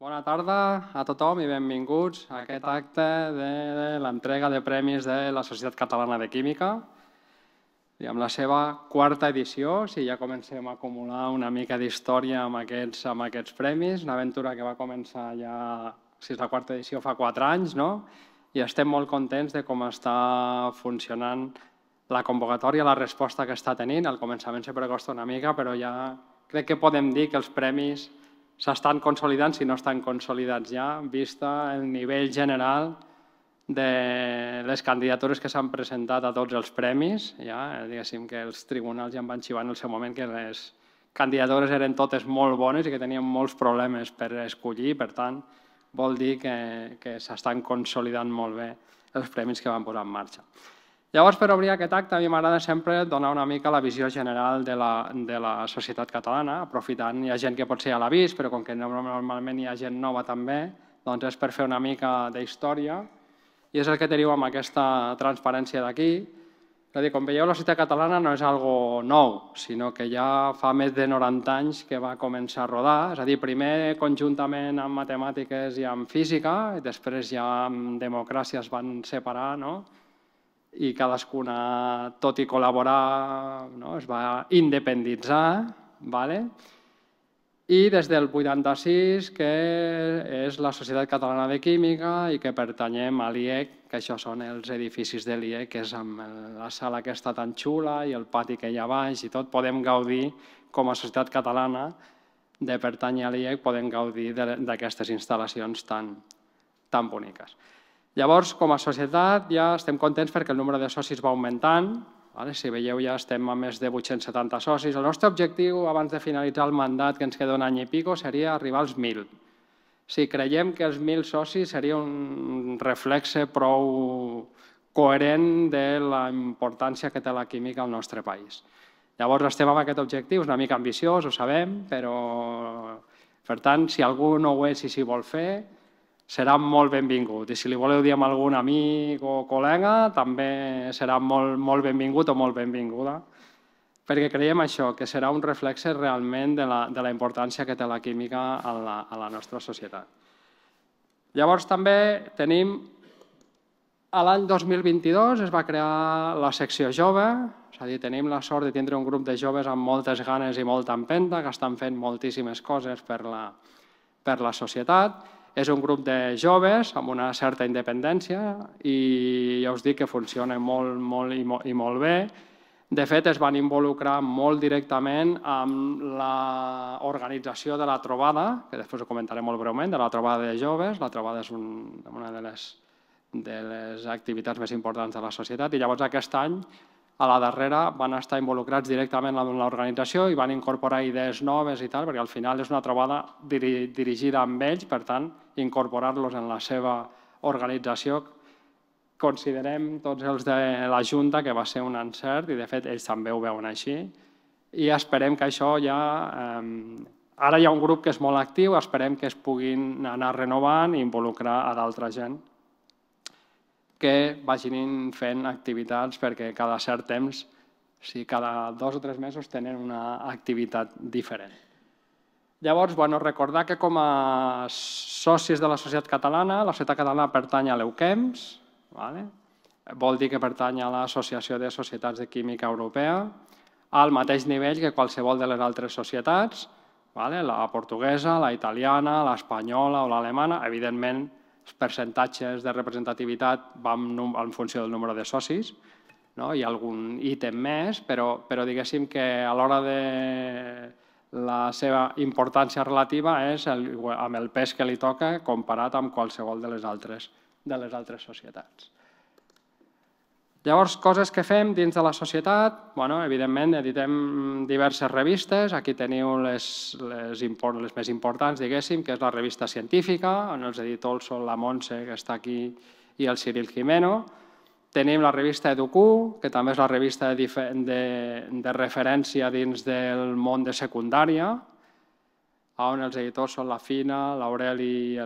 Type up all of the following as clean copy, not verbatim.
Bona tarda a tothom i benvinguts a aquest acte de l'entrega de premis de la Societat Catalana de Química. Amb la seva quarta edició, si ja comencem a acumular una mica d'història amb aquests premis, una aventura que va començar ja, si és la quarta edició, fa 4 anys, no? I estem molt contents de com està funcionant la convocatòria, la resposta que està tenint. Al començament sempre costa una mica, però ja crec que podem dir que els premis s'estan consolidant, si no estan consolidats ja, vista el nivell general de les candidatures que s'han presentat a tots els premis. Ja, diguéssim que els tribunals ja em van xivar en el seu moment que les candidatures eren totes molt bones i que tenien molts problemes per escollir, per tant, vol dir que s'estan consolidant molt bé els premis que van posar en marxa. Llavors, per obrir aquest acte, a mi m'agrada sempre donar una mica la visió general de la societat catalana, aprofitant, hi ha gent que potser ja l'ha vist, però com que normalment hi ha gent nova també, doncs és per fer una mica d'història, i és el que teniu amb aquesta transparència d'aquí. És a dir, com veieu, la societat catalana no és algo nou, sinó que ja fa més de 90 anys que va començar a rodar, és a dir, primer conjuntament amb matemàtiques i amb física, i després ja amb democràcia es van separar, no? I cadascuna, tot i col·laborar, es va independitzar, i des del 86, que és la Societat Catalana de Química i que pertanyem a l'IEC, que això són els edificis de l'IEC, que és amb la sala aquesta tan xula i el pati que hi ha baix i tot, podem gaudir com a societat catalana de pertànyer a l'IEC, podem gaudir d'aquestes instal·lacions tan boniques. Llavors, com a societat, ja estem contents perquè el nombre de socis va augmentant. Si veieu, ja estem a més de 870 socis. El nostre objectiu, abans de finalitzar el mandat, que ens queda un any i pico, seria arribar als 1.000. Si creiem que els 1.000 socis seria un reflexe prou coherent de la importància que té la química al nostre país. Llavors, estem amb aquest objectiu, és una mica ambiciós, ho sabem, però, per tant, si algú no ho és i s'hi vol fer, serà molt benvingut. I si li voleu dir a algun amic o col·lega, també serà molt benvingut o molt benvinguda, perquè creiem això, que serà un reflexe realment de la importància que té la química a la nostra societat. Llavors també tenim, l'any 2022 es va crear la secció jove, és a dir, tenim la sort de tindre un grup de joves amb moltes ganes i molta empenta, que estan fent moltíssimes coses per la societat. És un grup de joves amb una certa independència i ja us dic que funciona molt i molt bé. De fet, es van involucrar molt directament amb l'organització de la trobada, que després ho comentaré molt breument, de la trobada de joves. La trobada és una de les activitats més importants de la societat i llavors aquest any, a la darrera, van estar involucrats directament en l'organització i van incorporar idees noves i tal, perquè al final és una trobada dirigida amb ells, per tant, incorporar-los en la seva organització. Considerem tots els de la Junta que va ser un encert i, de fet, ells també ho veuen així i esperem que això ja... Ara hi ha un grup que és molt actiu, esperem que es puguin anar renovant i involucrar a d'altra gent que vagin fent activitats perquè cada cert temps, cada 2 o 3 mesos, tenen una activitat diferent. Llavors, recordar que com a socis de la societat catalana, la societat catalana pertany a l'EUQEMS, vol dir que pertany a l'Associació de Societats de Química Europea, al mateix nivell que qualsevol de les altres societats, la portuguesa, la italiana, l'espanyola o l'alemana. Evidentment, els percentatges de representativitat van en funció del nombre de socis, hi ha algun ítem més, però diguéssim que a l'hora de la seva importància relativa és amb el pes que li toca comparat amb qualsevol de les altres societats. Llavors, coses que fem dins de la societat, evidentment editem diverses revistes, aquí teniu les més importants, diguéssim, que és la revista científica, on els editors són la Montse, que està aquí, i el Cyril Jimeno. Tenim la revista EduQ, que també és la revista de referència dins del món de secundària, on els editors són la Fina, l'Aureli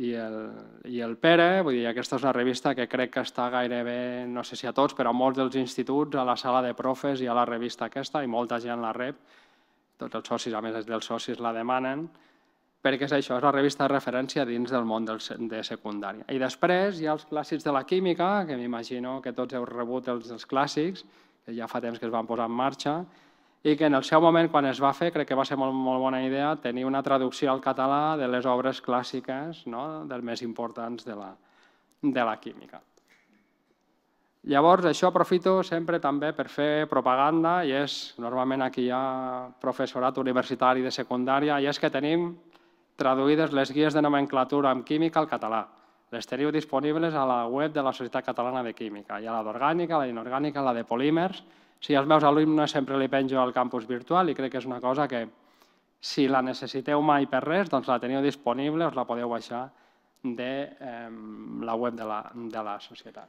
i el Pere. Vull dir, aquesta és una revista que crec que està gairebé, no sé si a tots, però a molts dels instituts, a la sala de profes hi ha la revista aquesta i molta gent la rep. Tots els socis, a més dels socis, la demanen. perquè és això, és la revista de referència dins del món de secundària. I després hi ha els clàssics de la química, que m'imagino que tots heu rebut els clàssics, que ja fa temps que es van posar en marxa, i que en el seu moment, quan es va fer, crec que va ser molt bona idea tenir una traducció al català de les obres clàssiques, dels més importants de la química. Llavors, això aprofito sempre també per fer propaganda, i és, normalment aquí hi ha professorat universitari de secundària, i és que tenim traduïdes les guies de nomenclatura en química al català. Les teniu disponibles a la web de la Societat Catalana de Química. Hi ha la d'orgànica, la d'inorgànica, la de polímers. Sí, als meus alumnes sempre li penjo al campus virtual i crec que és una cosa que, si la necessiteu mai per res, doncs la teniu disponible, us la podeu baixar de la web de la societat.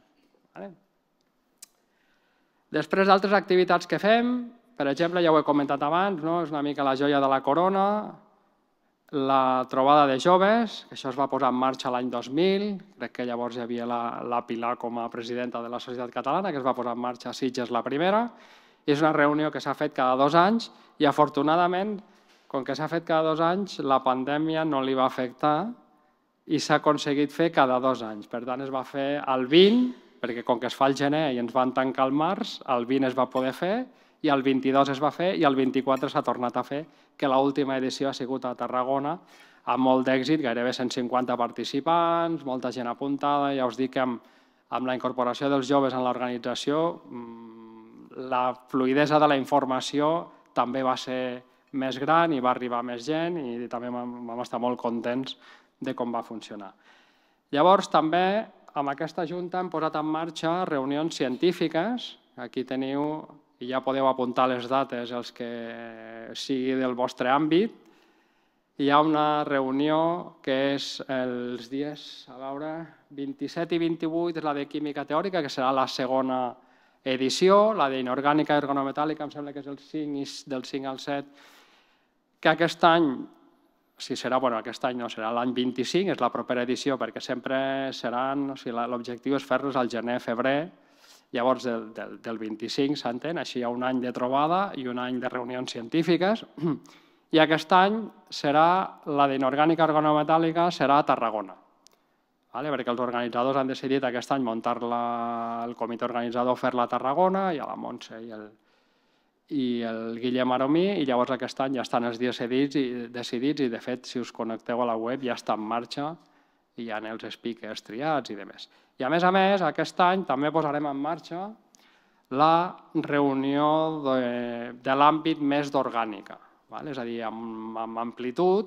Després d'altres activitats que fem, per exemple, ja ho he comentat abans, és una mica la joia de la corona, la trobada de joves, que això es va posar en marxa l'any 2000, crec que llavors hi havia la Pilar com a presidenta de la Societat Catalana, que es va posar en marxa a Sitges la primera, i és una reunió que s'ha fet cada 2 anys i afortunadament, com que s'ha fet cada 2 anys, la pandèmia no li va afectar i s'ha aconseguit fer cada 2 anys. Per tant, es va fer al 20, perquè com que es fa al gener i ens van tancar al març, el 20 es va poder fer, i el 22 es va fer i el 24 s'ha tornat a fer, que l'última edició ha sigut a Tarragona, amb molt d'èxit, gairebé 150 participants, molta gent apuntada. Ja us dic que amb la incorporació dels joves en l'organització, la fluïdesa de la informació també va ser més gran i va arribar més gent i també vam estar molt contents de com va funcionar. Llavors, també amb aquesta junta hem posat en marxa reunions científiques. Aquí teniu, i ja podeu apuntar les dates, els que sigui del vostre àmbit. Hi ha una reunió que és els dies, 27 i 28, és la de química teòrica, que serà la segona edició, la d'inorgànica i organometàl·lica, em sembla que és del 5 al 7, que aquest any, aquest any no, serà l'any 25, és la propera edició, perquè sempre seran, l'objectiu és fer-los al gener-febrer, llavors del 25, s'entén? Així hi ha un any de trobada i un any de reunions científiques. I aquest any serà la d'inorgànica organometàl·lica, serà a Tarragona, perquè els organitzadors han decidit aquest any muntar-la, el comitè organitzador fer-la a Tarragona, i a la Montse i el Guillem Aromí, i llavors aquest any ja estan els dies decidits i, de fet, si us connecteu a la web ja està en marxa i hi ha els speakers triats i demés. I a més, aquest any també posarem en marxa la reunió de l'àmbit més d'orgànica, és a dir, amb amplitud,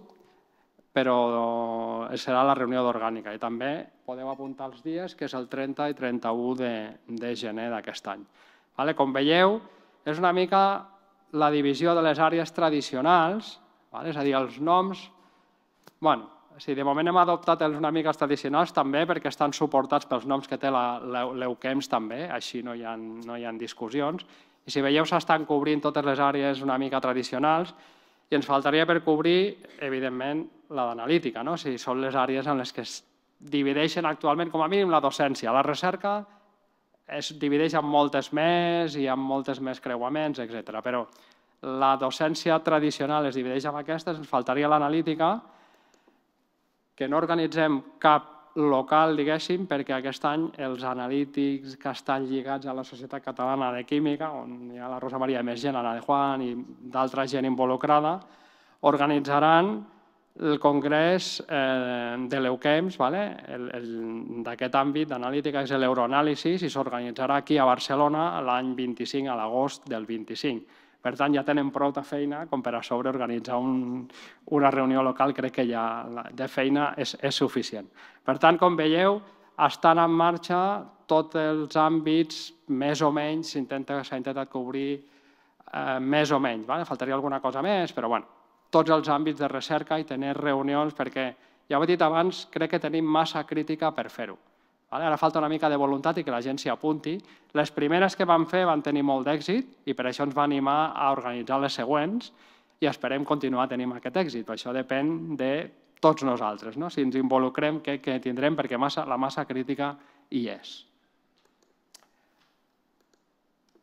però serà la reunió d'orgànica. I també podeu apuntar els dies, que és el 30 i 31 de gener d'aquest any. Com veieu, és una mica la divisió de les àrees tradicionals, és a dir, els noms... De moment hem adoptat una mica els tradicionals també perquè estan suportats pels noms que té l'EUQEMS també, així no hi ha discussions. I si veieu, s'estan cobrint totes les àrees una mica tradicionals i ens faltaria per cobrir, evidentment, la d'analítica. Són les àrees en les que es divideixen actualment, com a mínim, la docència. La recerca es divideix en moltes més i en moltes més creuaments, etc. Però la docència tradicional es divideix en aquestes, ens faltaria l'analítica, que no organitzem cap local, diguéssim, perquè aquest any els analítics que estan lligats a la Societat Catalana de Química, on hi ha la Rosa Maria i més gent, l'Anna de Juan i d'altra gent involucrada, organitzaran el congrés de l'EUQEMS, d'aquest àmbit d'analítica, és l'euroanàlisi, i s'organitzarà aquí a Barcelona l'any 25, a l'agost del 25. Per tant, ja tenen prou de feina com per a sobre organitzar una reunió local, crec que ja de feina és suficient. Per tant, com veieu, estan en marxa tots els àmbits, més o menys, s'ha intentat cobrir més o menys. Faltaria alguna cosa més, però tots els àmbits de recerca i tenir reunions, perquè, ja ho he dit abans, crec que tenim massa crítica per fer-ho. Ara falta una mica de voluntat i que la gent s'hi apunti. Les primeres que vam fer van tenir molt d'èxit i per això ens va animar a organitzar les següents i esperem continuar tenint aquest èxit. Això depèn de tots nosaltres. Si ens involucrem, què tindrem, perquè la massa crítica hi és.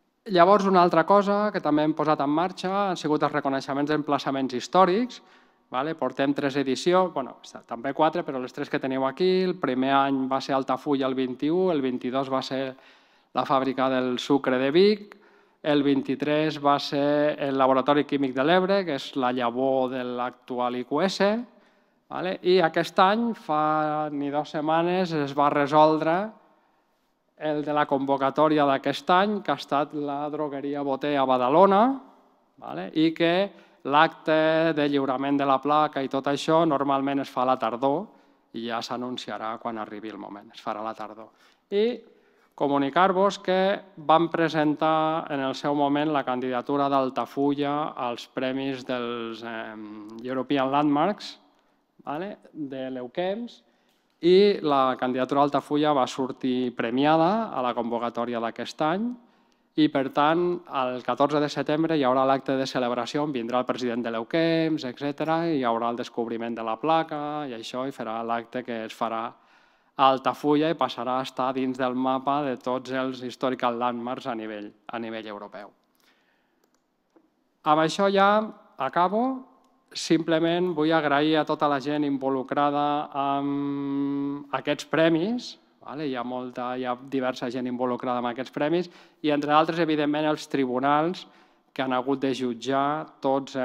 Llavors, una altra cosa que també hem posat en marxa han sigut els reconeixements d'emplaçaments històrics. Portem 3 edicions, també 4, però les 3 que teniu aquí. El primer any va ser Altafulla el 21, el 22 va ser la fàbrica del sucre de Vic, el 23 va ser el Laboratori Químic de l'Ebre, que és la llavor de l'actual IQS, i aquest any, fa ni 2 setmanes, es va resoldre el de la convocatòria d'aquest any, que ha estat la drogueria Boter a Badalona, i que l'acte de lliurament de la placa i tot això normalment es fa a la tardor i ja s'anunciarà quan arribi el moment, es farà a la tardor. I comunicar-vos que vam presentar en el seu moment la candidatura d'Altafulla als premis dels European Landmarks de l'Euquems i la candidatura d'Altafulla va sortir premiada a la convocatòria d'aquest any i, per tant, el 14 de setembre hi haurà l'acte de celebració on vindrà el president de l'Euquems, etc. Hi haurà el descobriment de la placa i això, i farà l'acte que es farà a Altafulla i passarà a estar dins del mapa de tots els historical landmarks a nivell europeu. Amb això ja acabo. Simplement vull agrair a tota la gent involucrada en aquests premis. Hi ha diversa gent involucrada en aquests premis i, entre altres, evidentment, els tribunals que han hagut de jutjar tots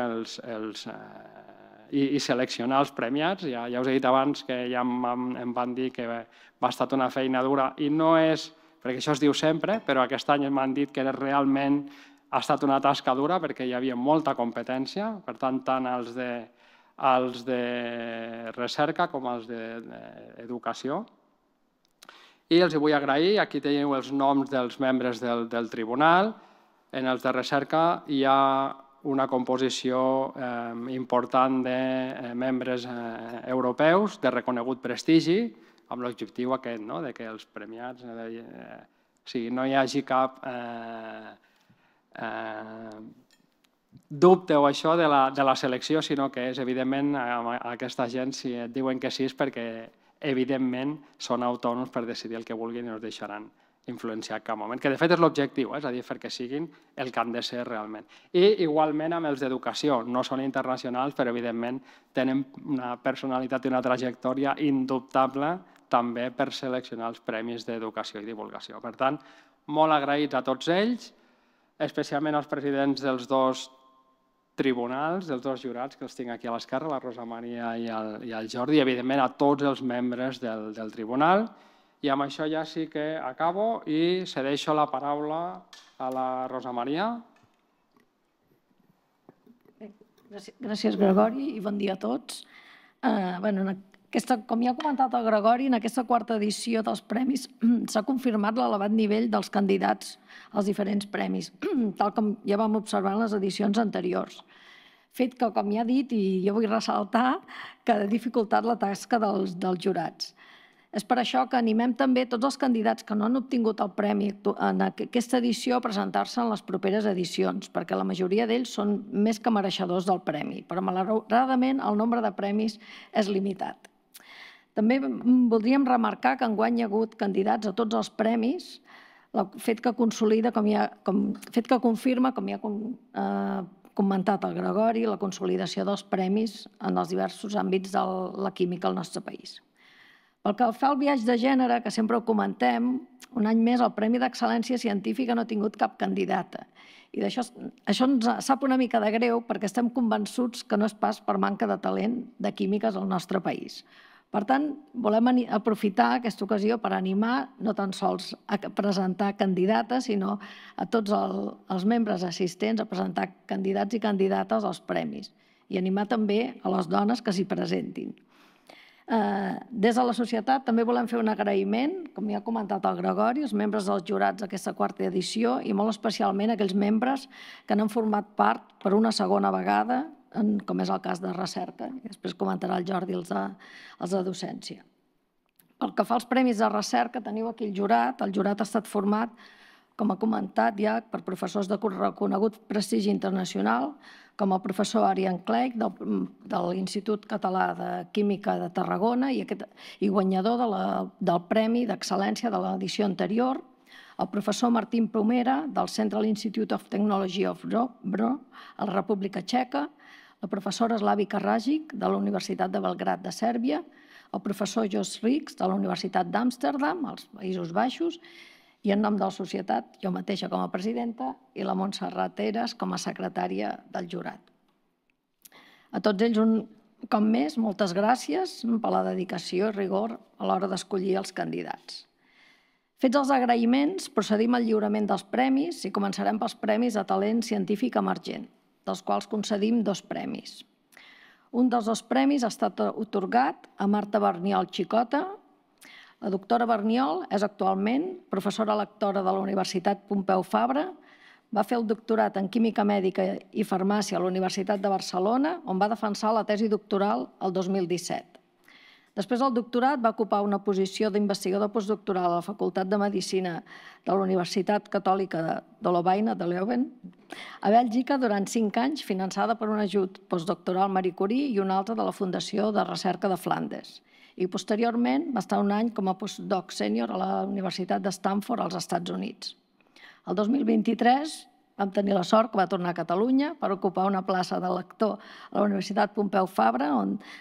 i seleccionar els premiats. Ja us he dit abans que ja em van dir que ha estat una feina dura i no és, perquè això es diu sempre, però aquest any m'han dit que realment ha estat una tasca dura perquè hi havia molta competència, per tant, tant els de recerca com els d'educació. I els vull agrair, aquí teniu els noms dels membres del tribunal. En els de recerca hi ha una composició important de membres europeus de reconegut prestigi, amb l'objectiu aquest, que els premiats no hi hagi cap dubte o això de la selecció, sinó que és, evidentment, aquesta gent, si et diuen que sí, és perquè evidentment són autònoms per decidir el que vulguin i no es deixaran influenciar en cap moment, que de fet és l'objectiu, és a dir, perquè siguin el que han de ser realment. I igualment amb els d'educació, no són internacionals, però evidentment tenen una personalitat i una trajectòria indubtable també per seleccionar els premis d'educació i divulgació. Per tant, molt agraïts a tots ells, especialment als presidents dels 2 tribunals, dels 2 jurats, que els tinc aquí a l'esquerra, la Rosa Maria i el Jordi, i evidentment a tots els membres del tribunal. I amb això ja sí que acabo i cedeixo la paraula a la Rosa Maria. Gràcies, Gregori, i bon dia a tots. Com ja ha comentat el Gregori, en aquesta 4a edició dels premis s'ha confirmat l'elevat nivell dels candidats als diferents premis, tal com ja vam observar en les edicions anteriors. Fet que, com ja he dit, i jo vull ressaltar, que ha dificultat la tasca dels jurats. És per això que animem també tots els candidats que no han obtingut el premi en aquesta edició a presentar-se en les properes edicions, perquè la majoria d'ells són més que mereixedors del premi, però malauradament el nombre de premis és limitat. També voldríem remarcar que enguany hi ha hagut candidats a tots els premis, fet que confirma, com ja ha comentat el Gregori, la consolidació dels premis en els diversos àmbits de la química al nostre país. Pel que fa al biaix de gènere, que sempre ho comentem, un any més el Premi d'Excel·lència Científica no ha tingut cap candidata. I això ens sap una mica de greu perquè estem convençuts que no és pas per manca de talent de químiques al nostre país. Per tant, volem aprofitar aquesta ocasió per animar no tan sols a presentar candidates, sinó a tots els membres assistents a presentar candidats i candidates als premis i animar també a les dones que s'hi presentin. Des de la societat també volem fer un agraïment, com ja ha comentat el Gregori, als membres dels jurats d'aquesta 4a edició i molt especialment a aquells membres que n'han format part per una segona vegada, com és el cas de recerca, i després comentarà el Jordi els de docència. Pel que fa als premis de recerca, teniu aquí el jurat ha estat format, com ha comentat ja, per professors de reconegut prestigi internacional, com el professor Ariane Clegg de l'Institut Català de Química de Tarragona i guanyador del Premi d'Excel·lència de l'edició anterior, el professor Martin Prumera del Central Institute of Technology of Brno, a la República Txeca, la professora Slavica Rajic, de la Universitat de Belgrad de Sèrbia, el professor Jos Rix, de la Universitat d'Amsterdam, als Països Baixos, i en nom de la societat, jo mateixa com a presidenta i la Montserrat Heras com a secretària del jurat. A tots ells, un cop més, moltes gràcies per la dedicació i rigor a l'hora d'escollir els candidats. Fets els agraïments, procedim al lliurament dels premis i començarem pels premis a talent científic emergent, dels quals concedim 2 premis. Un dels 2 premis ha estat atorgat a Marta Berniol Xicota. La doctora Berniol és actualment professora lectora de la Universitat Pompeu Fabra, va fer el doctorat en Química Mèdica i Farmàcia a la Universitat de Barcelona, on va defensar la tesi doctoral el 2017. Després del doctorat va ocupar una posició d'investigador postdoctoral a la Facultat de Medicina de la Universitat Catòlica de Lovaina de Leuven, a Bèlgica durant 5 anys, finançada per un ajut postdoctoral Marie Curie i un altre de la Fundació de Recerca de Flandes. I posteriorment va estar un any com a postdoc sènior a la Universitat de Stanford als Estats Units. El 2023 vam tenir la sort que va tornar a Catalunya per ocupar una plaça de lector a la Universitat Pompeu Fabra,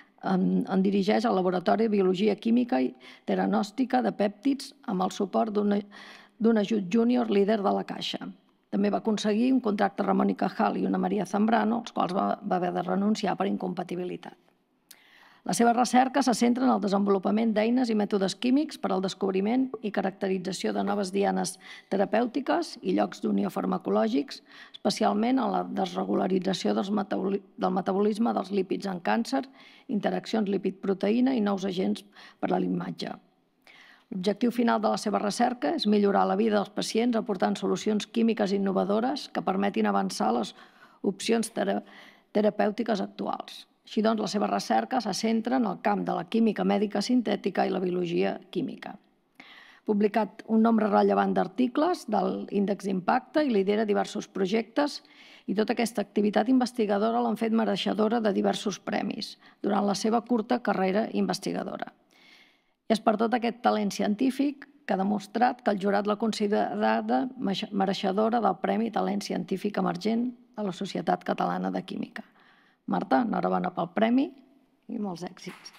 on dirigeix el Laboratori de Biologia Química i Teranòstica de Pèptids amb el suport d'un ajut júnior líder de la Caixa. També va aconseguir un contracte a Ramón y Cajal i una Maria Zambrano, els quals va haver de renunciar per incompatibilitat. La seva recerca se centra en el desenvolupament d'eines i mètodes químics per al descobriment i caracterització de noves dianes terapèutiques i llocs d'unió farmacològics, especialment en la desregularització del metabolisme dels lípids en càncer, interaccions lípid-proteïna i nous agents per a l'imatge. L'objectiu final de la seva recerca és millorar la vida dels pacients aportant solucions químiques innovadores que permetin avançar les opcions terapèutiques actuals. Així doncs, la seva recerca se centra en el camp de la química mèdica sintètica i la biologia química. Ha publicat un nombre rellevant d'articles de l'índex d'impacte i lidera diversos projectes i tota aquesta activitat investigadora l'han fet mereixedora de diversos premis durant la seva curta carrera investigadora. I és per tot aquest talent científic que ha demostrat que el jurat l'ha considerada mereixedora del Premi Talent Científic Emergent de la Societat Catalana de Química. Marta, enhorabona pel premi i molts èxits.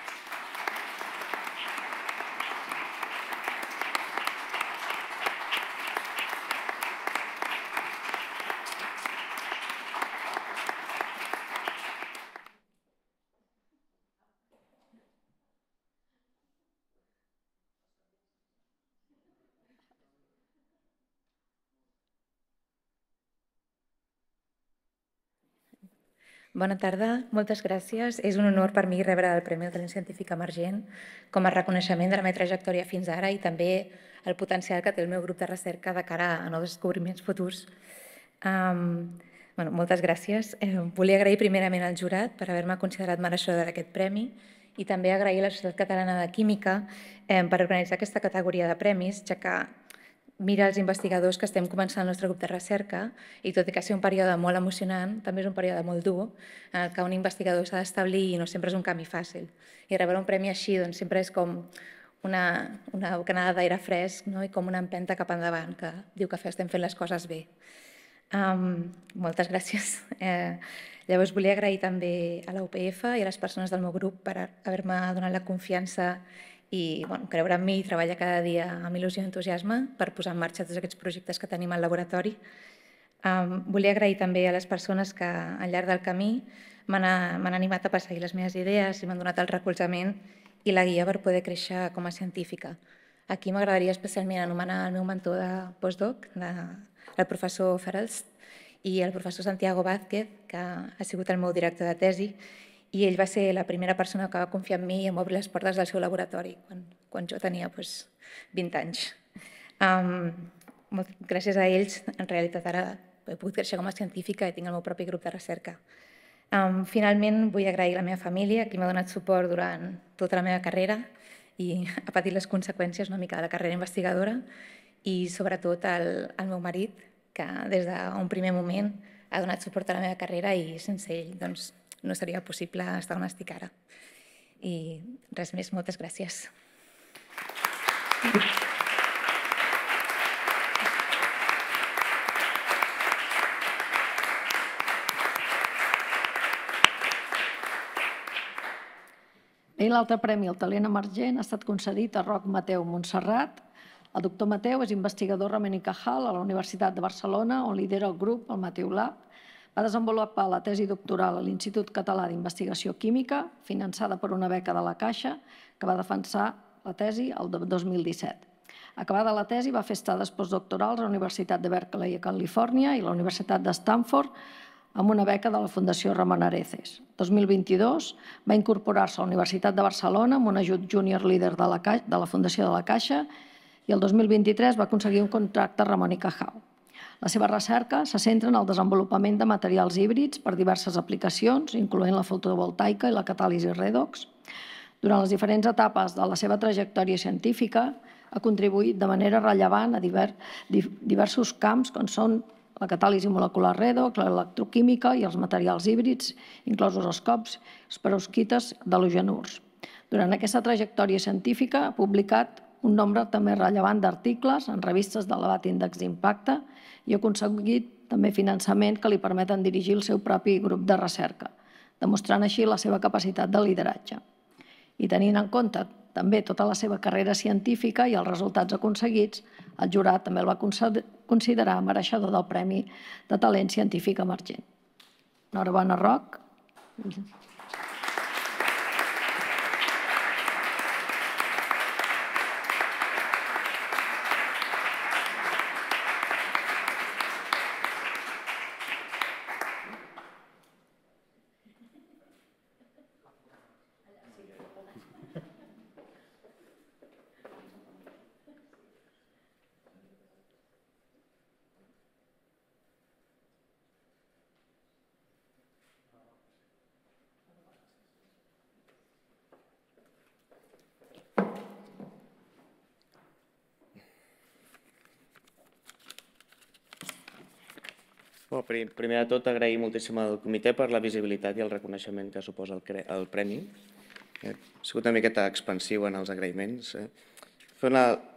Bona tarda, moltes gràcies. És un honor per mi rebre el Premi al Talent Científic Emergent com a reconeixement de la meva trajectòria fins ara i també el potencial que té el meu grup de recerca de cara a nous descobriments futurs. Moltes gràcies. Volia agrair primerament al jurat per haver-me considerat mereixedora d'aquest premi i també agrair a la Societat Catalana de Química per organitzar aquesta categoria de premis, ja que mira els investigadors que estem començant el nostre grup de recerca i tot i que ha sigut un període molt emocionant, també és un període molt dur en el que un investigador s'ha d'establir i no sempre és un camí fàcil. I rebre un premi així sempre és com una bocanada d'aire fresc i com una empenta cap endavant que diu que estem fent les coses bé. Moltes gràcies. Llavors volia agrair també a la UPF i a les persones del meu grup per haver-me donat la confiança i creure en mi i treballar cada dia amb il·lusió i entusiasme per posar en marxa tots aquests projectes que tenim al laboratori. Volia agrair també a les persones que al llarg del camí m'han animat a perseguir les meves idees i m'han donat el recolzament i la guia per poder créixer com a científica. Aquí m'agradaria especialment anomenar el meu mentor de postdoc, el professor Ferelst, i el professor Santiago Vázquez, que ha sigut el meu director de tesi, i ell va ser la primera persona que va confiar en mi i em va obrir les portes del seu laboratori quan jo tenia 20 anys. Gràcies a ells, en realitat, ara he pogut créixer com a científica i tinc el meu propi grup de recerca. Finalment, vull agrair a la meva família, qui m'ha donat suport durant tota la meva carrera i ha patit les conseqüències una mica de la carrera investigadora, i sobretot al meu marit, que des d'un primer moment ha donat suport a la meva carrera i sense ell no seria possible estar on estic ara. I res més, moltes gràcies. Tenim l'altre premi, el talent emergent, ha estat concedit a Roc Mateu Montserrat. El doctor Mateu és investigador Ramon i Cajal a la Universitat de Barcelona, on lidera el grup, el Mateu Lab. Va desenvolupar la tesi doctoral a l'Institut Català d'Investigació Química, finançada per una beca de la Caixa, que va defensar la tesi el 2017. Acabada la tesi, va fer estades postdoctorals a la Universitat de Berkeley a Califòrnia i la Universitat de Stanford amb una beca de la Fundació Ramon Areces. El 2022 va incorporar-se a la Universitat de Barcelona amb un ajut júnior líder de la Fundació de la Caixa i el 2023 va aconseguir un contracte a Ramon i Cajal. La seva recerca se centra en el desenvolupament de materials híbrids per diverses aplicacions, incloent la fotovoltaica i la catàlisi redox. Durant les diferents etapes de la seva trajectòria científica, ha contribuït de manera rellevant a diversos camps, com són la catàlisi molecular redox, l'electroquímica i els materials híbrids, inclosos els cops, els perovskites d'halogenurs. Durant aquesta trajectòria científica ha publicat un nombre també rellevant d'articles en revistes d'elevat índex d'impacte i ha aconseguit també finançament que li permeten dirigir el seu propi grup de recerca, demostrant així la seva capacitat de lideratge. I tenint en compte també tota la seva carrera científica i els resultats aconseguits, el jurat també el va considerar mereixedor del Premi de Talent Científic Emergent. Enhorabona, Roc. Primer de tot, agrair moltíssim al comitè per la visibilitat i el reconeixement que suposa el premi. Ha sigut una miqueta expansiu en els agraïments. Fer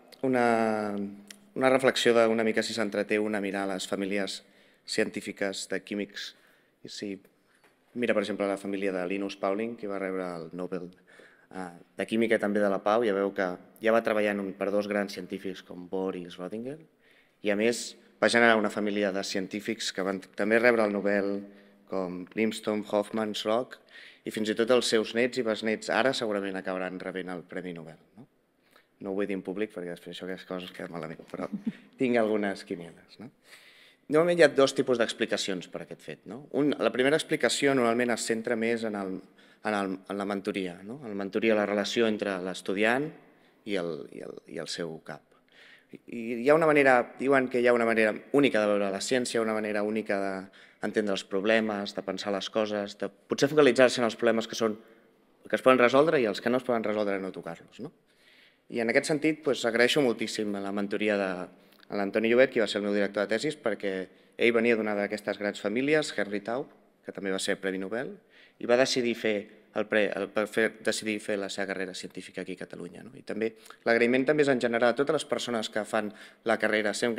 una reflexió d'una mica si s'entreté una a mirar les famílies científiques de químics. I si mira, per exemple, la família de Linus Pauling, que va rebre el Nobel de Química i també de la Pau, ja veu que ja va treballant per dos grans científics com Bohr i Schrödinger, i a més va generar una família de científics que van també rebre el Nobel com Limstone, Hoffman, Schrock, i fins i tot els seus nets i besnets ara segurament acabaran rebent el Premi Nobel. No ho vull dir en públic perquè després això aquestes coses queden malament, però tinc algunes quinieles. Normalment hi ha dos tipus d'explicacions per aquest fet. La primera explicació normalment es centra més en la mentoria, la relació entre l'estudiant i el seu cap. I hi ha una manera, diuen que hi ha una manera única de veure la ciència, una manera única d'entendre els problemes, de pensar les coses, de potser focalitzar-se en els problemes que es poden resoldre i els que no es poden resoldre no tocar-los. I en aquest sentit agraeixo moltíssim la mentoria de l'Antoni Llobet, que va ser el meu director de tesis, perquè ell venia d'una d'aquestes grans famílies, Henry Taub, que també va ser Premi Nobel, i va decidir fer la seva carrera científica aquí a Catalunya. I també l'agraïment també és en general a totes les persones que fan la carrera, sent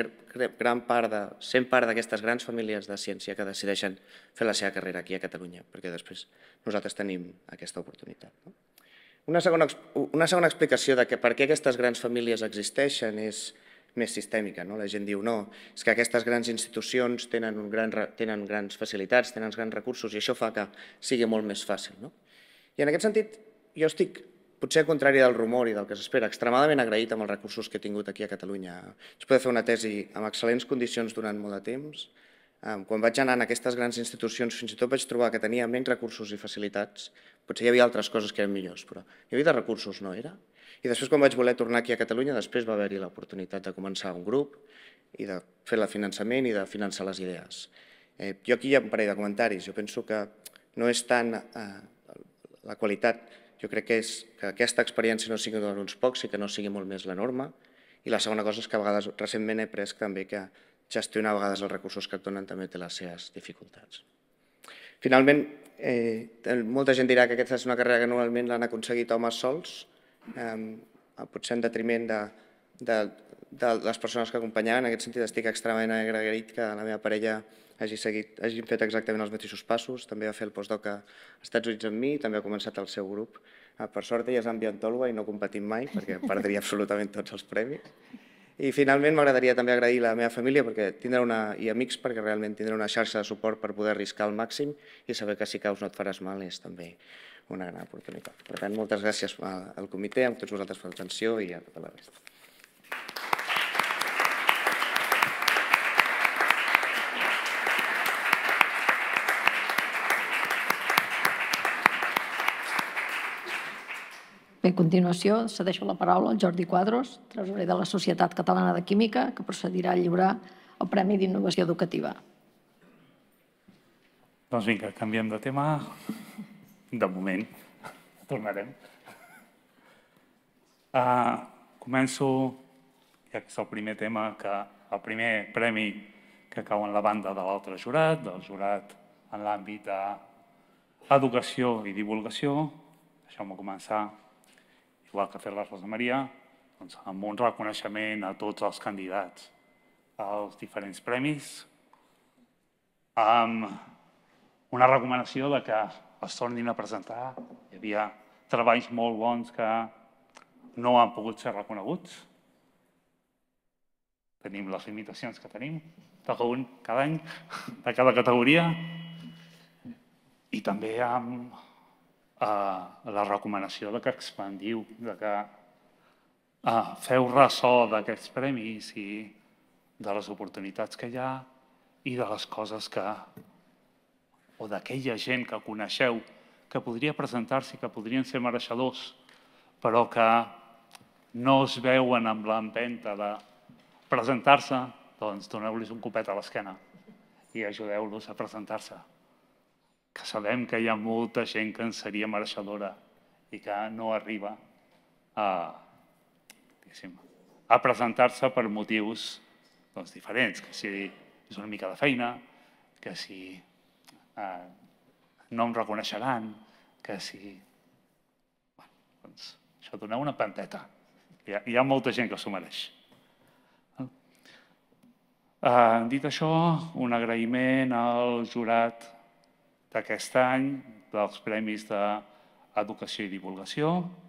part d'aquestes grans famílies de ciència que decideixen fer la seva carrera aquí a Catalunya, perquè després nosaltres tenim aquesta oportunitat. Una segona explicació de per què aquestes grans famílies existeixen és més sistèmica. La gent diu no, és que aquestes grans institucions tenen grans facilitats, tenen grans recursos i això fa que sigui molt més fàcil. I en aquest sentit, jo estic, potser al contrari del rumor i del que s'espera, extremadament agraït amb els recursos que he tingut aquí a Catalunya. Vaig poder fer una tesi amb excel·lents condicions durant molt de temps. Quan vaig anar en aquestes grans institucions, fins i tot vaig trobar que tenia menys recursos i facilitats. Potser hi havia altres coses que eren millors, però hi havia de recursos no era. I després, quan vaig voler tornar aquí a Catalunya, després va haver-hi l'oportunitat de començar un grup i de fer el finançament i de finançar les idees. Jo aquí hi ha un parell de comentaris. Jo penso que no és tant la qualitat, jo crec que és que aquesta experiència no sigui d'uns pocs i que no sigui molt més la norma. I la segona cosa és que a vegades, recentment he après també que gestionar a vegades els recursos que et donen també té les seves dificultats. Finalment, molta gent dirà que aquesta és una carrera que normalment l'han aconseguit homes sols, potser en detriment de les persones que acompanyaven. En aquest sentit estic extremadament agraït que la meva parella hagi fet exactament els mateixos passos. També va fer el postdoc als Estats Units amb mi, també ha començat el seu grup Per sort ella és ambientòloga i no competim mai, perquè perdria absolutament tots els premis. I finalment m'agradaria també agrair a la meva família i amics perquè realment tindré una xarxa de suport per poder arriscar al màxim i saber que si caus no et faràs mal és també una gran oportunitat. Per tant, moltes gràcies al comitè, a tots vosaltres per l'atenció i a tota la resta. Bé, a continuació, cedeixo la paraula al Jordi Quadros, tresorer de la Societat Catalana de Química, que procedirà a lliurar el Premi d'Innovació Educativa. Doncs vinga, canviem de tema. De moment, tornarem. Començo, ja que és el primer tema, el primer premi que cau en la banda de l'altre jurat, del jurat en l'àmbit d'educació i divulgació. Deixeu-me començar, igual que ha fet la Rosa Maria, amb un reconeixement a tots els candidats als diferents premis, amb una recomanació de que es tornin a presentar. Hi havia treballs molt bons que no han pogut ser reconeguts. Tenim les limitacions que tenim, toca un cada any, de cada categoria. I també amb la recomanació que expandiu, que feu ressò d'aquests premis i de les oportunitats que hi ha i de les coses o d'aquella gent que coneixeu que podria presentar-s'hi, que podrien ser mereixedors, però que no es veuen amb l'empenta de presentar-se, doncs doneu-los un copet a l'esquena i ajudeu-los a presentar-se. Que sabem que hi ha molta gent que en seria mereixedora i que no arriba a presentar-se per motius diferents, que si és una mica de feina, que si no em reconeixeran, que si... Doncs això doneu una panteta. Hi ha molta gent que s'ho mereix. Dit això, un agraïment al jurat d'aquest any dels Premis d'Educació i Divulgació.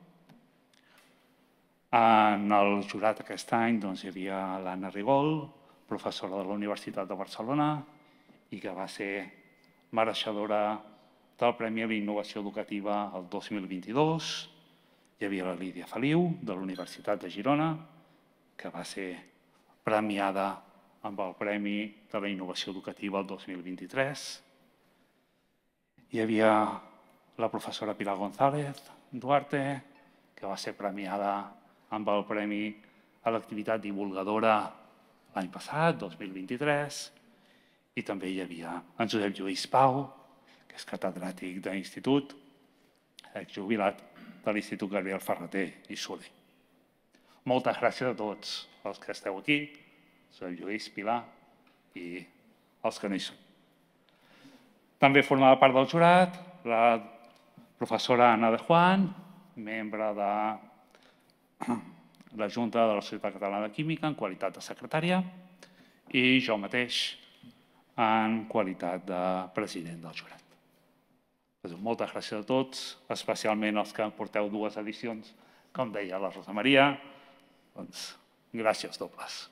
En el jurat aquest any hi havia l'Anna Rigol, professora de la Universitat de Barcelona i que va ser mereixedora del Premi a la Innovació Educativa el 2022. Hi havia la Lídia Feliu, de la Universitat de Girona, que va ser premiada amb el Premi de la Innovació Educativa el 2023. Hi havia la professora Pilar González Duarte, que va ser premiada amb el Premi a l'activitat divulgadora l'any passat, 2023, i també hi havia en Josep Lluís Pau, que és catedràtic d'institut, exjubilat de l'Institut Gabriel Ferrater i Soler. Moltes gràcies a tots els que esteu aquí, Josep Lluís, Pilar i els que no hi són. També formava part del jurat la professora Ana de Juan, membre de la Junta de la Societat Catalana de Química en qualitat de secretària i jo mateix en qualitat de president del jurat. Moltes gràcies a tots, especialment els que porteu 2 edicions, com deia la Rosa Maria. Doncs gràcies dobles.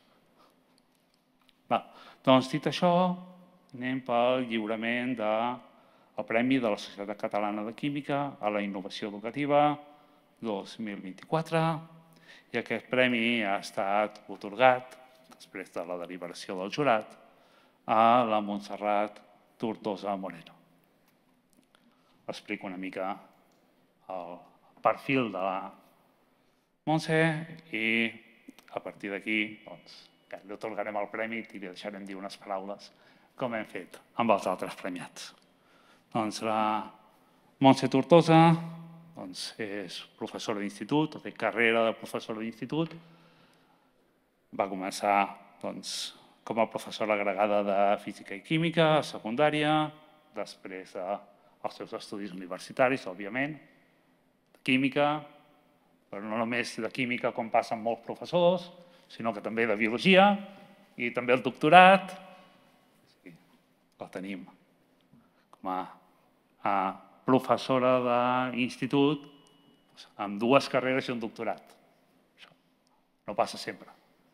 Doncs dit això, anem pel lliurament del Premi de la Societat Catalana de Química a la Innovació Educativa 2024 i aquest premi ha estat atorgat, després de la deliberació del jurat, a la Montserrat Tortosa Moreno. Explico una mica el perfil de la Montse i a partir d'aquí li atorgarem el premi i li deixarem dir unes paraules com hem fet amb els altres premiats. La Montse Tortosa és professora d'institut, té carrera de professora d'institut. Va començar com a professora agregada de física i química a secundària, després dels seus estudis universitaris, òbviament, de química, però no només de química com passa amb molts professors, sinó que també de biologia i també el doctorat. La tenim com a professora d'institut, amb 2 carreres i un doctorat. Això no passa sempre.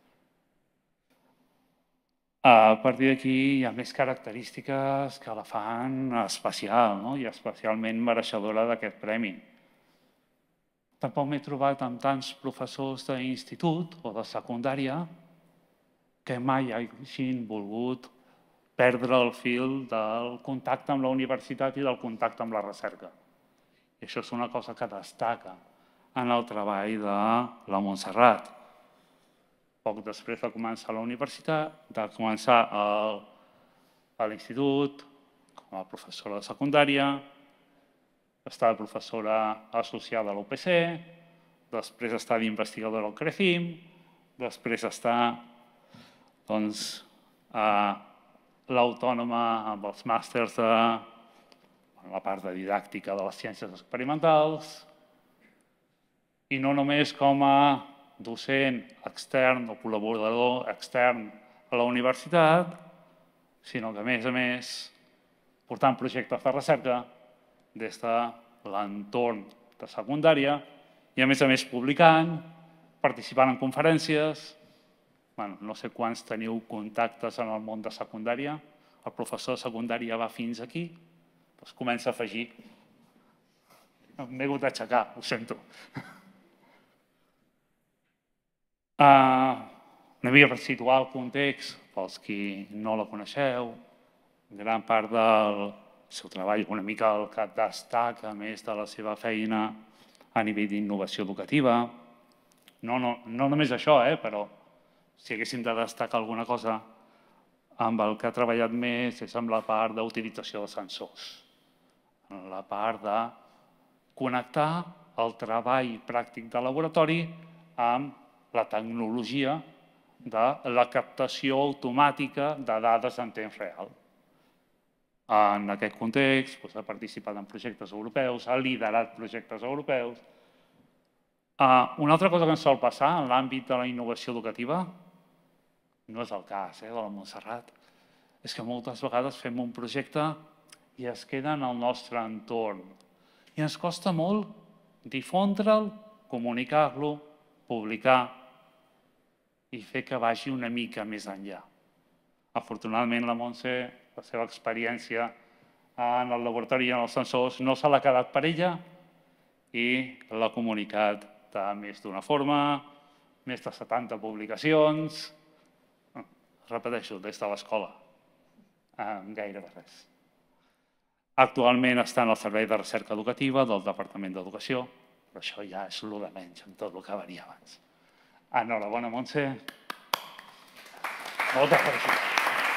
A partir d'aquí hi ha més característiques que la fan especial i especialment mereixedora d'aquest premi. Tampoc m'he trobat amb tants professors d'institut o de secundària que mai hagin volgut perdre el fil del contacte amb la universitat i del contacte amb la recerca. I això és una cosa que destaca en el treball de la Montserrat. Poc després de començar a la universitat, de començar a l'institut, com a professora de secundària, està de professora associada a l'UPC, després està d'investigadora al CRECIM, després està a l'Autònoma amb els màsters de la part de didàctica de les ciències experimentals, i no només com a docent extern o col·laborador extern a la universitat, sinó que, a més, portant projectes de recerca des de l'entorn de secundària i, a més, publicant, participant en conferències. No sé quants teniu contactes en el món de secundària. El professor de secundària va fins aquí, doncs comença a afegir. M'he hagut d'aixecar, ho sento. Anem a situar el context pels qui no la coneixeu. Gran part del seu treball, una mica el que destaca més de la seva feina a nivell d'innovació educativa. No només això, però si haguéssim de destacar alguna cosa amb el que ha treballat més és amb la part d'utilització de sensors, en la part de connectar el treball pràctic de laboratori amb la tecnologia de la captació automàtica de dades en temps real. En aquest context ha participat en projectes europeus, ha liderat projectes europeus. Una altra cosa que ens sol passar en l'àmbit de la innovació educativa, no és el cas de la Montserrat, és que moltes vegades fem un projecte i es queda en el nostre entorn. I ens costa molt difondre'l, comunicar-lo, publicar i fer que vagi una mica més enllà. Afortunadament, la Montse, la seva experiència en el laboratori i en els sensors no se l'ha quedat per ella i l'ha comunicat de més d'una forma, més de 70 publicacions, repeteixo, des de l'escola, gairebé res. Actualment està en el Servei de Recerca Educativa del Departament d'Educació, però això ja és el de menys amb tot el que venia abans. Enhorabona, Montse. Moltes felicitats.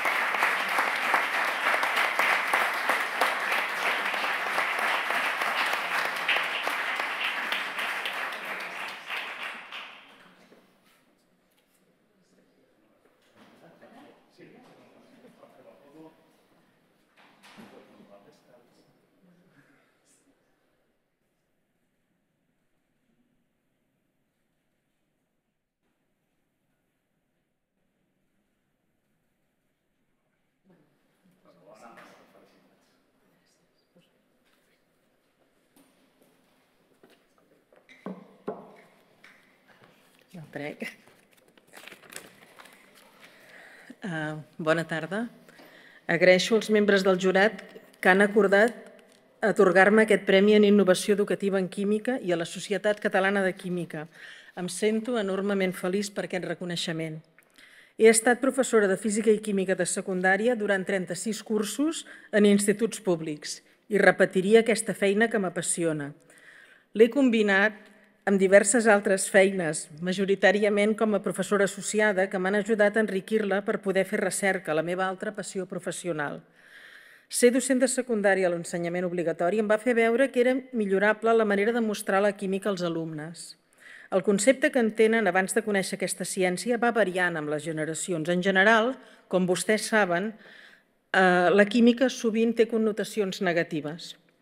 Bona tarda. Agraeixo als membres del jurat que han acordat atorgar-me aquest Premi en Innovació Educativa en Química i a la Societat Catalana de Química. Em sento enormement feliç per aquest reconeixement. He estat professora de Física i Química de secundària durant 36 cursos en instituts públics i repetiria aquesta feina que m'apassiona. L'he combinat amb diverses altres feines, majoritàriament com a professora associada, que m'han ajudat a enriquir-la per poder fer recerca, la meva altra passió professional. Ser docent de secundària a l'ensenyament obligatori em va fer veure que era millorable la manera de mostrar la química als alumnes. El concepte que en tenen abans de conèixer aquesta ciència va variant amb les generacions. En general, com vostès saben, la química sovint té connotacions negatives.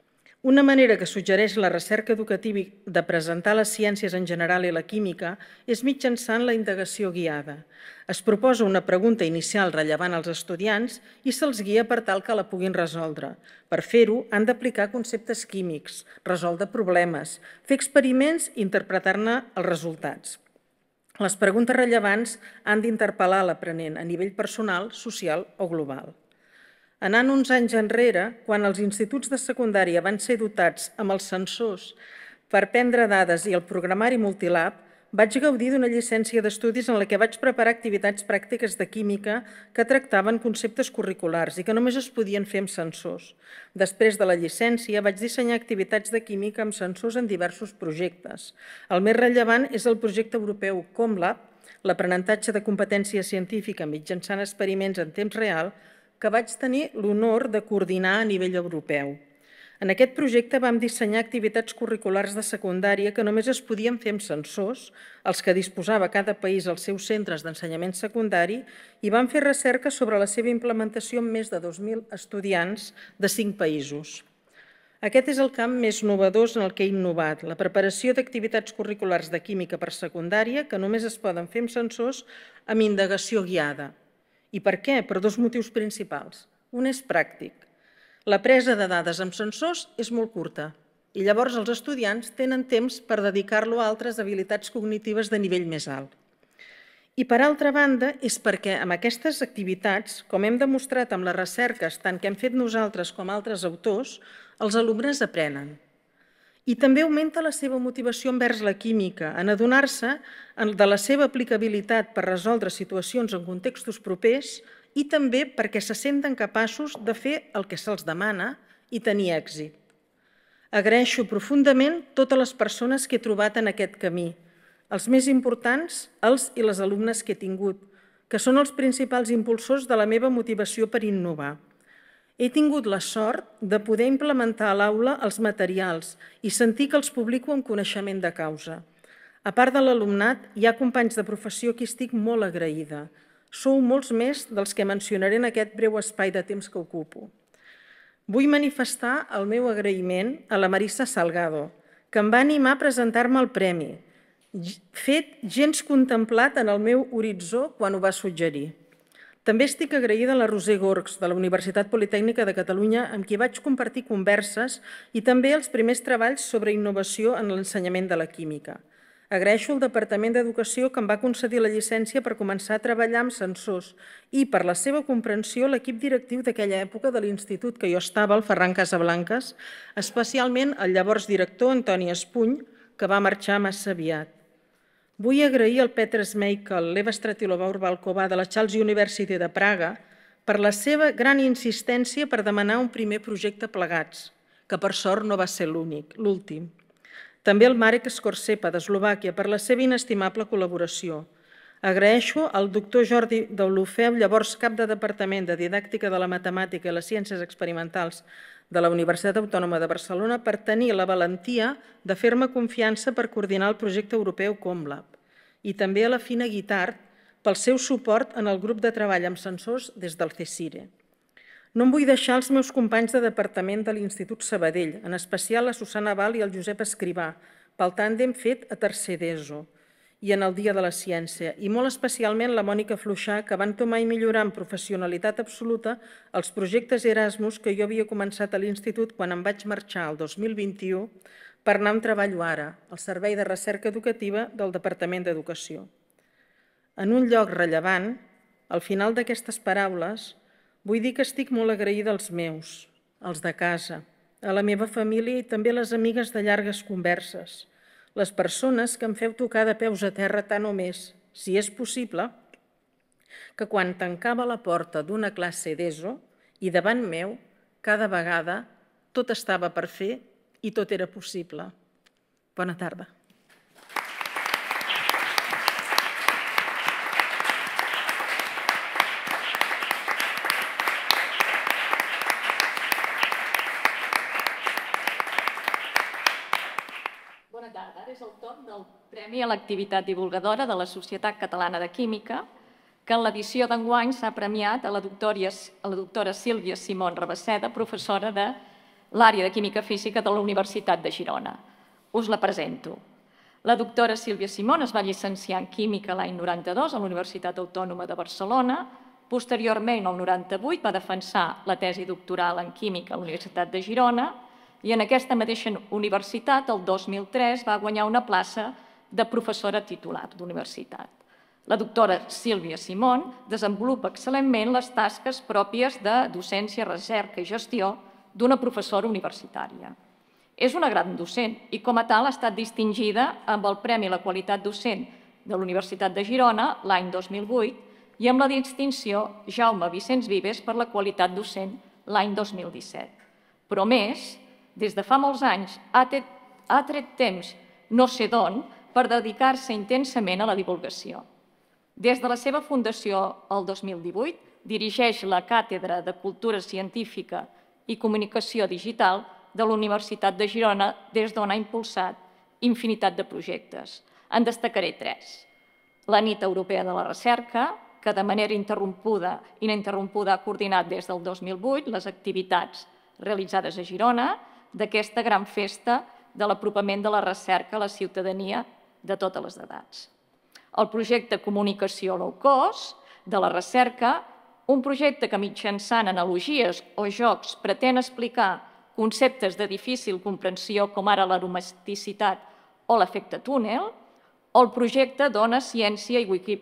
Una manera que suggereix la recerca educativa de presentar les ciències en general i la química és mitjançant la indagació guiada. Es proposa una pregunta inicial rellevant als estudiants i se'ls guia per tal que la puguin resoldre. Per fer-ho, han d'aplicar conceptes químics, resoldre problemes, fer experiments i interpretar-ne els resultats. Les preguntes rellevants han d'interpel·lar l'aprenent a nivell personal, social o global. Anant uns anys enrere, quan els instituts de secundària van ser dotats amb els sensors per prendre dades i el programari Multilab, vaig gaudir d'una llicència d'estudis en la que vaig preparar activitats pràctiques de química que tractaven conceptes curriculars i que només es podien fer amb sensors. Després de la llicència vaig dissenyar activitats de química amb sensors en diversos projectes. El més rellevant és el projecte europeu COMLAB, l'aprenentatge de competència científica mitjançant experiments en temps real, que vaig tenir l'honor de coordinar a nivell europeu. En aquest projecte vam dissenyar activitats curriculars de secundària que només es podien fer amb sensors, els que disposava cada país als seus centres d'ensenyament secundari, i vam fer recerca sobre la seva implementació amb més de 2.000 estudiants de 5 països. Aquest és el camp més innovador en el que he innovat, la preparació d'activitats curriculars de química per secundària que només es poden fer amb sensors amb indagació guiada. I per què? Per 2 motius principals. Un és pràctic. La presa de dades amb sensors és molt curta i llavors els estudiants tenen temps per dedicar-lo a altres habilitats cognitives de nivell més alt. I per altra banda és perquè amb aquestes activitats, com hem demostrat amb les recerques tant que hem fet nosaltres com altres autors, els alumnes aprenen. I també augmenta la seva motivació envers la química, en adonar-se de la seva aplicabilitat per resoldre situacions en contextos propers i també perquè se senten capaços de fer el que se'ls demana i tenir èxit. Agraeixo profundament totes les persones que he trobat en aquest camí, els més importants, els i les alumnes que he tingut, que són els principals impulsors de la meva motivació per innovar. He tingut la sort de poder implementar a l'aula els materials i sentir que els publico amb coneixement de causa. A part de l'alumnat, hi ha companys de professió a qui estic molt agraïda. Sou molts més dels que mencionaré en aquest breu espai de temps que ocupo. Vull manifestar el meu agraïment a la Marisa Salgado, que em va animar a presentar-me el premi, fet gens contemplat en el meu horitzó quan ho va suggerir. També estic agraïda a la Roser Gorgs, de la Universitat Politècnica de Catalunya, amb qui vaig compartir converses i també els primers treballs sobre innovació en l'ensenyament de la química. Agraeixo al Departament d'Educació que em va concedir la llicència per començar a treballar amb sensors i, per la seva comprensió, l'equip directiu d'aquella època de l'institut que jo estava, el Ferran Casablanques, especialment el llavors director Antoni Espuny, que va marxar massa aviat. Vull agrair al Petr Smejkal, l'Eva Stratilová-Urbalková de la Charles University de Praga per la seva gran insistència per demanar un primer projecte plegats, que per sort no va ser l'últim. També al Marek Skorsepa d'Eslovàquia per la seva inestimable col·laboració. Agraeixo al doctor Jordi Deulofeu, llavors cap de Departament de Didàctica de la Matemàtica i les Ciències Experimentals de la Universitat Autònoma de Barcelona per tenir la valentia de fer-me confiança per coordinar el projecte europeu COMLAB i també a la Fina Guitart pel seu suport en el grup de treball amb sensors des del CSIRE. No em vull deixar els meus companys de departament de l'Institut Sabadell, en especial la Susana Val i el Josep Escrivà, pel tàndem fet a tercer d'ESO i en el Dia de la Ciència, i molt especialment la Mònica Fluixà, que van tomar i millorar amb professionalitat absoluta els projectes Erasmus que jo havia començat a l'Institut quan em vaig marxar el 2021 per anar on treballo ara, al Servei de Recerca Educativa del Departament d'Educació. En un lloc rellevant, al final d'aquestes paraules, vull dir que estic molt agraïda als meus, als de casa, a la meva família i també a les amigues de llargues converses, les persones que em feu tocar de peus a terra tant o més, si és possible, que quan tancava la porta d'una classe d'ESO i davant meu, cada vegada tot estava per fer i tot era possible. Bona tarda. Bona tarda. Ara és el torn del Premi a l'Activitat Divulgadora de la Societat Catalana de Química, que en l'edició d'enguany s'ha premiat a la doctora Sílvia Simón Rabaseda, professora de l'àrea de Química Física de la Universitat de Girona. Us la presento. La doctora Sílvia Simón es va llicenciar en Química l'any 92 a la Universitat Autònoma de Barcelona. Posteriorment, el 98, va defensar la tesi doctoral en Química a la Universitat de Girona i en aquesta mateixa universitat, el 2003, va guanyar una plaça de professora titular d'universitat. La doctora Sílvia Simón desenvolupa excel·lentment les tasques pròpies de docència, recerca i gestió d'una professora universitària. És una gran docent i, com a tal, ha estat distingida amb el Premi a la Qualitat Docent de la Universitat de Girona l'any 2008 i amb la distinció Jaume Vicenç Vives per la qualitat docent l'any 2017. Però més, des de fa molts anys ha tret temps no sé d'on per dedicar-se intensament a la divulgació. Des de la seva fundació el 2018 dirigeix la Càtedra de Cultura Científica i Comunicació Digital de la Universitat de Girona, des d'on ha impulsat infinitat de projectes. En destacaré 3. La Nit Europea de la Recerca, que de manera ininterrompuda ha coordinat des del 2008 les activitats realitzades a Girona d'aquesta gran festa de l'apropament de la recerca a la ciutadania de totes les edats. El projecte Comunicació Low Cost de la recerca, un projecte que mitjançant analogies o jocs pretén explicar conceptes de difícil comprensió com ara l'aromasticitat o l'efecte túnel, o el projecte Dona, Ciència i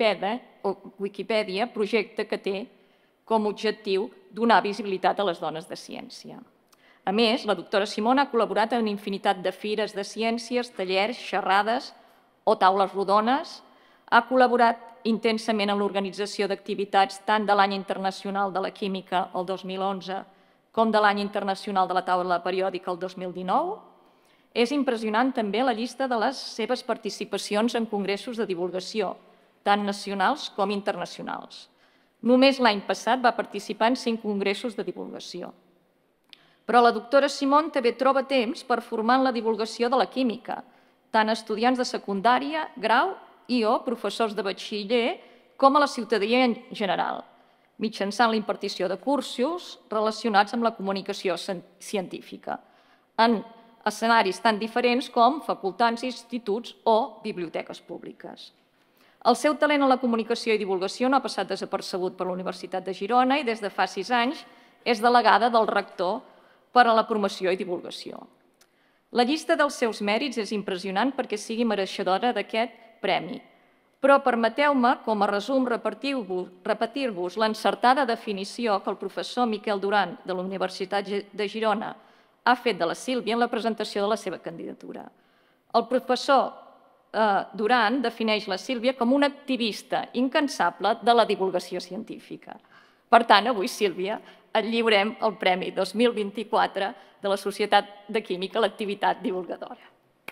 Wikipedia, projecte que té com a objectiu donar visibilitat a les dones de ciència. A més, la doctora Simón ha col·laborat en infinitat de fires de ciències, tallers, xerrades o taules rodones, ha col·laborat intensament en l'organització d'activitats tant de l'Any Internacional de la Química el 2011 com de l'Any Internacional de la Taula Periòdica el 2019. És impressionant també la llista de les seves participacions en congressos de divulgació, tant nacionals com internacionals. Només l'any passat va participar en 5 congressos de divulgació. Però la doctora Simón també troba temps per formar en la divulgació de la química, tant a estudiants de secundària, grau i o professors de batxiller, com a la ciutadania en general, mitjançant la impartició de cursos relacionats amb la comunicació científica, en escenaris tan diferents com facultats, instituts o biblioteques públiques. El seu talent en la comunicació i divulgació no ha passat desapercebut per la Universitat de Girona i des de fa 6 anys és delegada del rector per a la promoció i divulgació. La llista dels seus mèrits és impressionant perquè sigui mereixedora d'aquest premi, però permeteu-me, com a resum, repetir-vos l'encertada definició que el professor Miquel Duran de la Universitat de Girona ha fet de la Sílvia en la presentació de la seva candidatura. El professor Duran defineix la Sílvia com una activista incansable de la divulgació científica. Per tant, avui, Sílvia, et lliurem el Premi 2024 de la Societat de Química a l'activitat divulgadora.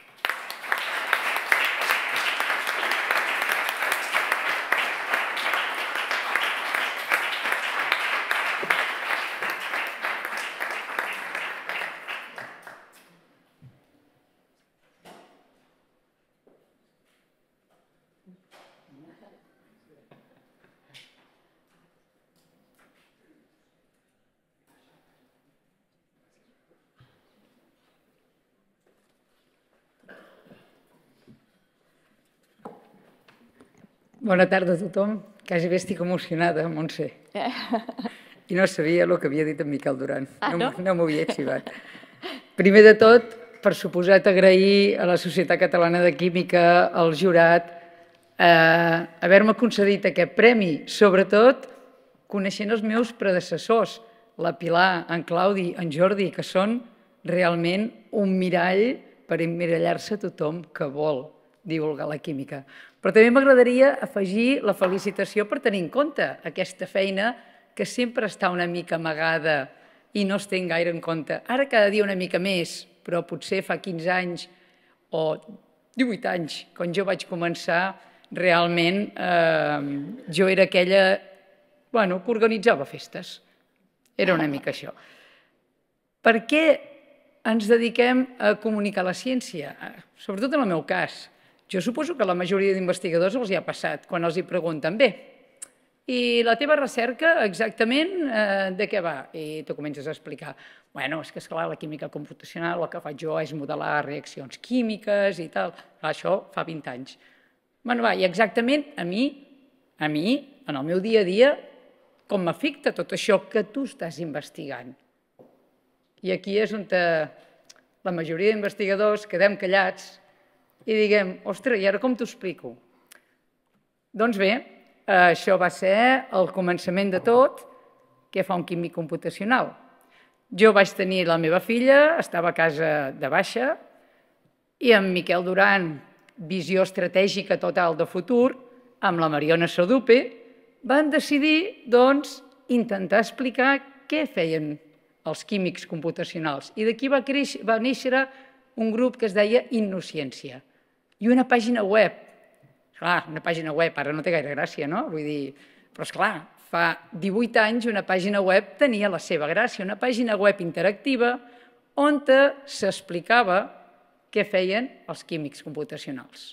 Bona tarda a tothom. Quasi bé estic emocionada, Montse. I no sabia el que havia dit en Miquel Duran. No m'ho havia xivat. Primer de tot, per suposat, agrair a la Societat Catalana de Química, al jurat, haver-me concedit aquest premi, sobretot coneixent els meus predecessors, la Pilar, en Claudi, en Jordi, que són realment un mirall per emmirallar-se tothom que vol divulgar la química. Però també m'agradaria afegir la felicitació per tenir en compte aquesta feina que sempre està una mica amagada i no es té gaire en compte. Ara cada dia una mica més, però potser fa 15 anys o 18 anys, quan jo vaig començar, realment jo era aquella que organitzava festes. Era una mica això. Per què ens dediquem a comunicar la ciència? Sobretot en el meu cas. Jo suposo que a la majoria d'investigadors els hi ha passat quan els hi pregunten bé, I la teva recerca exactament de què va? I tu comences a explicar. Bueno, és que, esclar, la química computacional el que faig jo és modelar reaccions químiques i tal. Això fa 20 anys. Bueno, va, i exactament a mi, en el meu dia a dia, com m'afecta tot això que tu estàs investigant. I aquí és on la majoria d'investigadors quedem callats i diguem, ostres, i ara com t'ho explico? Doncs bé, això va ser el començament de tot, què fa un químic computacional. Jo vaig tenir la meva filla, estava a casa de baixa, i en Miquel Duran, visió estratègica total de futur, amb la Mariona Sadupe, van decidir, doncs, intentar explicar què feien els químics computacionals. I d'aquí va néixer un grup que es deia Innociència. I una pàgina web. Clar, una pàgina web ara no té gaire gràcia, no? Vull dir, però esclar, fa 18 anys una pàgina web tenia la seva gràcia, una pàgina web interactiva on s'explicava què feien els químics computacionals.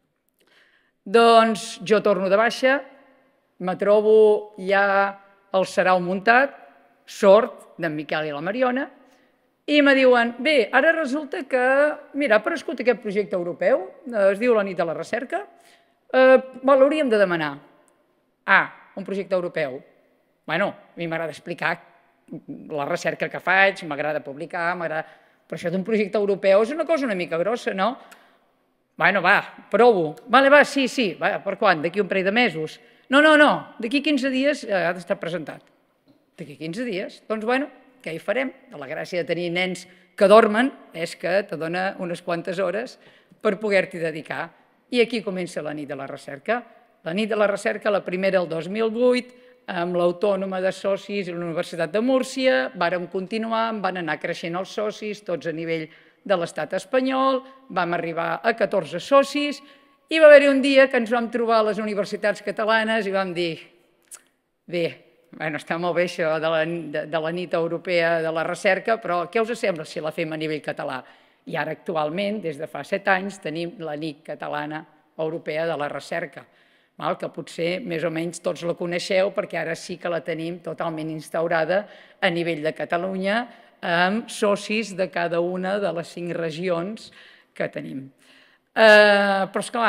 Doncs jo torno de baixa, me trobo ja el sarau muntat, sort d'en Miquel i la Mariona, i me diuen, bé, ara resulta que, mira, ha aparegut aquest projecte europeu, es diu la nit de la recerca, l'hauríem de demanar. Un projecte europeu. Bueno, a mi m'agrada explicar la recerca que faig, m'agrada publicar, però això d'un projecte europeu és una cosa una mica grossa, no? Bueno, va, provo. Vale, va, sí, per quan? D'aquí un parell de mesos? No, d'aquí 15 dies ha d'estar presentat. D'aquí 15 dies? Doncs, bueno, què hi farem? La gràcia de tenir nens que dormen és que te dona unes quantes hores per poder-t'hi dedicar. I aquí comença la nit de la recerca. La nit de la recerca, la primera el 2008, amb l'Autònoma de Socis i la Universitat de Múrcia, vàrem continuar, van anar creixent els socis, tots a nivell de l'estat espanyol, vam arribar a 14 socis, i va haver-hi un dia que ens vam trobar a les universitats catalanes i vam dir, bé, està molt bé això de la nit europea de la recerca, però què us sembla si la fem a nivell català? I ara actualment, des de fa 7 anys, tenim la nit catalana europea de la recerca, que potser més o menys tots la coneixeu perquè ara sí que la tenim totalment instaurada a nivell de Catalunya amb socis de cada una de les 5 regions que tenim. Però, esclar,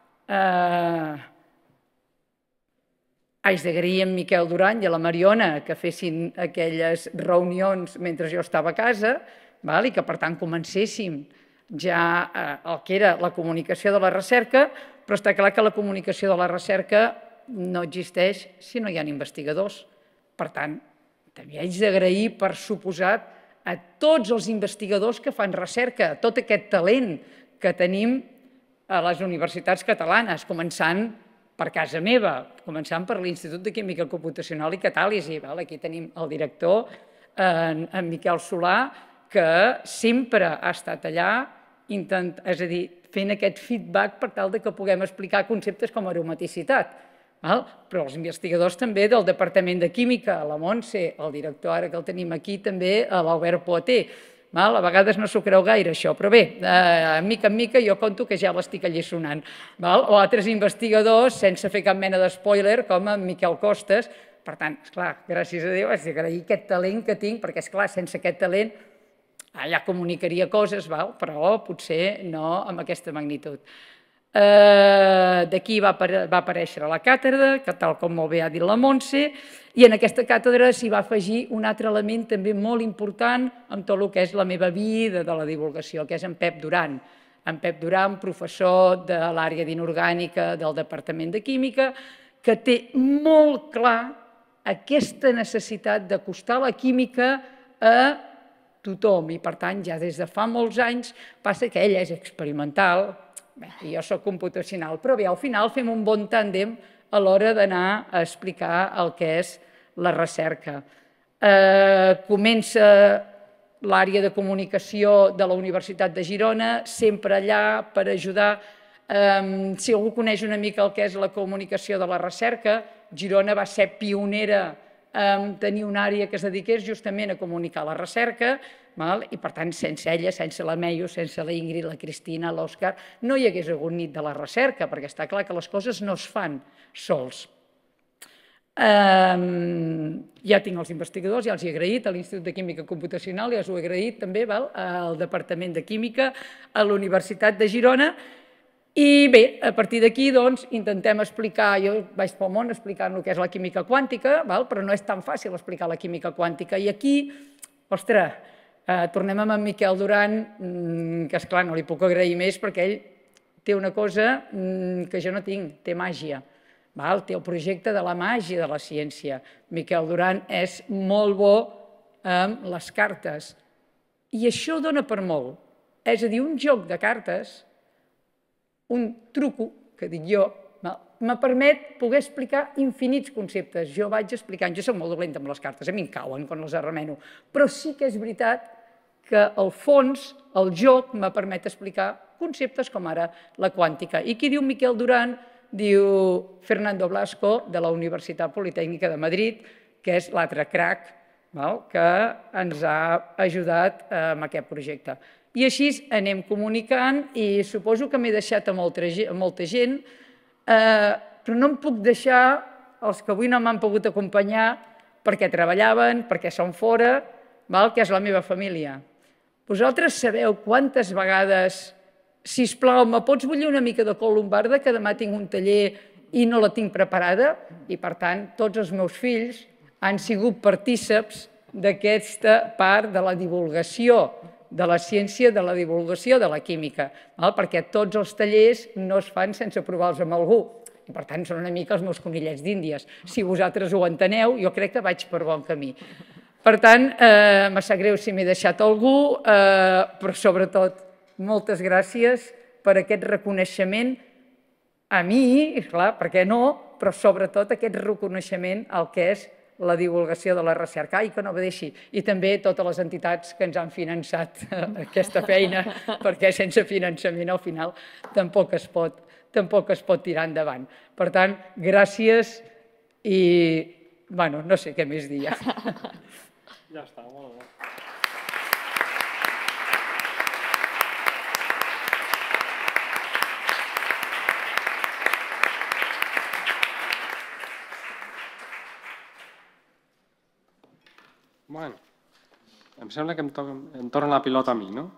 haig d'agrair a en Miquel Duran i a la Mariona que fessin aquelles reunions mentre jo estava a casa i que, per tant, comencéssim ja el que era la comunicació de la recerca, però està clar que la comunicació de la recerca no existeix si no hi ha investigadors. Per tant, també haig d'agrair, per suposat, a tots els investigadors que fan recerca, tot aquest talent que tenim a les universitats catalanes, començant per casa meva, començant per l'Institut de Química Computacional i Catàlisi. Aquí tenim el director, en Miquel Solà, que sempre ha estat allà, és a dir, fent aquest feedback per tal que puguem explicar conceptes com aromaticitat. Però els investigadors també del Departament de Química, la Montse, el director ara que el tenim aquí, també l'Albert Poater. A vegades no s'ho creu gaire, això, però bé, mica en mica jo conto que ja l'estic alliçonant. O altres investigadors, sense fer cap mena d'espoiler, com en Miquel Costes. Per tant, esclar, gràcies a Déu, haig d'agrair aquest talent que tinc, perquè, esclar, sense aquest talent ja comunicaria coses, però potser no amb aquesta magnitud. D'aquí va aparèixer la càtedra, que tal com molt bé ha dit la Montse, i en aquesta càtedra s'hi va afegir un altre element també molt important en tot el que és la meva vida de la divulgació, que és en Pep Duran. En Pep Duran, professor de l'àrea d'inorgànica del Departament de Química, que té molt clar aquesta necessitat d'acostar la química a tothom, i per tant ja des de fa molts anys passa que ell és experimental i jo soc computacional, però bé, al final fem un bon tàndem a l'hora d'anar a explicar el que és la recerca. Comença l'àrea de comunicació de la Universitat de Girona, sempre allà per ajudar. Si algú coneix una mica el que és la comunicació de la recerca, Girona va ser pionera tenir una àrea que es dediqués justament a comunicar la recerca, i per tant, sense ella, sense la Meio, sense la Ingrid, la Cristina, l'Òscar, no hi hagués hagut nit de la recerca, perquè està clar que les coses no es fan sols. Ja tinc els investigadors, ja els he agraït, a l'Institut de Química Computacional, ja us ho he agraït també, al Departament de Química, a la Universitat de Girona. I bé, a partir d'aquí intentem explicar, jo vaig pel món explicant el que és la química quàntica, però no és tan fàcil explicar la química quàntica. I aquí, ostres, tornem amb en Miquel Duran, que esclar, no li puc agrair més perquè ell té una cosa que jo no tinc, té màgia. Té el projecte de la màgia de la ciència. Miquel Duran és molt bo amb les cartes. I això dona per molt. És a dir, un joc de cartes, un truco, que dic jo, me permet poder explicar infinits conceptes. Jo vaig explicant, jo soc molt dolenta amb les cartes, a mi em cauen quan les arremeno, però sí que és veritat que al fons el joc me permet explicar conceptes com ara la quàntica. I qui diu Miquel Duran? Diu Fernando Blasco, de la Universitat Politècnica de Madrid, que és l'altre crac que ens ha ajudat amb aquest projecte. I així anem comunicant i suposo que m'he deixat a molta gent, però no em puc deixar els que avui no m'han pogut acompanyar perquè treballaven, perquè són fora, que és la meva família. Vosaltres sabeu quantes vegades, sisplau, me pots bullir una mica de col lombarda, que demà tinc un taller i no la tinc preparada? I, per tant, tots els meus fills han sigut partíceps d'aquesta part de la divulgació de la ciència, de la divulgació de la química, perquè tots els tallers no es fan sense provar-los amb algú. I, per tant, són una mica els meus conillets d'Índies. Si vosaltres ho enteneu, jo crec que vaig per bon camí. Per tant, me sap greu si m'he deixat algú, però sobretot moltes gràcies per aquest reconeixement a mi, clar, per què no, però sobretot aquest reconeixement al que és la divulgació de la recerca i que no obedeixi. I també totes les entitats que ens han finançat aquesta feina, perquè sense finançament al final tampoc es pot tirar endavant. Per tant, gràcies i, bueno, no sé què més dir. Ja està, molt bé. Bueno, em sembla que em torna la pilota a mi, no?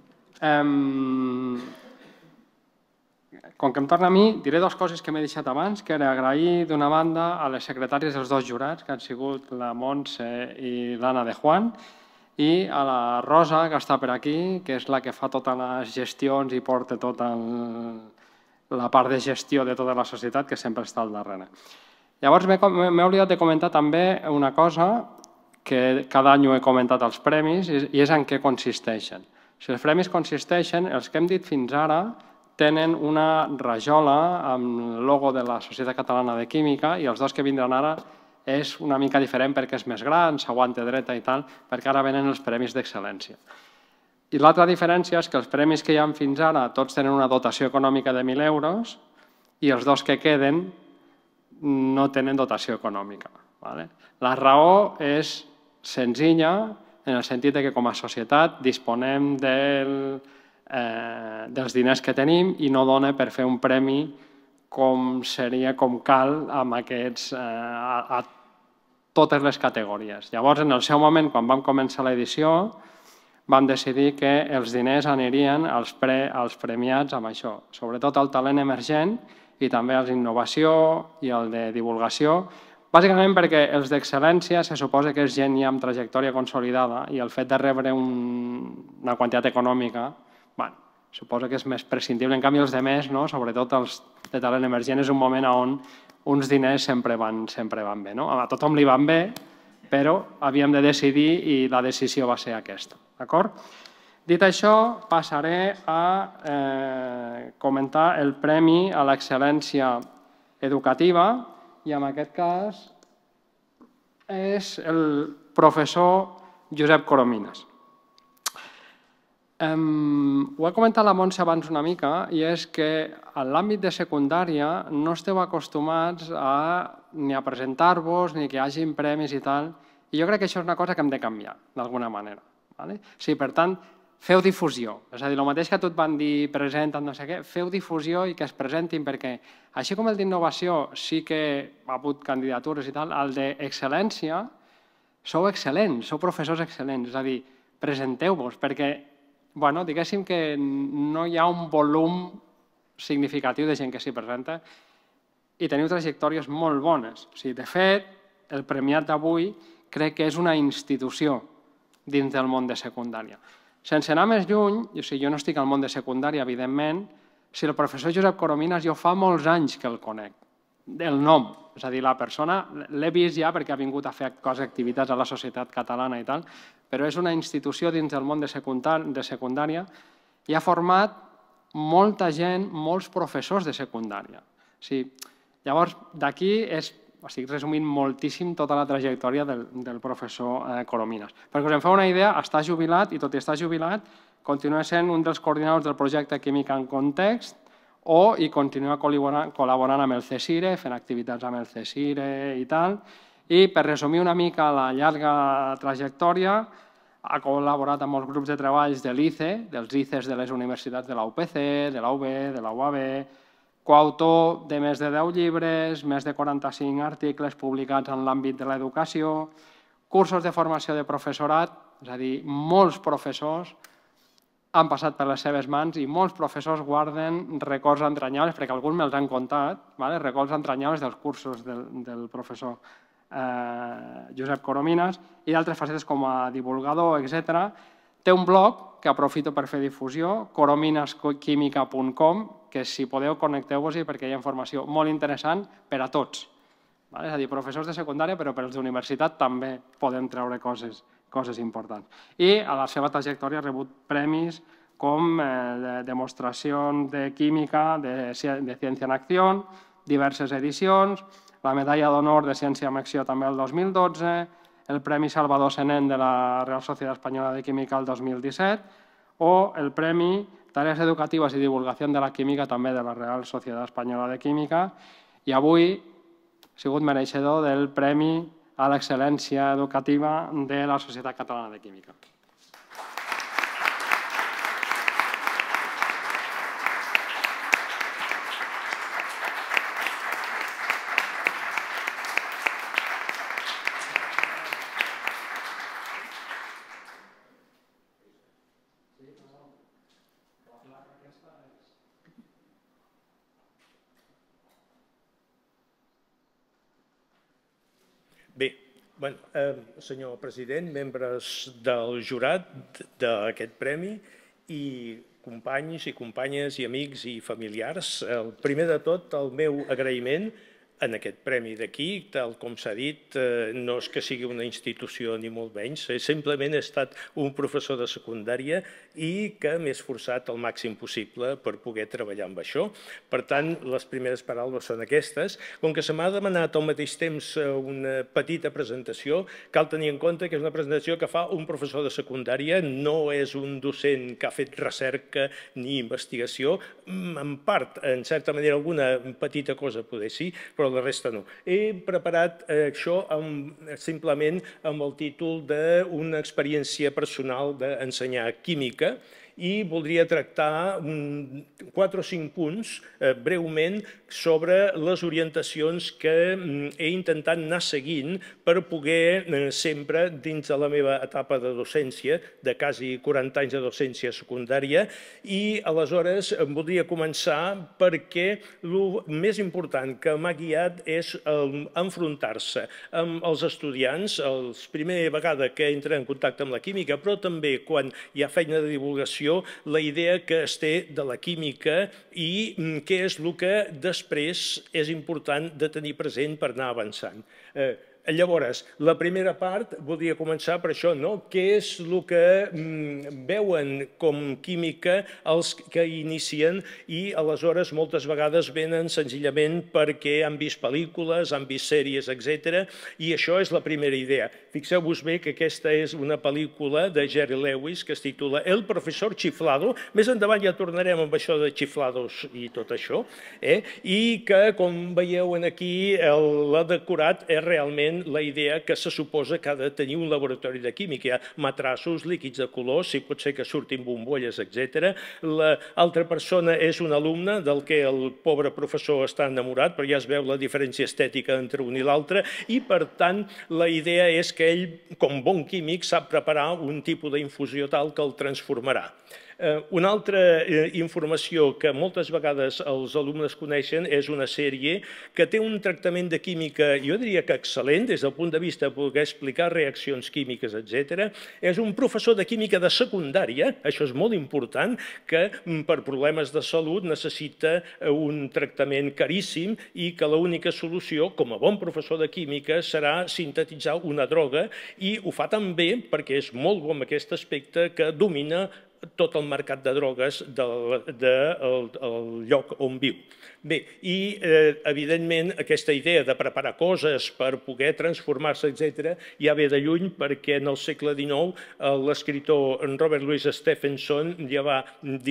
Com que em torna a mi, diré dues coses que m'he deixat abans, que era agrair d'una banda a les secretàries dels dos jurats, que han sigut la Montse i l'Anna de Juan, i a la Rosa, que està per aquí, que és la que fa totes les gestions i porta tota la part de gestió de tota la societat, que sempre està al darrere. Llavors, m'he oblidat de comentar també una cosa que cada any ho he comentat als premis, i és en què consisteixen. Si els premis consisteixen, els que hem dit fins ara tenen una rajola amb el logo de la Societat Catalana de Química i els dos que vindran ara és una mica diferent perquè és més gran, s'aguanta dreta i tal, perquè ara venen els premis d'excel·lència. I l'altra diferència és que els premis que hi ha fins ara tots tenen una dotació econòmica de 1.000 euros i els dos que queden no tenen dotació econòmica. La raó és senzilla en el sentit que com a societat disponem dels diners que tenim i no dona per fer un premi com seria, com cal, amb aquests, a totes les categories. Llavors, en el seu moment, quan vam començar l'edició, vam decidir que els diners anirien als premiats amb això, sobretot al talent emergent i també als d'innovació i al de divulgació, bàsicament perquè els d'excel·lència se suposa que és gent ja amb trajectòria consolidada i el fet de rebre una quantitat econòmica suposa que és més prescindible. En canvi, els altres, sobretot els de talent emergent, és un moment on uns diners sempre van bé. A tothom li van bé, però havíem de decidir i la decisió va ser aquesta. Dit això, passaré a comentar el Premi a l'Excel·lència Educativa, i en aquest cas és el professor Josep Coromines. Ho he comentat la Montse abans una mica, i és que en l'àmbit de secundària no esteu acostumats ni a presentar-vos, ni que hi hagin premis i tal, i jo crec que això és una cosa que hem de canviar, d'alguna manera. Per tant, feu difusió. És a dir, el mateix que tot van dir presenten, no sé què, feu difusió i que es presentin, perquè així com el d'innovació sí que ha hagut candidatures i tal, el d'excel·lència sou excel·lents, sou professors excel·lents, és a dir, presenteu-vos, perquè, bueno, diguéssim que no hi ha un volum significatiu de gent que s'hi presenta i teniu trajectòries molt bones. O sigui, de fet, el premiat d'avui crec que és una institució dins del món de secundària. Sense anar més lluny, jo no estic al món de secundària, evidentment, si el professor Josep Coromines jo fa molts anys que el conec, el nom, és a dir, la persona l'he vist ja perquè ha vingut a fer activitats a la societat catalana i tal, però és una institució dins del món de secundària i ha format molta gent, molts professors de secundària. Llavors, d'aquí estic resumint moltíssim tota la trajectòria del professor Coromines. Perquè us en feu una idea, està jubilat i tot i estar jubilat continua sent un dels coordinadors del projecte Química en Context i continua col·laborant amb el CSIRE, fent activitats amb el CSIRE i tal. I per resumir una mica la llarga trajectòria, ha col·laborat amb molts grups de treballs de l'ICE, dels ICEs de les universitats de la UPC, de la UB, de la UAB, coautor de més de 10 llibres, més de 45 articles publicats en l'àmbit de l'educació, cursos de formació de professorat, és a dir, molts professors han passat per les seves mans i molts professors guarden records entranyables, perquè alguns me'ls han contat, records entranyables dels cursos del professor Josep Coromines i d'altres facetes com a divulgador, etc. Té un blog que aprofito per fer difusió, corominesquimica.com, que si podeu connecteu-vos-hi perquè hi ha informació molt interessant per a tots. És a dir, professors de secundària, però per als d'universitat també podem treure coses importants. I a la seva trajectòria ha rebut premis com demostracions de química, de Ciència en Acció, diverses edicions, la medalla d'honor de Ciència en Acció també el 2012, el Premi Salvador Senén de la Real Sociedad Española de Química el 2017 o el Premi Tareas Educativas y Divulgación de la Química també de la Real Sociedad Española de Química i avui ha sigut mereixedor del Premi a l'Excel·lència Educativa de la Societat Catalana de Química. Bé, senyor president, membres del jurat d'aquest premi i companys i companyes i amics i familiars, primer de tot el meu agraïment en aquest premi d'aquí, tal com s'ha dit, no és que sigui una institució ni molt menys, simplement he estat un professor de secundària i que m'he esforçat el màxim possible per poder treballar amb això. Per tant, les primeres paraules són aquestes. Com que se m'ha demanat al mateix temps una petita presentació, cal tenir en compte que és una presentació que fa un professor de secundària, no és un docent que ha fet recerca ni investigació, en part, en certa manera, alguna petita cosa poder sí, però la resta no. He preparat això simplement amb el títol d'una experiència personal d'ensenyar química i voldria tractar 4 o 5 punts, breument, sobre les orientacions que he intentat anar seguint per poder sempre, dins de la meva etapa de docència, de quasi 40 anys de docència secundària, i aleshores voldria començar perquè el més important que m'ha guiat és enfrontar-se amb els estudiants, la primera vegada que entra en contacte amb la química, però també quan hi ha feina de divulgació, la idea que es té de la química i què és el que després és important de tenir present per anar avançant. Llavors, la primera part, voldria començar per això, què és el que veuen com química els que inicien i aleshores moltes vegades venen senzillament perquè han vist pel·lícules, han vist sèries, etc. I això és la primera idea. Fixeu-vos bé que aquesta és una pel·lícula de Jerry Lewis que es titula El professor chiflado. Més endavant ja tornarem amb això de chiflados i tot això. I que, com veieu aquí, el decorat és realment realment la idea que se suposa que ha de tenir un laboratori de química. Hi ha matrassos, líquids de colors, si pot ser que surtin bombolles, etc. L'altra persona és un alumne del que el pobre professor està enamorat, però ja es veu la diferència estètica entre un i l'altre, i per tant la idea és que ell, com bon químic, sap preparar un tipus d'infusió tal que el transformarà. Una altra informació que moltes vegades els alumnes coneixen és una sèrie que té un tractament de química, jo diria que excel·lent, des del punt de vista de poder explicar reaccions químiques, etc. És un professor de química de secundària, això és molt important, que per problemes de salut necessita un tractament caríssim i que l'única solució, com a bon professor de química, serà sintetitzar una droga, i ho fa tan bé, perquè és molt bo en aquest aspecte, que domina tot el mercat de drogues del lloc on viu. Bé, i evidentment aquesta idea de preparar coses per poder transformar-se, etc., ja ve de lluny, perquè en el segle XIX l'escriptor Robert Louis Stevenson ja va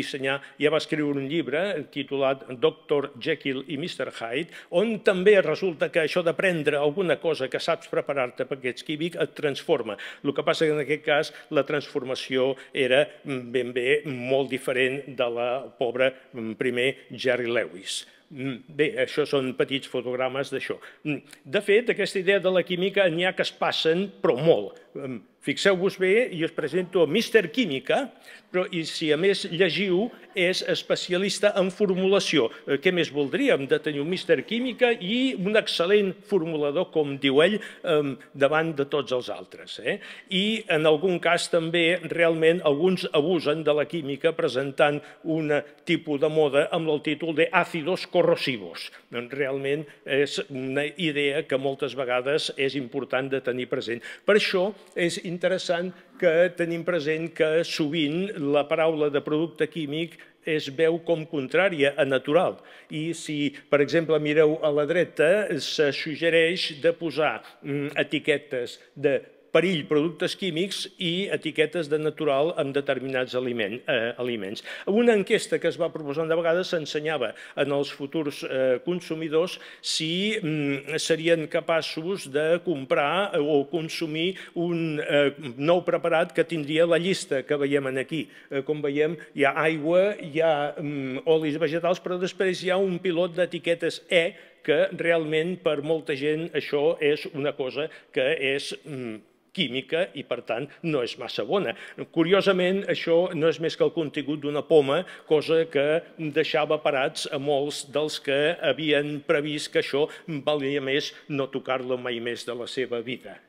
escriure un llibre titulat Dr. Jekyll i Mr. Hyde, on també resulta que això d'aprendre alguna cosa que saps preparar-te perquè ets químic et transforma. El que passa que en aquest cas la transformació era ben bé molt diferent de la pobra primer Jerry Lewis. Bé, això són petits fotogrames d'això. De fet, aquesta idea de la química n'hi ha que es passen, però molt. Fixeu-vos bé, i us presento Mr. Química, però si a més llegiu, és especialista en formulació. Què més voldríem de tenir un Mr. Química i un excel·lent formulador, com diu ell, davant de tots els altres. I en algun cas també realment alguns abusen de la química presentant un tipus de moda amb el títol de àcidos corrosivos. Realment és una idea que moltes vegades és important de tenir present. Per això és interessant que tenim present que sovint la paraula de producte químic es veu com contrària a natural. I si, per exemple, mireu a la dreta, se suggereix de posar etiquetes de perill productes químics i etiquetes de natural en determinats aliments. Una enquesta que es va proposar de vegades s'ensenyava en els futurs consumidors si serien capaços de comprar o consumir un nou preparat que tindria la llista que veiem aquí. Com veiem, hi ha aigua, hi ha olis vegetals, però després hi ha un pilot d'etiquetes E que realment per molta gent això és una cosa que és química i, per tant, no és massa bona. Curiosament, això no és més que el contingut d'una poma, cosa que deixava parats a molts dels que havien previst que això valia més no tocar-lo mai més de la seva vida.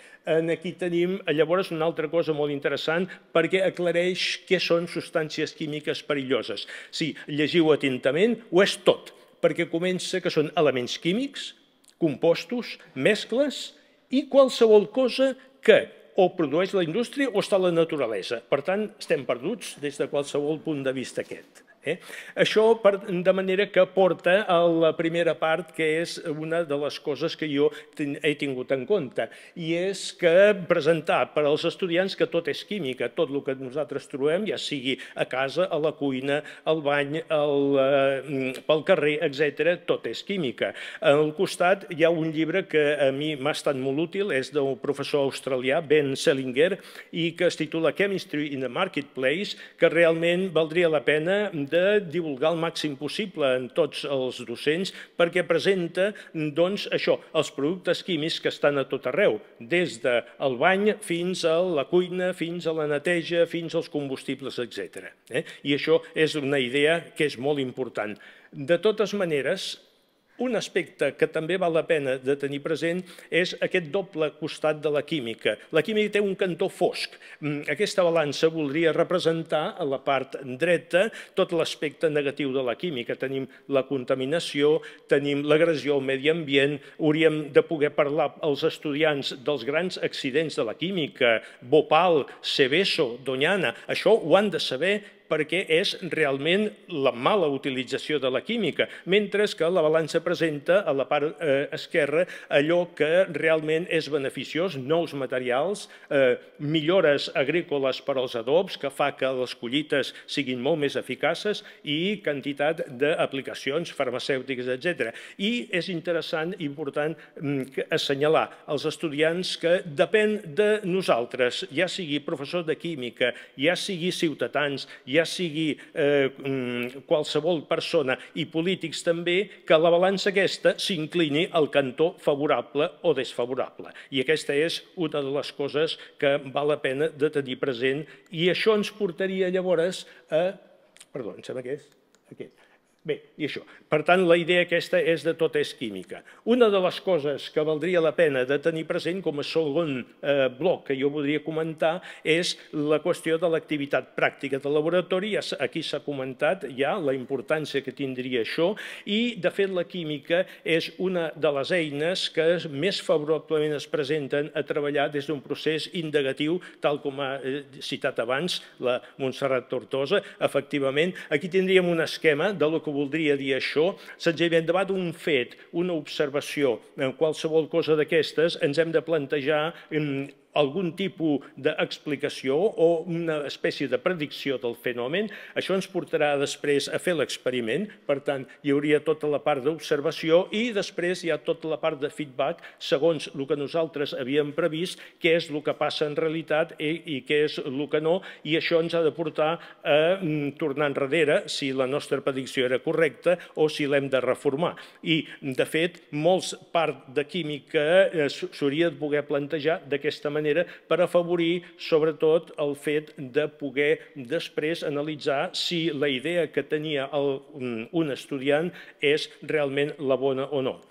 Aquí tenim, llavors, una altra cosa molt interessant perquè aclareix què són substàncies químiques perilloses. Si llegiu atentament, ho és tot, perquè comença que són elements químics, compostos, mescles i qualsevol cosa que o produeix la indústria o està a la naturalesa. Per tant, estem perduts des de qualsevol punt de vista aquest. Això de manera que porta a la primera part, que és una de les coses que jo he tingut en compte, i és que presentar per als estudiants que tot és química, tot el que nosaltres trobem, ja sigui a casa, a la cuina, al bany, pel carrer, etc., tot és química. Al costat hi ha un llibre que a mi m'ha estat molt útil, és del professor australià Ben Selinger, i que es titula Chemistry in the Marketplace, que realment valdria la pena de divulgar el màxim possible en tots els docents perquè presenta, doncs, això, els productes químics que estan a tot arreu, des del bany fins a la cuina, fins a la neteja, fins als combustibles, etc. I això és una idea que és molt important. De totes maneres, un aspecte que també val la pena de tenir present és aquest doble costat de la química. La química té un cantó fosc. Aquesta balança voldria representar a la part dreta tot l'aspecte negatiu de la química. Tenim la contaminació, tenim l'agressió al medi ambient, hauríem de poder parlar als estudiants dels grans accidents de la química, Bhopal, Seveso, Doñana. Això ho han de saber perquè és realment la mala utilització de la química, mentre que la balança presenta a la part esquerra allò que realment és beneficiós, nous materials, millores agrícoles per als adobs, que fa que les collites siguin molt més eficaces i quantitat d'aplicacions farmacèutiques, etc. I és interessant i important assenyalar als estudiants que depèn de nosaltres, ja sigui professor de química, ja sigui ciutadans, ja sigui qualsevol persona i polítics també, que la balança aquesta s'inclini al cantó favorable o desfavorable. I aquesta és una de les coses que val la pena de tenir present i això ens portaria llavors a... Perdó, em sembla que és aquest. Bé, i això. Per tant, la idea aquesta és de tot és química. Una de les coses que valdria la pena de tenir present com a segon bloc que jo voldria comentar és la qüestió de l'activitat pràctica de laboratori. Aquí s'ha comentat ja la importància que tindria això i, de fet, la química és una de les eines que més favorablement es presenten a treballar des d'un procés indagatiu, tal com ha citat abans la Montserrat Tortosa. Efectivament, aquí tindríem un esquema de lo que voldria dir això, senzillament davant d'un fet, una observació, en qualsevol cosa d'aquestes, ens hem de plantejar algun tipus d'explicació o una espècie de predicció del fenomen. Això ens portarà després a fer l'experiment, per tant, hi hauria tota la part d'observació i després hi ha tota la part de feedback segons el que nosaltres havíem previst, què és el que passa en realitat i què és el que no, i això ens ha de portar a tornar enrere si la nostra predicció era correcta o si l'hem de reformar. I, de fet, molts part de química s'hauria de poder plantejar d'aquesta manera per afavorir, sobretot, el fet de poder després analitzar si la idea que tenia un estudiant és realment la bona o no.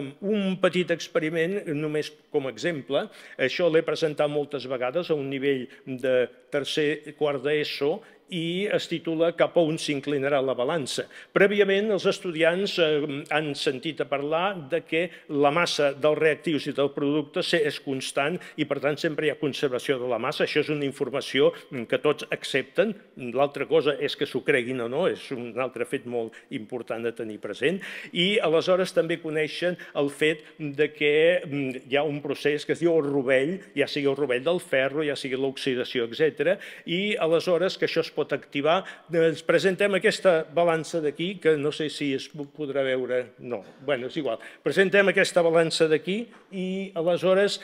Un petit experiment, només com a exemple, això l'he presentat moltes vegades a un nivell de tercer, quart d'ESO, i es titula Cap a on s'inclinarà la balança. Prèviament, els estudiants han sentit a parlar de que la massa dels reactius i del producte és constant i, per tant, sempre hi ha conservació de la massa. Això és una informació que tots accepten. L'altra cosa és que s'ho creguin o no, és un altre fet molt important de tenir present. I, aleshores, també coneixen el fet que hi ha un procés que es diu el rovell, ja sigui el rovell del ferro, ja sigui l'oxidació, etc. I, aleshores, que això es pot activar. Ens presentem aquesta balança d'aquí, que no sé si es podrà veure. No, bé, és igual. Presentem aquesta balança d'aquí i aleshores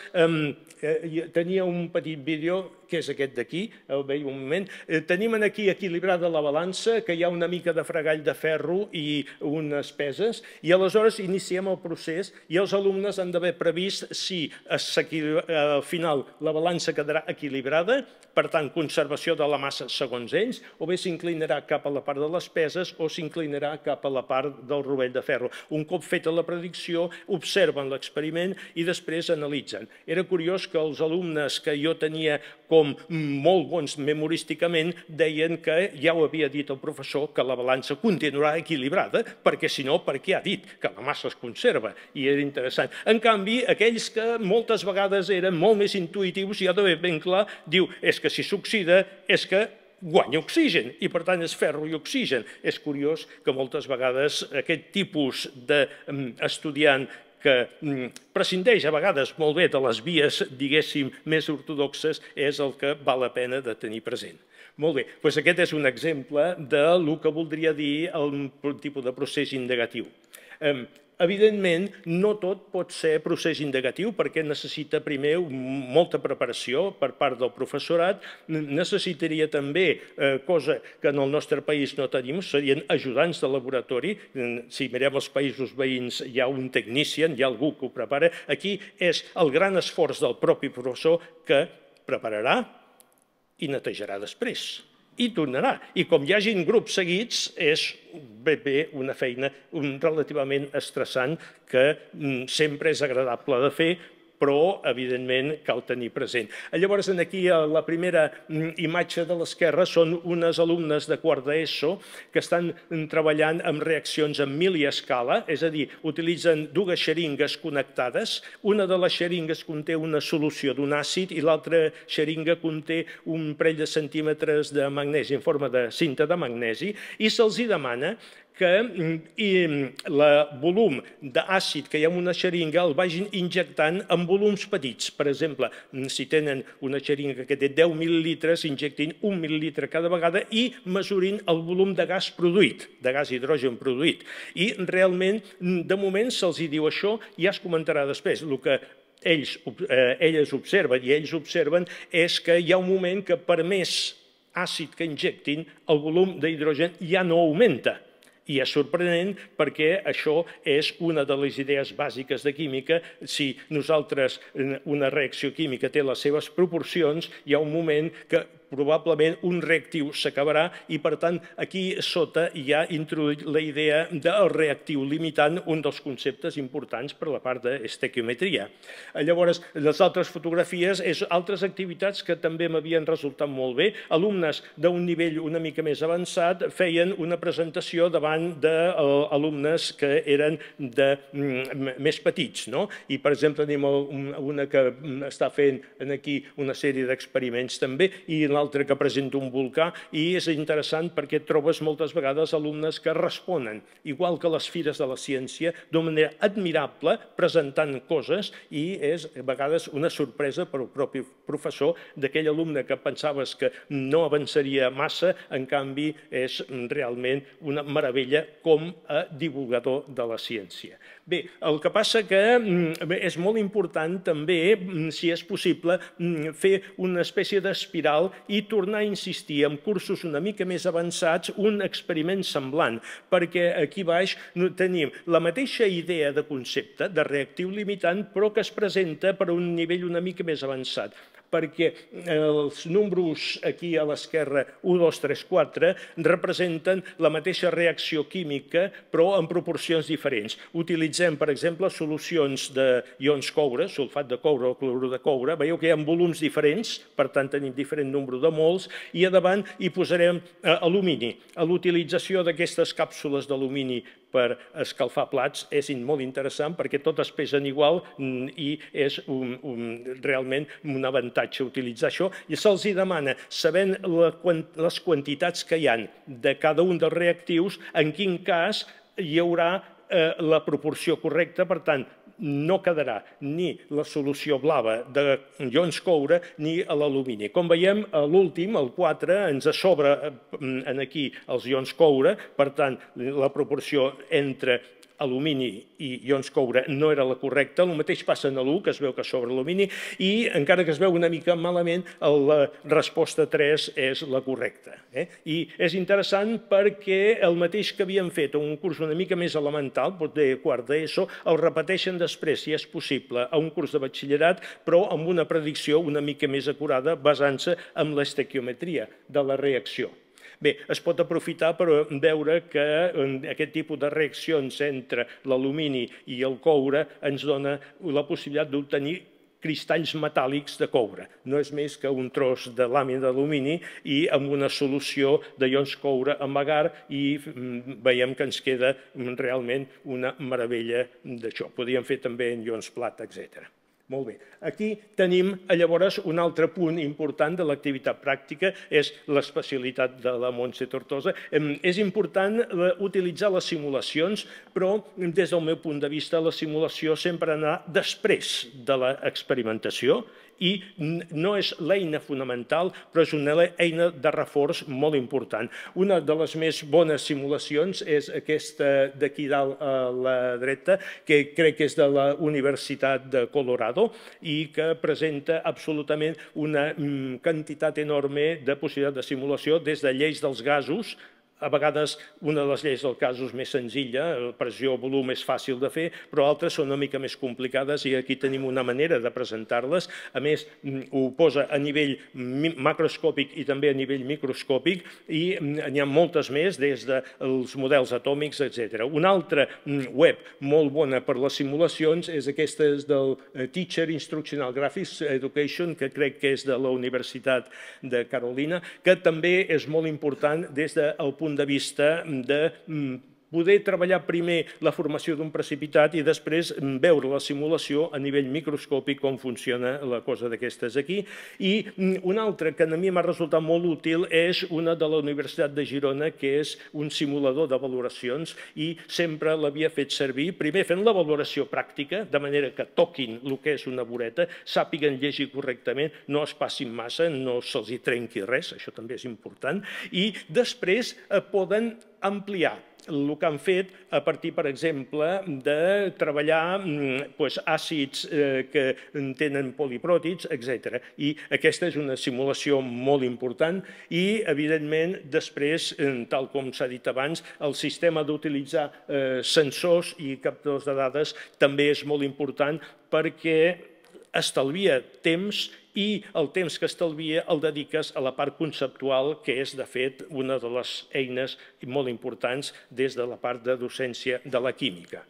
tenia un petit vídeo, que és aquest d'aquí, el veieu un moment. Tenim aquí equilibrada la balança, que hi ha una mica de fregall de ferro i unes peses, i aleshores iniciem el procés i els alumnes han d'haver previst si al final la balança quedarà equilibrada, per tant, conservació de la massa segons ells, o bé s'inclinarà cap a la part de les peses o s'inclinarà cap a la part del rovell de ferro. Un cop feta la predicció, observen l'experiment i després analitzen. Era curiós que els alumnes que jo tenia com molt bons memorísticament deien que ja ho havia dit el professor que la balança continuarà equilibrada, perquè si no, per què ha dit que la massa es conserva? I era interessant. En canvi, aquells que moltes vegades eren molt més intuïtius, ja d'haver ben clar, diu, és que si s'oxida, és que guanya oxigen i, per tant, és ferro i oxigen. És curiós que moltes vegades aquest tipus d'estudiant que prescindeix a vegades molt bé de les vies, diguéssim, més ortodoxes, és el que val la pena de tenir present. Molt bé, doncs aquest és un exemple del que voldria dir el tipus de procés indagatiu. Evidentment, no tot pot ser procés indagatiu perquè necessita primer molta preparació per part del professorat. Necessitaria també, cosa que en el nostre país no tenim, serien ajudants de laboratori. Si mirem els països veïns hi ha un tecnician, hi ha algú que ho prepara. Aquí és el gran esforç del propi professor que prepararà i netejarà després. I tornarà. I com hi hagin grups seguits, és bé una feina relativament estressant que sempre és agradable de fer, però, evidentment, cal tenir present. Llavors, aquí la primera imatge de l'esquerra són unes alumnes de quart d'ESO que estan treballant amb reaccions en miliescala, és a dir, utilitzen dues xeringues connectades. Una de les xeringues conté una solució d'un àcid i l'altra xeringa conté un parell de centímetres de magnesi en forma de cinta de magnesi i se'ls demana que el volum d'àcid que hi ha en una xeringa el vagin injectant en volums petits. Per exemple, si tenen una xeringa que té 10 mil·lilitres, injectin 1 mil·lilitre cada vegada i mesurin el volum de gas produït, de gas hidrogen produït. I realment, de moment, se'ls diu això, ja es comentarà després. El que elles observen i ells observen és que hi ha un moment que per més àcid que injectin, el volum d'hidrogen ja no augmenta. I és sorprenent perquè això és una de les idees bàsiques de química. Si nosaltres, una reacció química té les seves proporcions, hi ha un moment que probablement un reactiu s'acabarà i, per tant, aquí sota hi ha introduït la idea del reactiu limitant, un dels conceptes importants per la part d'estequiometria. Llavors, les altres fotografies és altres activitats que també m'havien resultat molt bé. Alumnes d'un nivell una mica més avançat feien una presentació davant d'alumnes que eren més petits. I, per exemple, tenim una que està fent aquí una sèrie d'experiments també i l'altre que presenta un volcà, i és interessant perquè trobes moltes vegades alumnes que responen, igual que les fires de la ciència, d'una manera admirable, presentant coses, i és a vegades una sorpresa per al propi professor d'aquell alumne que pensaves que no avançaria massa, en canvi és realment una meravella com a divulgador de la ciència. Bé, el que passa que és molt important també, si és possible, fer una espècie d'espiral i tornar a insistir en cursos una mica més avançats un experiment semblant, perquè aquí baix tenim la mateixa idea de concepte, de reactiu limitant, però que es presenta per un nivell una mica més avançat, perquè els números aquí a l'esquerra, 1, 2, 3, 4, representen la mateixa reacció química, però en proporcions diferents. Utilitzem, per exemple, solucions d'ions coure, sulfat de coure o clorur de coure. Veieu que hi ha volums diferents, per tant tenim diferent nombre de mols, i a davant hi posarem alumini. L'utilització d'aquestes càpsules d'alumini per escalfar plats és molt interessant perquè totes pesen igual i és realment un avantatge utilitzar això. I se'ls demana, sabent les quantitats que hi ha de cada un dels reactius, en quin cas hi haurà la proporció correcta, per tant, no quedarà ni la solució blava d'ions coure ni l'alumini. Com veiem, l'últim, el 4, ens sobra aquí els ions coure, per tant, la proporció entre alumini i ions coure no era la correcta. El mateix passa en l'1, que es veu que sobra alumini, i encara que es veu una mica malament, la resposta 3 és la correcta. I és interessant perquè el mateix que havien fet a un curs una mica més elemental, de quart d'ESO, el repeteixen després, si és possible, a un curs de batxillerat, però amb una predicció una mica més acurada, basant-se en l'estequiometria de la reacció. Bé, es pot aprofitar per veure que aquest tipus de reaccions entre l'alumini i el coure ens dona la possibilitat d'obtenir cristalls metàl·lics de coure. No és més que un tros de làmina d'alumini i amb una solució d'ions coure amb agar, i veiem que ens queda realment una meravella d'això. Podríem fer també en ions plata, etc. Molt bé. Aquí tenim llavors un altre punt important de l'activitat pràctica, és l'especialitat de la Montse Tortosa. És important utilitzar les simulacions, però des del meu punt de vista la simulació sempre ha d'anar després de l'experimentació, i no és l'eina fonamental, però és una eina de reforç molt important. Una de les més bones simulacions és aquesta d'aquí dalt a la dreta, que crec que és de la Universitat de Colorado i que presenta absolutament una quantitat enorme de possibilitats de simulació, des de lleis dels gasos a vegades una de les lleis del cas és més senzilla, pressió-volum és fàcil de fer, però altres són una mica més complicades i aquí tenim una manera de presentar-les. A més, ho posa a nivell macroscòpic i també a nivell microscòpic i n'hi ha moltes més, des dels models atòmics, etc. Una altra web molt bona per les simulacions és aquesta del Teacher Instructional Graphics Education, que crec que és de la Universitat de Carolina, que també és molt important des del punt de vista de poder treballar primer la formació d'un precipitat i després veure la simulació a nivell microscòpic com funciona la cosa d'aquestes aquí. I una altra que a mi m'ha resultat molt útil és una de la Universitat de Girona, que és un simulador de valoracions i sempre l'havia fet servir, primer fent la valoració pràctica, de manera que toquin el que és una voreta, sàpiguen llegir correctament, no es passin massa, no se'ls hi trenqui res, això també és important, i després poden ampliar el que han fet a partir, per exemple, de treballar àcids que tenen polipròtids, etc. I aquesta és una simulació molt important i, evidentment, després, tal com s'ha dit abans, el sistema d'utilitzar sensors i captadors de dades també és molt important perquè estalvia temps i el temps que estalvia el dediques a la part conceptual, que és, de fet, una de les eines molt importants des de la part de docència de la química.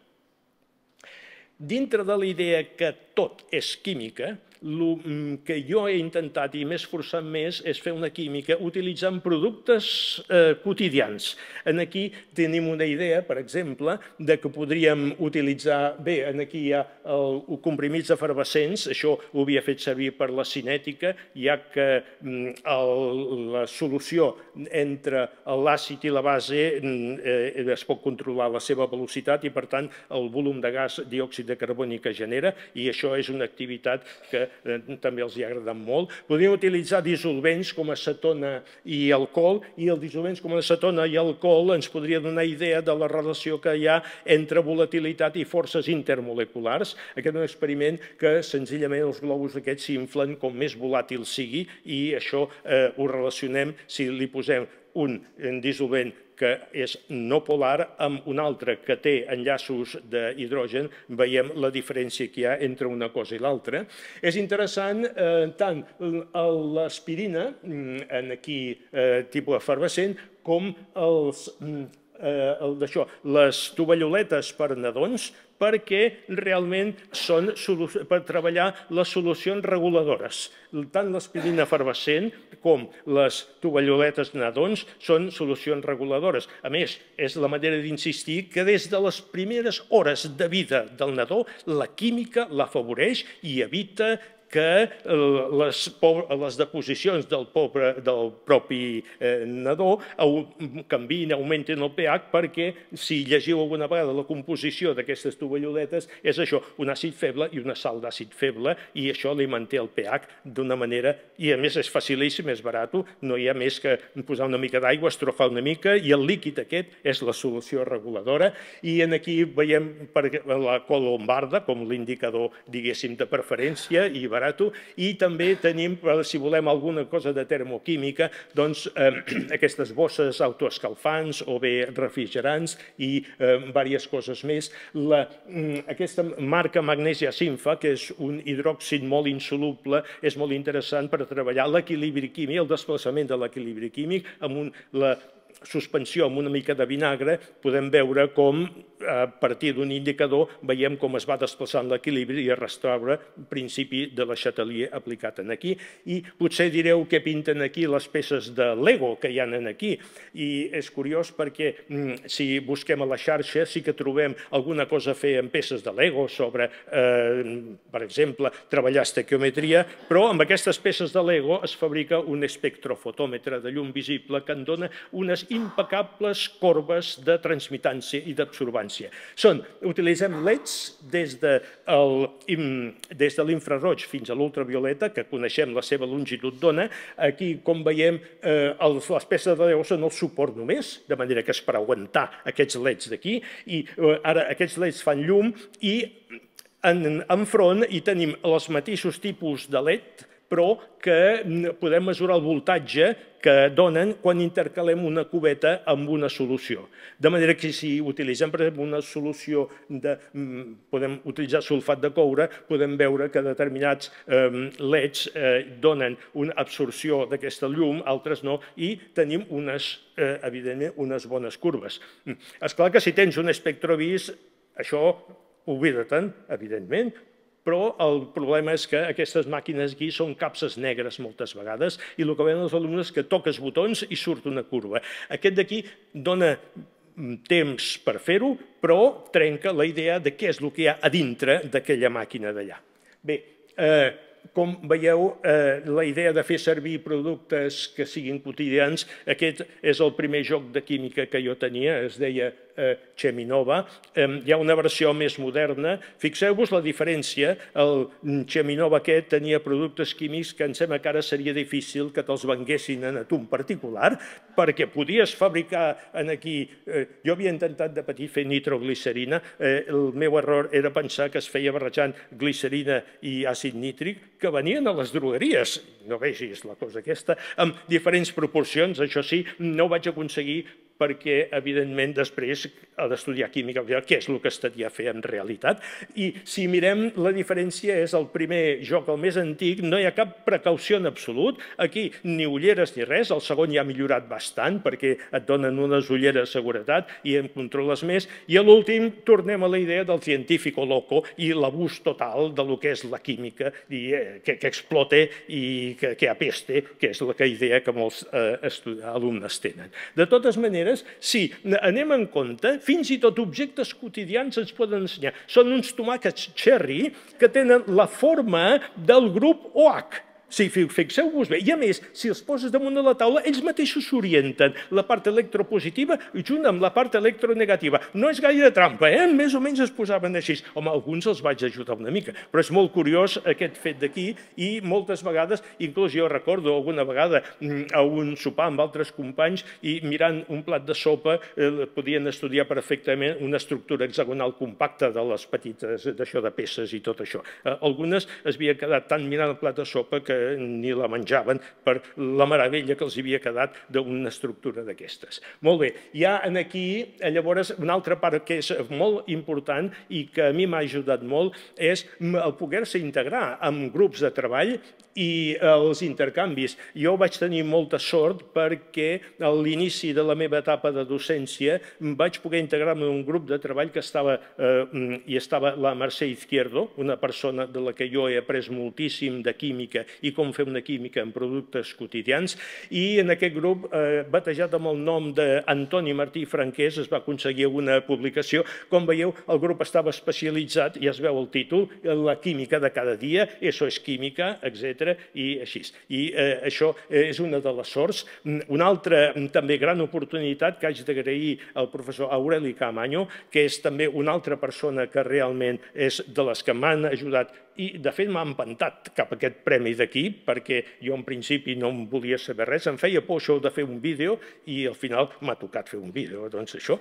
Dintre de la idea que tot és química, el que jo he intentat i m'he esforçat més és fer una química utilitzant productes quotidians. Aquí tenim una idea, per exemple, que podríem utilitzar... Bé, aquí hi ha comprimits efervescents, això ho havia fet servir per la cinètica, ja que la solució entre l'àcid i la base es pot controlar la seva velocitat i, per tant, el volum de gas diòxid de carboni que genera, i això és una activitat que també els hi ha agradat molt. Podríem utilitzar dissolvents com acetona i alcohol, i els dissolvents com acetona i alcohol ens podria donar idea de la relació que hi ha entre volatilitat i forces intermoleculars. Aquest és un experiment que senzillament els globus aquests s'inflen com més volàtil sigui i això ho relacionem si li posem un dissolvent que és no polar amb un altre que té enllaços d'hidrogen, veiem la diferència que hi ha entre una cosa i l'altra. És interessant tant l'aspirina, aquí tipus efervescent, com les tovalloletes per nadons, perquè realment són per treballar les solucions reguladores. Tant l'aspirina efervescent com les tovalloletes de nadons són solucions reguladores. A més, és la manera d'insistir que des de les primeres hores de vida del nadó la química l'afavoreix i evita que les deposicions del propi nadó canviïn, augmentin el pH, perquè si llegiu alguna vegada la composició d'aquestes tovalloletes és això, un àcid feble i una sal d'àcid feble, i això li manté el pH d'una manera, i a més és facilíssim, és barat, no hi ha més que posar una mica d'aigua, estrofar una mica, i el líquid aquest és la solució reguladora, i aquí veiem la colombarda com l'indicador, diguéssim, de preferència i barat, i també tenim, si volem alguna cosa de termoquímica, doncs aquestes bosses autoescalfants o bé refrigerants i diverses coses més. Aquesta marca Magnesia Sinfa, que és un hidròxid molt insoluble, és molt interessant per treballar l'equilibri químic, el desplaçament de l'equilibri químic, amb la suspensió amb una mica de vinagre, podem veure com a partir d'un indicador veiem com es va desplaçant l'equilibri i es restaura el principi de la Chatelier aplicat aquí. I potser direu què pinten aquí les peces de Lego que hi ha aquí. I és curiós perquè si busquem a la xarxa sí que trobem alguna cosa a fer amb peces de Lego sobre, per exemple, treballar estequiometria, però amb aquestes peces de Lego es fabrica un espectrofotòmetre de llum visible que en dona unes impecables corbes de transmitància i d'absorbància. Utilitzem LEDs des de l'infraroig fins a l'ultravioleta, que coneixem la seva longitud d'ona. Aquí, com veiem, les peces de Lego són el suport només, de manera que és per aguantar aquests LEDs d'aquí, i ara aquests LEDs fan llum i enfront hi tenim els mateixos tipus de LED, però que podem mesurar el voltatge que donen quan intercalem una cubeta amb una solució. De manera que si utilitzem, per exemple, una solució podem utilitzar sulfat de coure, podem veure que determinats LEDs donen una absorció d'aquesta llum, altres no, i tenim evidentment, unes bones curves. És clar que si tens un espectrovís, això oblida-te'n, evidentment, però el problema és que aquestes màquines aquí són capses negres moltes vegades i el que veuen els alumnes és que toques botons i surt una curva. Aquest d'aquí dona temps per fer-ho, però trenca la idea de què és el que hi ha a dintre d'aquella màquina d'allà. Bé, com veieu, la idea de fer servir productes que siguin quotidians, aquest és el primer joc de química que jo tenia, es deia Cheminova. Hi ha una versió més moderna. Fixeu-vos la diferència. El Cheminova aquest tenia productes químics que em sembla que ara seria difícil que te'ls venguessin a tu en particular, perquè podies fabricar aquí... Jo havia intentat de petit fer nitroglicerina. El meu error era pensar que es feia barrejant glicerina i àcid nítric, que venien a les drogueries. No vegis la cosa aquesta, amb diferents proporcions. Això sí, no ho vaig aconseguir perquè, evidentment, després ha d'estudiar química, què és el que estaria a fer en realitat. I si mirem, la diferència és el primer joc, el més antic, no hi ha cap precaució en absolut. Aquí ni ulleres ni res, el segon ja ha millorat bastant perquè et donen unes ulleres de seguretat i en controles més. I a l'últim tornem a la idea del científico loco i l'abús total del que és la química, que explote i que apeste, que és la idea que molts alumnes tenen. De totes maneres, si anem en compte, fins i tot objectes quotidians ens poden ensenyar. Són uns tomàquets cherry que tenen la forma del grup OH. Si fixeu-vos bé, i a més, si els poses damunt de la taula, ells mateixos s'orienten la part electropositiva junt amb la part electronegativa. No és gaire trampa, més o menys es posaven així. Home, alguns els vaig ajudar una mica, però és molt curiós aquest fet d'aquí i moltes vegades, inclús jo recordo alguna vegada a un sopar amb altres companys i mirant un plat de sopa podien estudiar perfectament una estructura hexagonal compacta de les petites d'això de peces i tot això. Algunes es havien quedat tant mirant el plat de sopa que ni la menjaven per la meravella que els havia quedat d'una estructura d'aquestes. Molt bé, hi ha aquí llavors una altra part que és molt important i que a mi m'ha ajudat molt és el poder-se integrar en grups de treball i els intercanvis. Jo vaig tenir molta sort perquè a l'inici de la meva etapa de docència vaig poder integrar-me en un grup de treball que estava la Mercè Izquierdo, una persona de la que jo he après moltíssim de química i com fer una química en productes quotidians, i en aquest grup, batejat amb el nom d'Antoni Martí Franquès, es va aconseguir una publicació. Com veieu, el grup estava especialitzat, ja es veu el títol, la química de cada dia, eso és química, etc. i així. I això és una de les sorts. Una altra també gran oportunitat que haig d'agrair al professor Aureli Caamaño, que és també una altra persona que realment és de les que m'han ajudat i, de fet, m'ha empantat cap a aquest premi d'aquí, perquè jo en principi no em volia saber res, em feia por això de fer un vídeo i al final m'ha tocat fer un vídeo, doncs això.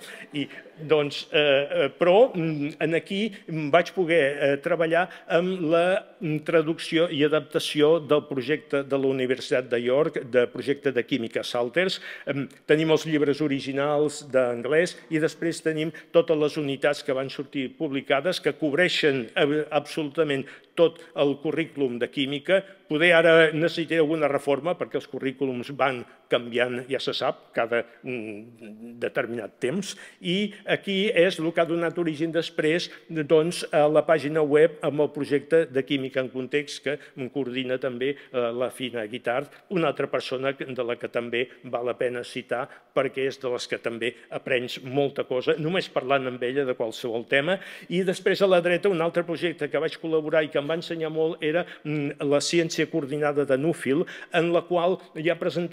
Però aquí vaig poder treballar amb la traducció i adaptació del projecte de la Universitat de York, del projecte de química Salters. Tenim els llibres originals d'anglès i després tenim totes les unitats que van sortir publicades que cobreixen absolutament tot el currículum de química. Poder ara necessitar alguna reforma perquè els currículums van canviant, ja se sap, cada determinat temps. I aquí és el que ha donat origen després a la pàgina web amb el projecte de Química en Context que coordina també la Fina Guitart, una altra persona de la que també val la pena citar perquè és de les que també aprens molta cosa, només parlant amb ella de qualsevol tema. I després a la dreta un altre projecte que vaig col·laborar i que em va ensenyar molt era la ciència coordinada de Nuffield, en la qual ja presentava una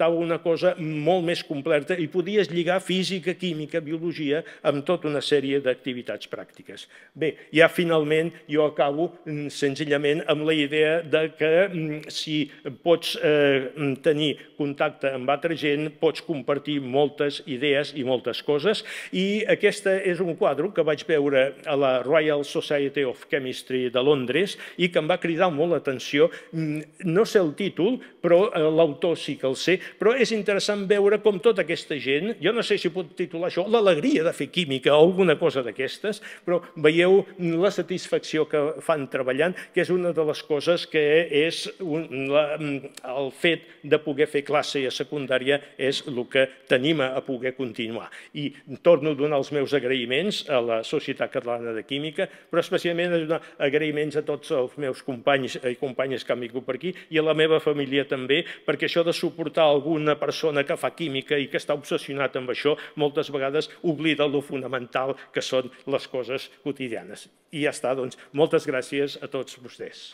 cosa molt més completa i podies lligar física, química, biologia amb tota una sèrie d'activitats pràctiques. Bé, ja finalment jo acabo senzillament amb la idea de que si pots tenir contacte amb altra gent, pots compartir moltes idees i moltes coses, i aquesta és un quadre que vaig veure a la Royal Society of Chemistry de Londres i que em va cridar molt l'atenció. No sé el títol, però l'autor sí que el sé, però és interessant veure com tota aquesta gent, jo no sé si pot titular això l'alegria de fer química o alguna cosa d'aquestes, però veieu la satisfacció que fan treballant, que és una de les coses que és el fet de poder fer classe a secundària és el que t'anima a poder continuar. I torno a donar els meus agraïments a la Societat Catalana de Química, però especialment a donar agraïments a tots els meus companys i companyes que han vingut per aquí i a la meva família també, perquè això de suportar alguna persona que fa química i que està obsessionat amb això, moltes vegades oblida lo fonamental que són les coses quotidianes. I ja està, doncs, moltes gràcies a tots vostès.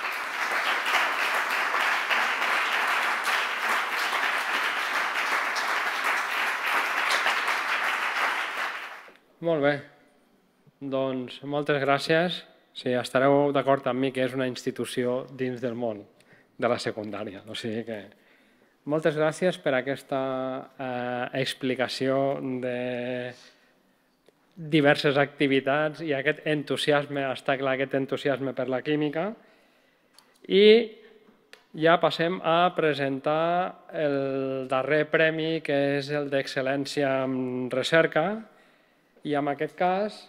Molt bé. Doncs moltes gràcies. Sí, estareu d'acord amb mi que és una institució dins del món de la secundària. O sigui que moltes gràcies per aquesta explicació de diverses activitats i aquest entusiasme, està clar, aquest entusiasme per la química. I ja passem a presentar el darrer premi, que és el d'Excel·lència en Recerca, i en aquest cas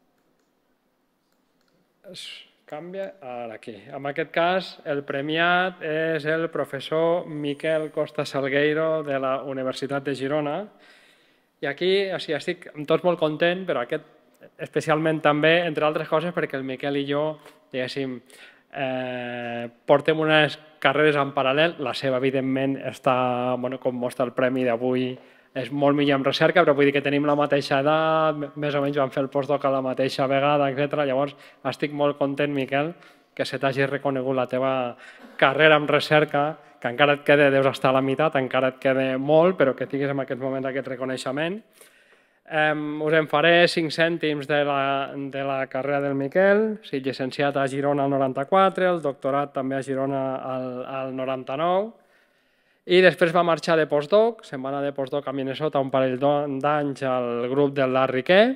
es canvia ara aquí. En aquest cas, el premiat és el professor Miquel Costa Salgueiro de la Universitat de Girona. I aquí estic tots molt content, però aquest especialment també, entre altres coses, perquè el Miquel i jo, diguéssim, portem unes carreres en paral·lel. La seva, evidentment, està, com mostra el premi d'avui, és molt millor en recerca, però vull dir que tenim la mateixa edat, més o menys vam fer el postdoc a la mateixa vegada, etc. Llavors, estic molt content, Miquel, que se t'hagi reconegut la teva carrera en recerca, que encara et queda, deus estar a la meitat, encara et queda molt, però que tinguis en aquest moment aquest reconeixement. Us en faré 5 cèntims de la carrera del Miquel, sí, llicenciat a Girona al 94, el doctorat també a Girona al 99, i després va marxar de postdoc, se'n va anar de postdoc a Minnesota un parell d'anys al grup del Larry Key,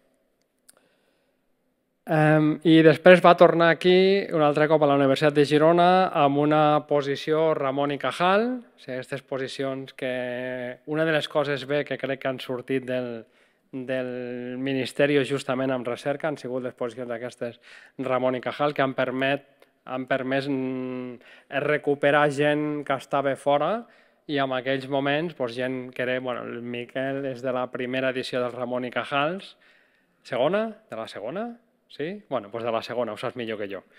i després va tornar aquí un altre cop a la Universitat de Girona amb una posició Ramon i Cajal, aquestes posicions que una de les coses bé que crec que han sortit del Ministeri justament en recerca han sigut les posicions d'aquestes Ramon i Cajal que han permès recuperar gent que estava fora i en aquells moments gent que era, el Miquel és de la primera edició del Ramon i Cajals, segona? De la segona? Sí? Doncs de la segona, ho saps millor que jo.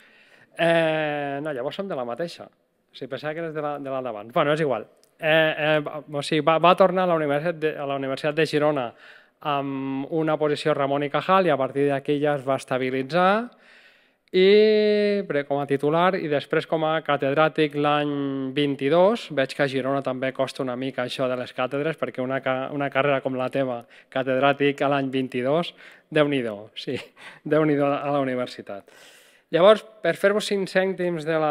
No, llavors som de la mateixa. Si pensava que eres de la d'abans. Bueno, és igual. Va tornar a la Universitat de Girona amb una posició Ramon i Cajal i a partir d'aquí ja es va estabilitzar com a titular i després com a catedràtic l'any 22. Veig que a Girona també costa una mica això de les càtedres perquè una carrera com la teva, catedràtic a l'any 22, Déu-n'hi-do, sí, Déu-n'hi-do a la universitat. Llavors, per fer-vos 5 cèntims de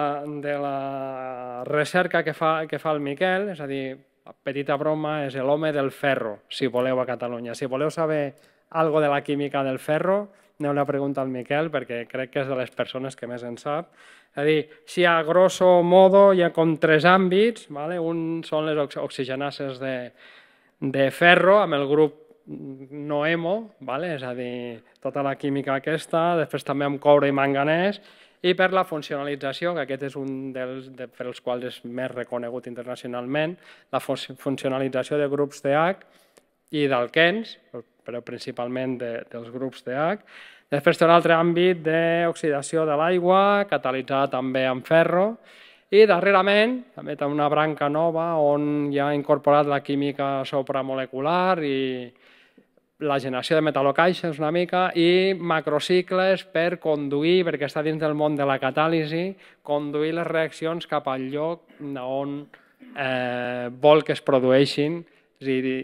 la recerca que fa el Miquel, és a dir, petita broma, és l'home del ferro, si voleu a Catalunya. Si voleu saber alguna cosa de la química del ferro, aneu a preguntar al Miquel, perquè crec que és de les persones que més en sap. És a dir, si a grosso modo hi ha com 3 àmbits, un són les oxigenases de ferro amb el grup Noemo, és a dir, tota la química aquesta, després també amb coure i manganès, i per la funcionalització, que aquest és un per als quals és més reconegut internacionalment, la funcionalització de grups TH i d'alquens, però principalment dels grups TH. Després té un altre àmbit d'oxidació de l'aigua, catalitzada també amb ferro, i darrerament també té una branca nova on ja ha incorporat la química supramolecular i la generació de metal·locaixes una mica i macrocicles per conduir, perquè està dins del món de la catàlisi, conduir les reaccions cap al lloc on vol que es produeixin, és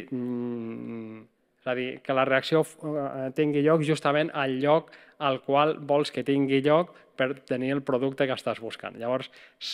a dir, que la reacció tingui lloc justament al lloc al qual vols que tingui lloc per tenir el producte que estàs buscant. Llavors,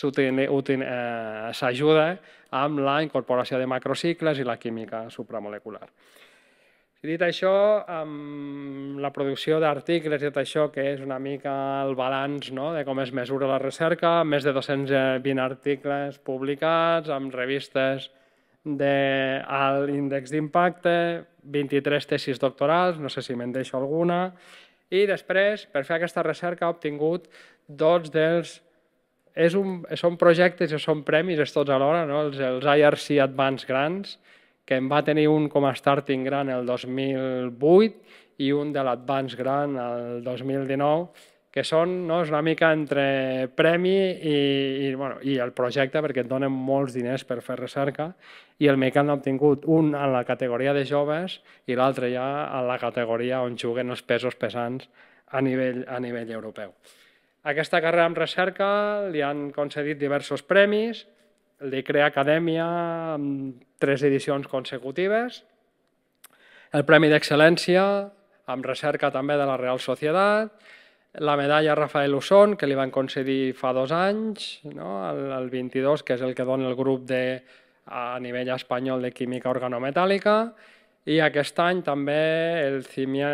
s'ajuda amb la incorporació de macrocicles i la química supramolecular. Dit això, amb la producció d'articles i tot això, que és una mica el balanç de com es mesura la recerca, més de 220 articles publicats amb revistes de l'índex d'impacte, 23 tesis doctorals, no sé si me'n deixo alguna, i després, per fer aquesta recerca, ha obtingut dos dels... Són projectes i són premis, és tots alhora, els IRC Advanced Grants, que en va tenir un com a starting grant el 2008 i un de l'Advanced Grant el 2019, que són una mica entre premi i el projecte, perquè et donen molts diners per fer recerca, i el Miquel n'ha obtingut un en la categoria de joves i l'altre ja en la categoria on juguen els pesos pesants a nivell europeu. Aquesta carrera en recerca li han concedit diversos premis, el d'ICREA Acadèmia amb 3 edicions consecutives, el Premi d'Excel·lència amb recerca també de la Real Societat, la medalla Rafael Usón, que li van concedir fa 2 anys, el 22, que és el que dona el grup a nivell espanyol de química organometàl·lica, i aquest any també el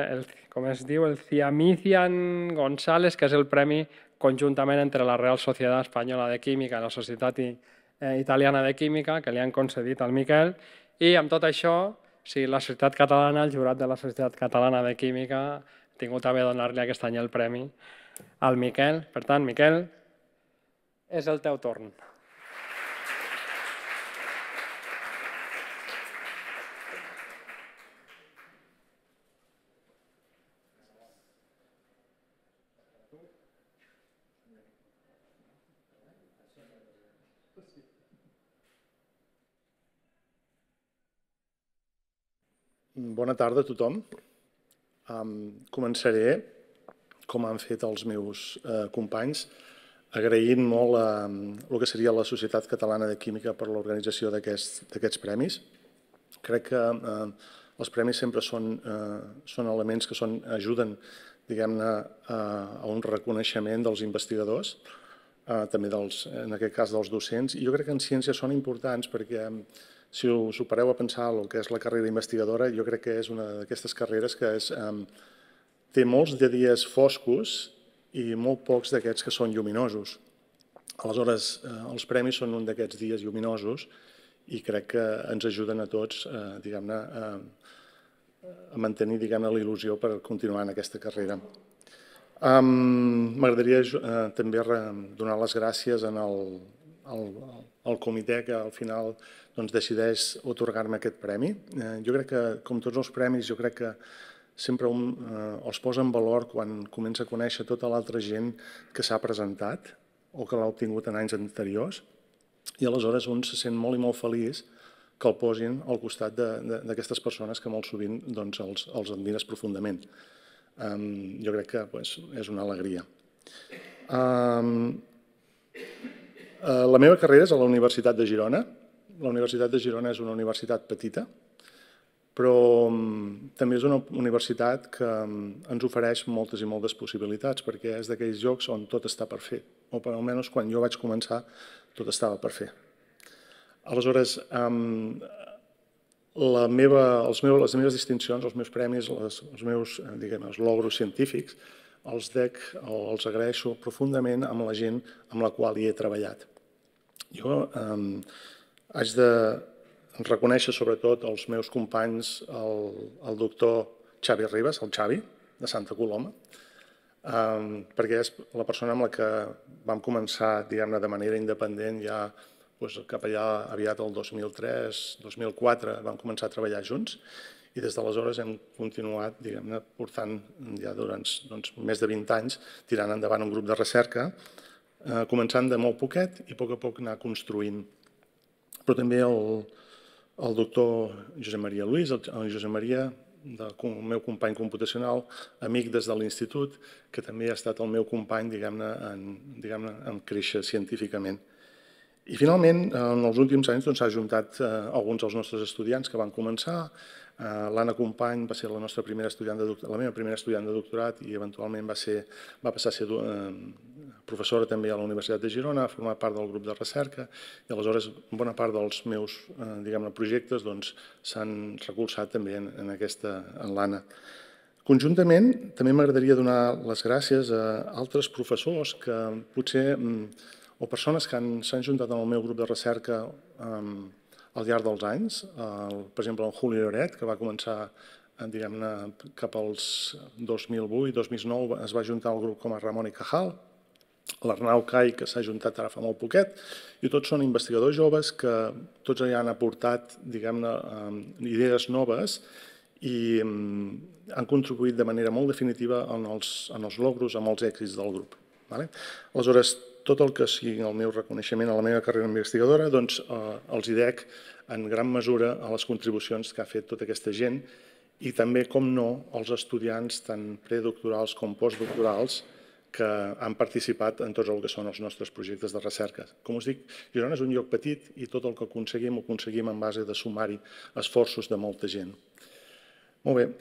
Ciamician González, que és el premi conjuntament entre la Real Societat Espanyola de Química i la Societat Italiana de Química, que li han concedit al Miquel, i amb tot això, la Societat Catalana, el jurat de la Societat Catalana de Química, ha tingut a bé donar-li aquest any el premi al Miquel. Per tant, Miquel, és el teu torn. Bona tarda a tothom. Començaré, com han fet els meus companys, agraint molt el que seria la Societat Catalana de Química per l'organització d'aquests premis. Crec que els premis sempre són elements que ajuden, diguem-ne, a un reconeixement dels investigadors, també en aquest cas dels docents, i jo crec que en ciència són importants perquè si us ho pareu a pensar el que és la carrera investigadora, jo crec que és una d'aquestes carreres que té molts de dies foscos i molt pocs d'aquests que són lluminosos. Aleshores, els premis són un d'aquests dies lluminosos i crec que ens ajuden a tots a mantenir la il·lusió per continuar en aquesta carrera. M'agradaria també donar les gràcies al comitè que al final decideix atorgar-me aquest premi. Jo crec que, com tots els premis, jo crec que sempre un els posa en valor quan comença a conèixer tota l'altra gent que s'ha presentat o que l'ha obtingut en anys anteriors, i aleshores un se sent molt i molt feliç que el posin al costat d'aquestes persones que molt sovint els admires profundament. Jo crec que és una alegria. La meva carrera és a la Universitat de Girona. La Universitat de Girona és una universitat petita, però també és una universitat que ens ofereix moltes i moltes possibilitats, perquè és d'aquells llocs on tot està per fer, o almenys quan jo vaig començar tot estava per fer. Aleshores, les meves distincions, els meus premis, els meus logros científics, els agraeixo profundament amb la gent amb la qual hi he treballat. Jo haig de reconèixer sobretot els meus companys, el doctor Xavi Ribas, el Xavi, de Santa Coloma, perquè és la persona amb la que vam començar, diguem-ne, de manera independent ja cap allà aviat el 2003-2004 vam començar a treballar junts i des d'aleshores hem continuat, diguem-ne, portant ja durant més de 20 anys tirant endavant un grup de recerca, començant de molt poquet i a poc anar construint. Però també el doctor Josep Maria Luis, el Josep Maria, el meu company computacional, amic des de l'institut, que també ha estat el meu company, diguem-ne, en créixer científicament. I finalment, en els últims anys s'ha ajuntat alguns dels nostres estudiants que van començar. L'Anna Company va ser la meva primera estudiant de doctorat i eventualment va passar a ser professora també a la Universitat de Girona, ha format part del grup de recerca i aleshores bona part dels meus projectes s'han recolzat també en l'Anna. Conjuntament, també m'agradaria donar les gràcies a altres professors que potser, o persones que s'han juntat en el meu grup de recerca al llarg dels anys. Per exemple, en Julio Lloret, que va començar cap als 2008-2009, es va juntar al grup com a Ramon i Cajal, l'Arnau Cai, que s'ha juntat ara fa molt poquet, i tots són investigadors joves que tots hi han aportat idees noves i han contribuït de manera molt definitiva en els logros, en els èxits del grup. Aleshores, tot el que sigui el meu reconeixement a la meva carrera investigadora, doncs els hi dec en gran mesura a les contribucions que ha fet tota aquesta gent i també, com no, als estudiants tant predoctorals com postdoctorals que han participat en tots el que són els nostres projectes de recerca. Com us dic, Girona és un lloc petit i tot el que aconseguim ho aconseguim en base de sumar-hi esforços de molta gent. Molt bé.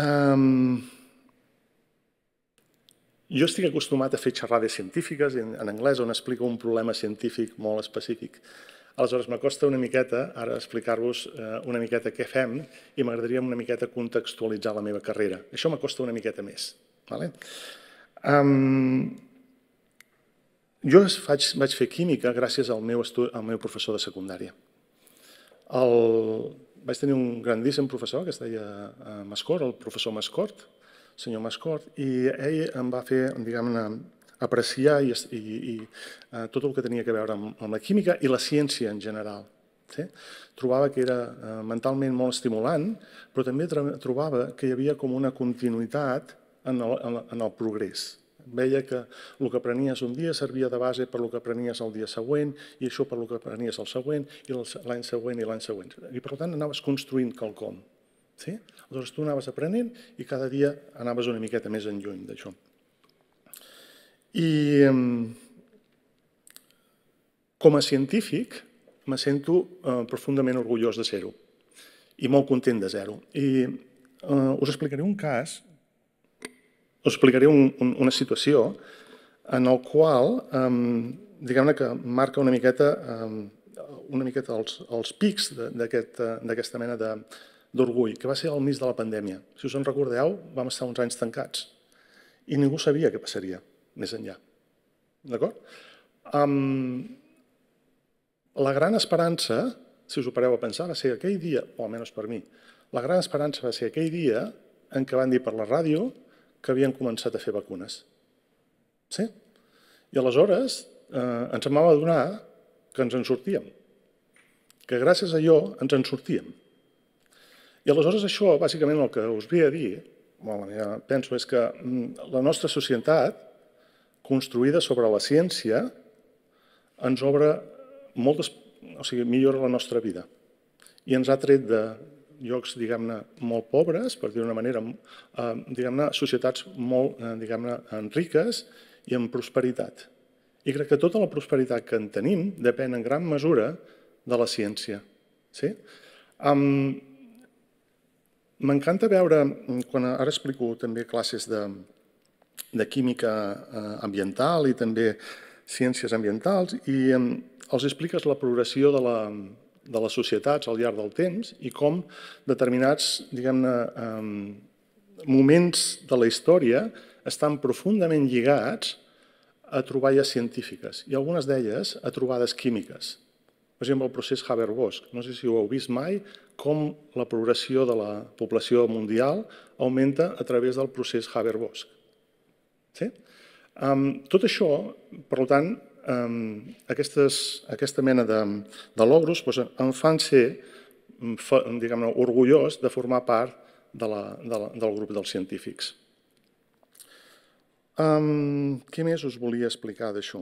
Jo estic acostumat a fer xerrades científiques en anglès on explico un problema científic molt específic. Aleshores, m'acosta una miqueta ara explicar-vos una miqueta què fem i m'agradaria una miqueta contextualitzar la meva carrera. Això m'acosta una miqueta més. Jo vaig fer química gràcies al meu professor de secundària. Vaig tenir un grandíssim professor que es deia Mascort, el professor Mascort, senyor Mascort, i ell em va fer, diguem-ne, apreciar tot el que tenia a veure amb la química i la ciència en general. Trobava que era mentalment molt estimulant, però també trobava que hi havia com una continuïtat en el progrés. Veia que el que aprenies un dia servia de base per el que aprenies el dia següent i això per el que aprenies el següent i l'any següent i l'any següent. I per tant anaves construint quelcom. Aleshores tu anaves aprenent i cada dia anaves una miqueta més enlluny d'això. I com a científic me sento profundament orgullós de ser-ho i molt content de ser-ho. I us explicaré un cas, us explicaré una situació en la qual, diguem-ne que marca una miqueta els pics d'aquesta mena d'orgull, que va ser al mig de la pandèmia. Si us en recordeu, vam estar uns anys tancats i ningú sabia què passaria més enllà. D'acord? La gran esperança, si us ho pareu a pensar, va ser aquell dia, o almenys per mi, la gran esperança va ser aquell dia en què van dir per la ràdio que havien començat a fer vacunes. Sí? I aleshores ens vam adonar que ens en sortíem, que gràcies a allò ens en sortíem. I aleshores això, bàsicament el que us ve a dir, penso, és que la nostra societat, construïda sobre la ciència, ens obre moltes, o sigui, millora la nostra vida. I ens ha tret de llocs, diguem-ne, molt pobres, per dir d'una manera, diguem-ne, societats molt, diguem-ne, riques i amb prosperitat. I crec que tota la prosperitat que en tenim depèn en gran mesura de la ciència. M'encanta veure, quan ara explico també classes de química ambiental i també ciències ambientals, i els expliques la progressió de les societats al llarg del temps i com determinats, diguem-ne, moments de la història estan profundament lligats a troballes científiques i algunes d'elles a trobades químiques. Per exemple, el procés Haber-Bosch. No sé si ho heu vist mai, com la progressió de la població mundial augmenta a través del procés Haber-Bosch. Tot això, per tant, aquesta mena de logros em fan ser, diguem-ne, orgullós de formar part del grup dels científics. Què més us volia explicar d'això?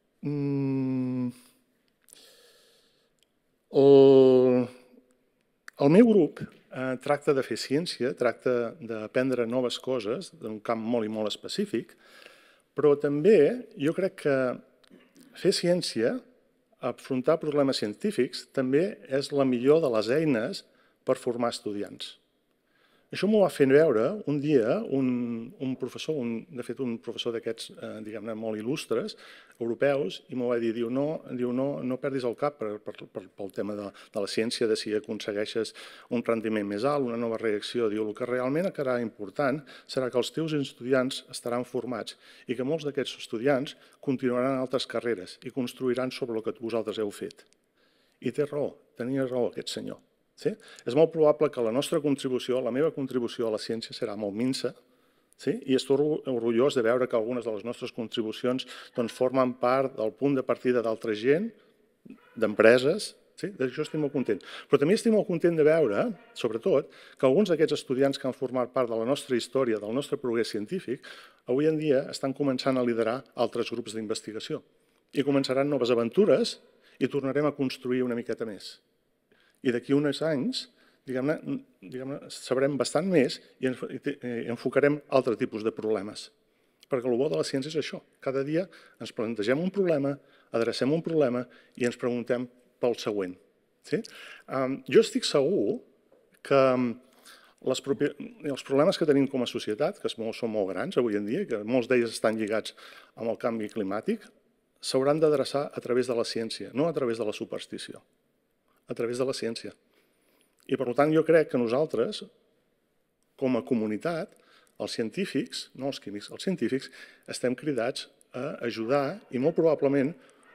El meu grup tracta de fer ciència, tracta d'aprendre noves coses d'un camp molt i molt específic, però també jo crec que fer ciència afrontar problemes científics també és la millor de les eines per formar estudiants. Això m'ho va fer veure un dia un professor, de fet un professor d'aquests, diguem-ne, molt il·lustres, europeus, i m'ho va dir, no perdis el cap pel tema de la ciència, de si aconsegueixes un rendiment més alt, una nova reacció. Diu, el que realment serà important serà que els teus estudiants estaran formats i que molts d'aquests estudiants continuaran altres carreres i construiran sobre el que vosaltres heu fet. I té raó, tenia raó aquest senyor. És molt probable que la nostra contribució, la meva contribució a la ciència serà molt minsa, i estic orgullós de veure que algunes de les nostres contribucions formen part del punt de partida d'altra gent, d'empreses, d'això estic molt content. Però també estic molt content de veure, sobretot, que alguns d'aquests estudiants que han format part de la nostra història, del nostre progrés científic, avui en dia estan començant a liderar altres grups d'investigació i començaran noves aventures i tornarem a construir una miqueta més. I d'aquí uns anys, diguem-ne, sabrem bastant més i enfocarem altre tipus de problemes. Perquè el bo de la ciència és això. Cada dia ens plantegem un problema, adrecem un problema i ens preguntem pel següent. Jo estic segur que els problemes que tenim com a societat, que són molt grans avui en dia, que molts d'ells estan lligats amb el canvi climàtic, s'hauran d'adreçar a través de la ciència, no a través de la superstició. A través de la ciència. I, per tant, jo crec que nosaltres, com a comunitat, els científics, no els químics, els científics, estem cridats a ajudar i molt probablement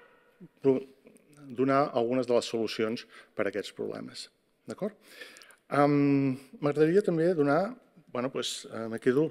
donar algunes de les solucions per a aquests problemes. D'acord? M'agradaria també donar, me quedo,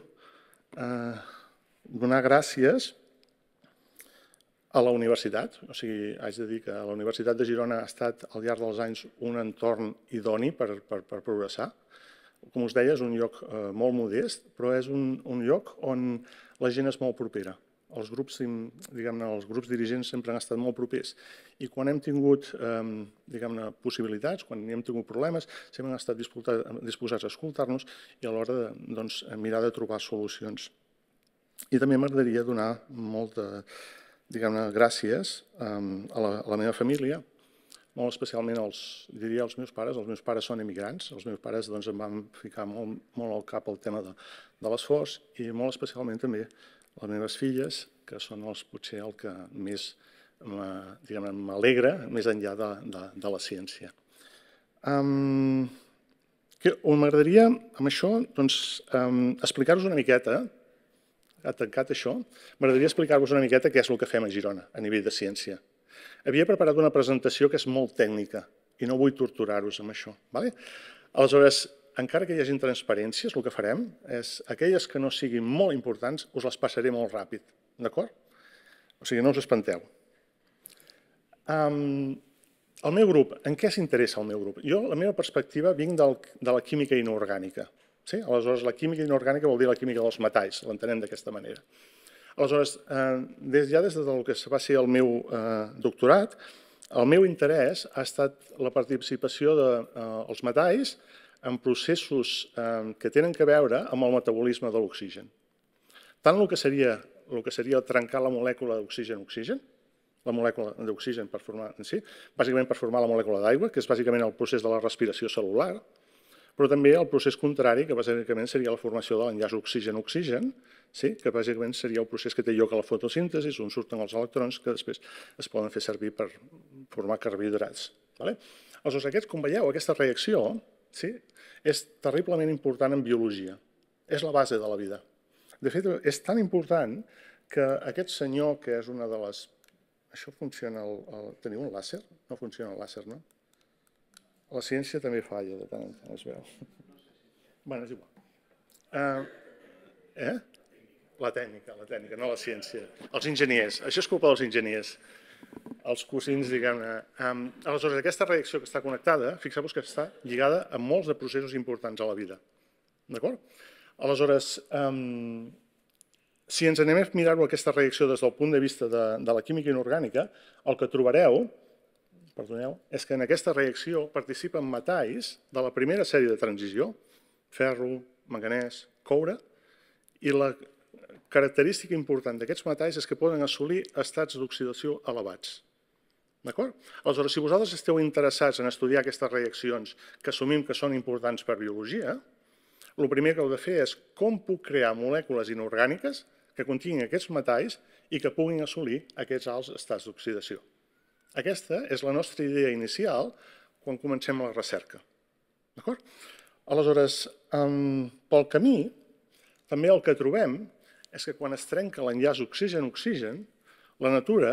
donar gràcies a la universitat. O sigui, haig de dir que la Universitat de Girona ha estat al llarg dels anys un entorn idoni per progressar. Com us deia, és un lloc molt modest, però és un lloc on la gent és molt propera. Els grups, diguem-ne, els grups dirigents sempre han estat molt propers. I quan hem tingut, diguem-ne, possibilitats, quan hem tingut problemes, sempre han estat disposats a escoltar-nos i a l'hora de mirar de trobar solucions. I també m'agradaria donar molta, diguem-ne, gràcies a la meva família, molt especialment diria als meus pares. Els meus pares són emigrants, els meus pares em van ficar molt al cap el tema de l'esforç i molt especialment també les meves filles, que són potser el que més m'alegra, més enllà de la ciència. M'agradaria, amb això, explicar-vos una miqueta. Ha tancat això, m'agradaria explicar-vos una miqueta què és el que fem a Girona a nivell de ciència. Havia preparat una presentació que és molt tècnica i no vull torturar-vos amb això. Aleshores, encara que hi hagi transparències, el que farem és aquelles que no siguin molt importants us les passaré molt ràpid, d'acord? O sigui, no us espanteu. El meu grup, en què s'interessa el meu grup? Jo, la meva perspectiva, vinc de la química inorgànica. Aleshores, la química inorgànica vol dir la química dels metalls, l'entenem d'aquesta manera. Aleshores, ja des del que va ser el meu doctorat, el meu interès ha estat la participació dels metalls en processos que tenen a veure amb el metabolisme de l'oxigen. Tant el que seria trencar la molècula d'oxigen-oxigen, la molècula d'oxigen bàsicament per formar la molècula d'aigua, que és bàsicament el procés de la respiració cel·lular, però també el procés contrari, que bàsicament seria la formació de l'enllaç oxigen-oxigen, que bàsicament seria el procés que té lloc a la fotosíntesi, on surten els electrons que després es poden fer servir per formar carbohidrats. Aleshores, com veieu, aquesta reacció és terriblement important en biologia. És la base de la vida. De fet, és tan important que aquest senyor, que és una de les... Això funciona... Teniu un làser? No funciona el làser, no? La ciència també falla, de tant en tant, es veu. Bé, és igual. La tècnica, no la ciència. Els enginyers, això és culpa dels enginyers. Els cosins, diguem-ne. Aleshores, aquesta reacció que està connectada, fixeu-vos que està lligada a molts de processos importants a la vida. D'acord? Aleshores, si ens anem a mirar-ho aquesta reacció des del punt de vista de la química inorgànica, el que trobareu és que en aquesta reacció participen metalls de la primera sèrie de transició, ferro, manganès, coure, i la característica important d'aquests metalls és que poden assolir estats d'oxidació elevats. D'acord? Aleshores, si vosaltres esteu interessats en estudiar aquestes reaccions que assumim que són importants per biologia, el primer que heu de fer és com puc crear molècules inorgàniques que continguin aquests metalls i que puguin assolir aquests alts estats d'oxidació. Aquesta és la nostra idea inicial quan comencem la recerca. D'acord? Aleshores, pel camí, també el que trobem és que quan es trenca l'enllaç oxigen-oxigen, la natura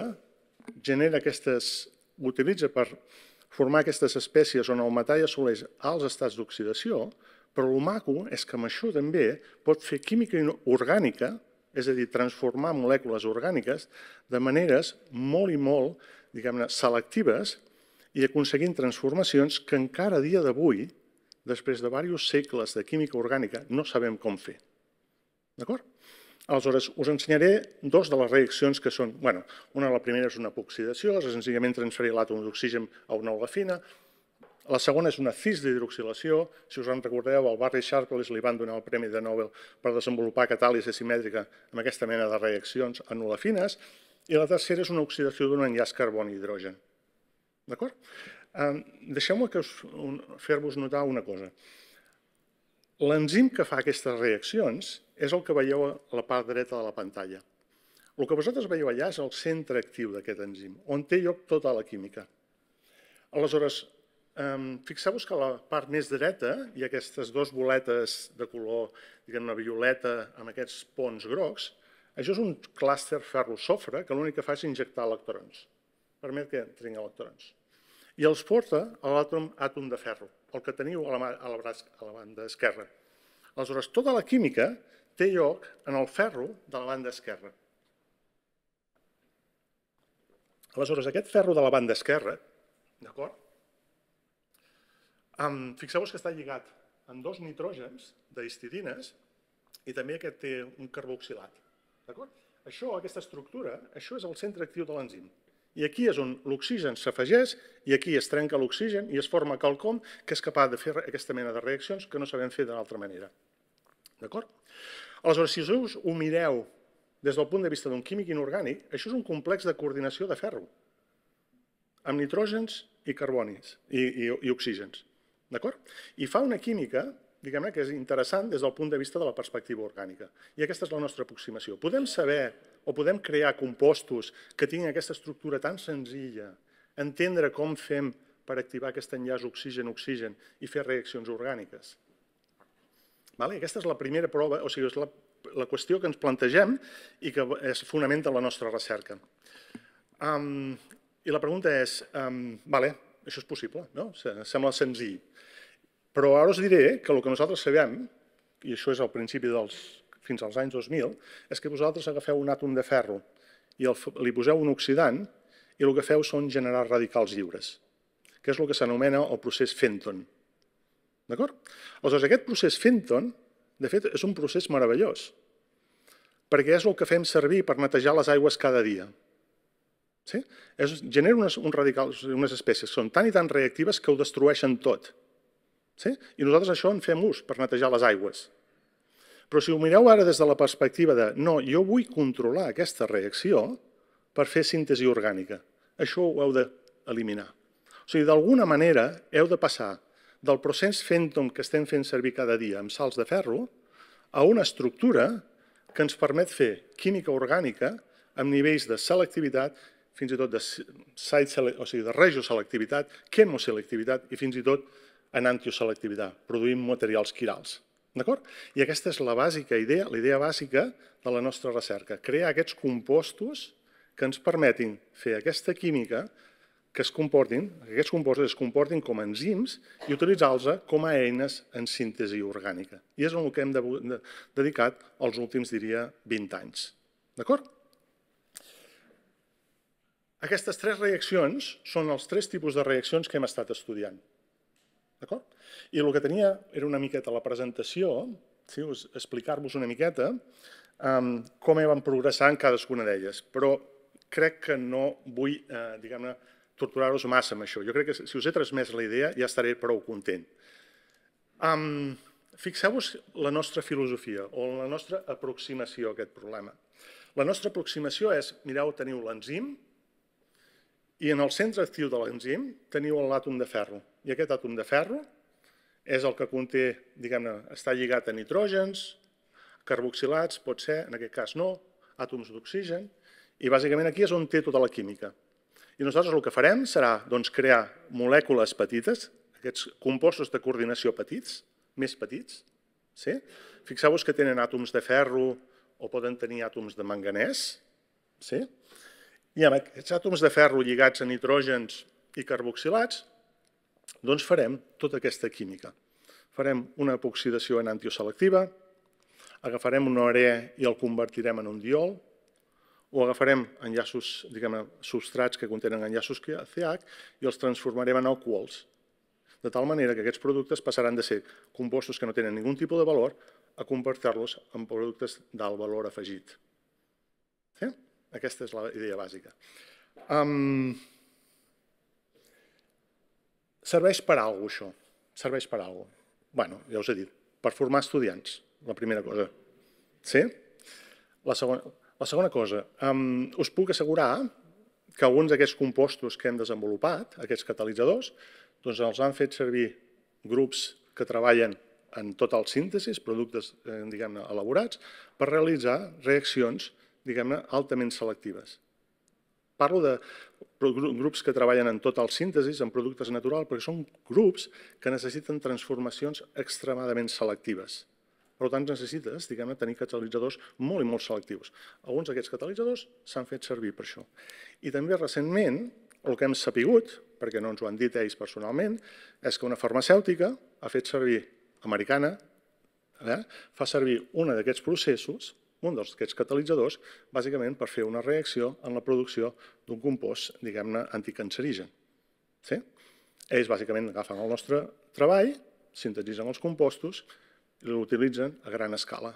utilitza per formar aquestes espècies on el metall assoleix alts estats d'oxidació, però el maco és que amb això també pot fer química orgànica, és a dir, transformar molècules orgàniques de maneres molt i molt, diguem-ne, selectives i aconseguint transformacions que encara a dia d'avui, després de diversos segles de química orgànica, no sabem com fer. D'acord? Aleshores, us ensenyaré dues de les reaccions que són... la primera és una epoxidació, és senzillament transferir l'àtom d'oxigen a una olefina. La segona és una cis-dihidroxilació. Si us en recordeu, al Barry Sharpless li van donar el Premi de Nobel per desenvolupar catàlisi simètrica amb aquesta mena de reaccions en olefines. I la tercera és una oxidació d'un enllaç carboni-hidrogen. D'acord? Deixeu-me fer-vos notar una cosa. L'enzim que fa aquestes reaccions és el que veieu a la part dreta de la pantalla. El que vosaltres veieu allà és el centre actiu d'aquest enzim, on té lloc tota la química. Aleshores, fixeu-vos que a la part més dreta hi ha aquestes dues boletes de color, diguem-ne, violeta, amb aquests ponts grocs. Això és un clúster ferro-sofre que l'únic que fa és injectar electrons. Permet que entrin electrons. I els porta a l'àtom de ferro, el que teniu a la banda esquerra. Aleshores, tota la química té lloc en el ferro de la banda esquerra. Aleshores, aquest ferro de la banda esquerra, d'acord? Fixeu-vos que està lligat amb dos nitrògens d'histidines i també aquest té un carboxilat. D'acord? Això, aquesta estructura, això és el centre actiu de l'enzim. I aquí és on l'oxigen s'afegeix i aquí es trenca l'oxigen i es forma quelcom que és capaç de fer aquesta mena de reaccions que no sabem fer d'una altra manera. D'acord? Aleshores, si us ho mireu des del punt de vista d'un químic inorgànic, això és un complex de coordinació de ferro, amb nitrògens i carbonis i oxígens. D'acord? I fa una química, diguem-ne, que és interessant des del punt de vista de la perspectiva orgànica. I aquesta és la nostra aproximació. Podem saber o podem crear compostos que tinguin aquesta estructura tan senzilla, entendre com fem per activar aquest enllaç oxigen-oxigen i fer reaccions orgàniques. Aquesta és la primera prova, o sigui, és la qüestió que ens plantegem i que es fonamenta en la nostra recerca. I la pregunta és, això és possible, no? Sembla senzill. Però ara us diré que el que nosaltres sabem, i això és al principi fins als anys 2000, és que vosaltres agafeu un àtom de ferro i li poseu un oxidant i el que feu són generar radicals lliures, que és el que s'anomena el procés Fenton. D'acord? Aleshores, aquest procés Fenton, de fet, és un procés meravellós, perquè és el que fem servir per netejar les aigües cada dia. Genera uns radicals, unes espècies que són tan i tan reactives que ho destrueixen tot. I nosaltres això en fem ús per netejar les aigües. Però si ho mireu ara des de la perspectiva de no, jo vull controlar aquesta reacció per fer síntesi orgànica, això ho heu d'eliminar. O sigui, d'alguna manera heu de passar del procés Fenton que estem fent servir cada dia amb sals de ferro a una estructura que ens permet fer química orgànica amb nivells de selectivitat, fins i tot de regioselectivitat, chemoselectivitat i fins i tot enantioselectivitat, produint materials quirals. D'acord? I aquesta és la bàsica idea, la idea bàsica de la nostra recerca, crear aquests compostos que ens permetin fer aquesta química que aquests compostos es comportin com a enzims i utilitzar-los com a eines en síntesi orgànica. I és el que hem dedicat els últims, diria, 20 anys. D'acord? Aquestes tres reaccions són els tres tipus de reaccions que hem estat estudiant. D'acord? I el que tenia era una miqueta la presentació, explicar-vos una miqueta com hem progressat en cadascuna d'elles, però crec que no vull, diguem-ne, torturar-vos massa amb això. Jo crec que si us he transmès la idea ja estaré prou content. Fixeu-vos la nostra filosofia o la nostra aproximació a aquest problema. La nostra aproximació és, mireu, teniu l'enzim I en el centre actiu de l'enzim teniu l'àtom de ferro. I aquest àtom de ferro és el que conté, diguem-ne, està lligat a nitrògens, carboxilats, pot ser, en aquest cas no, àtoms d'oxigen, i bàsicament aquí és on té tota la química. I nosaltres el que farem serà crear molècules petites, aquests compostos de coordinació petits, més petits. Fixeu-vos que tenen àtoms de ferro o poden tenir àtoms de manganès. I amb aquests àtoms de ferro lligats a nitrògens i carboxilats, doncs farem tota aquesta química. Farem una epoxidació enantioselectiva, agafarem un urea i el convertirem en un diol, o agafarem enllaços, diguem-ne, substrats que contenen enllaços CH i els transformarem en alcohols, de tal manera que aquests productes passaran de ser compostos que no tenen ningun tipus de valor a convertir-los en productes d'alt valor afegit. Aquesta és la idea bàsica. Serveix per alguna cosa, això? Serveix per alguna cosa? Bé, ja us he dit, per formar estudiants, la primera cosa. Sí? La segona cosa, us puc assegurar que alguns d'aquests compostos que hem desenvolupat, aquests catalitzadors, doncs els han fet servir grups que treballen en total síntesi, productes, diguem-ne, elaborats, per realitzar reaccions, diguem-ne, altament selectives. Parlo de grups que treballen en total síntesi, en productes naturals, perquè són grups que necessiten transformacions extremadament selectives. Per tant, necessites, diguem-ne, tenir catalitzadors molt i molt selectius. Alguns d'aquests catalitzadors s'han fet servir per això. I també recentment, el que hem sapigut, perquè no ens ho han dit ells personalment, és que una farmacèutica ha fet servir, americana, fa servir un d'aquests processos, un d'aquests catalitzadors, bàsicament per fer una reacció en la producció d'un compost, diguem-ne, anticancerigen. Ells bàsicament agafen el nostre treball, sintetitzen els compostos i l'utilitzen a gran escala.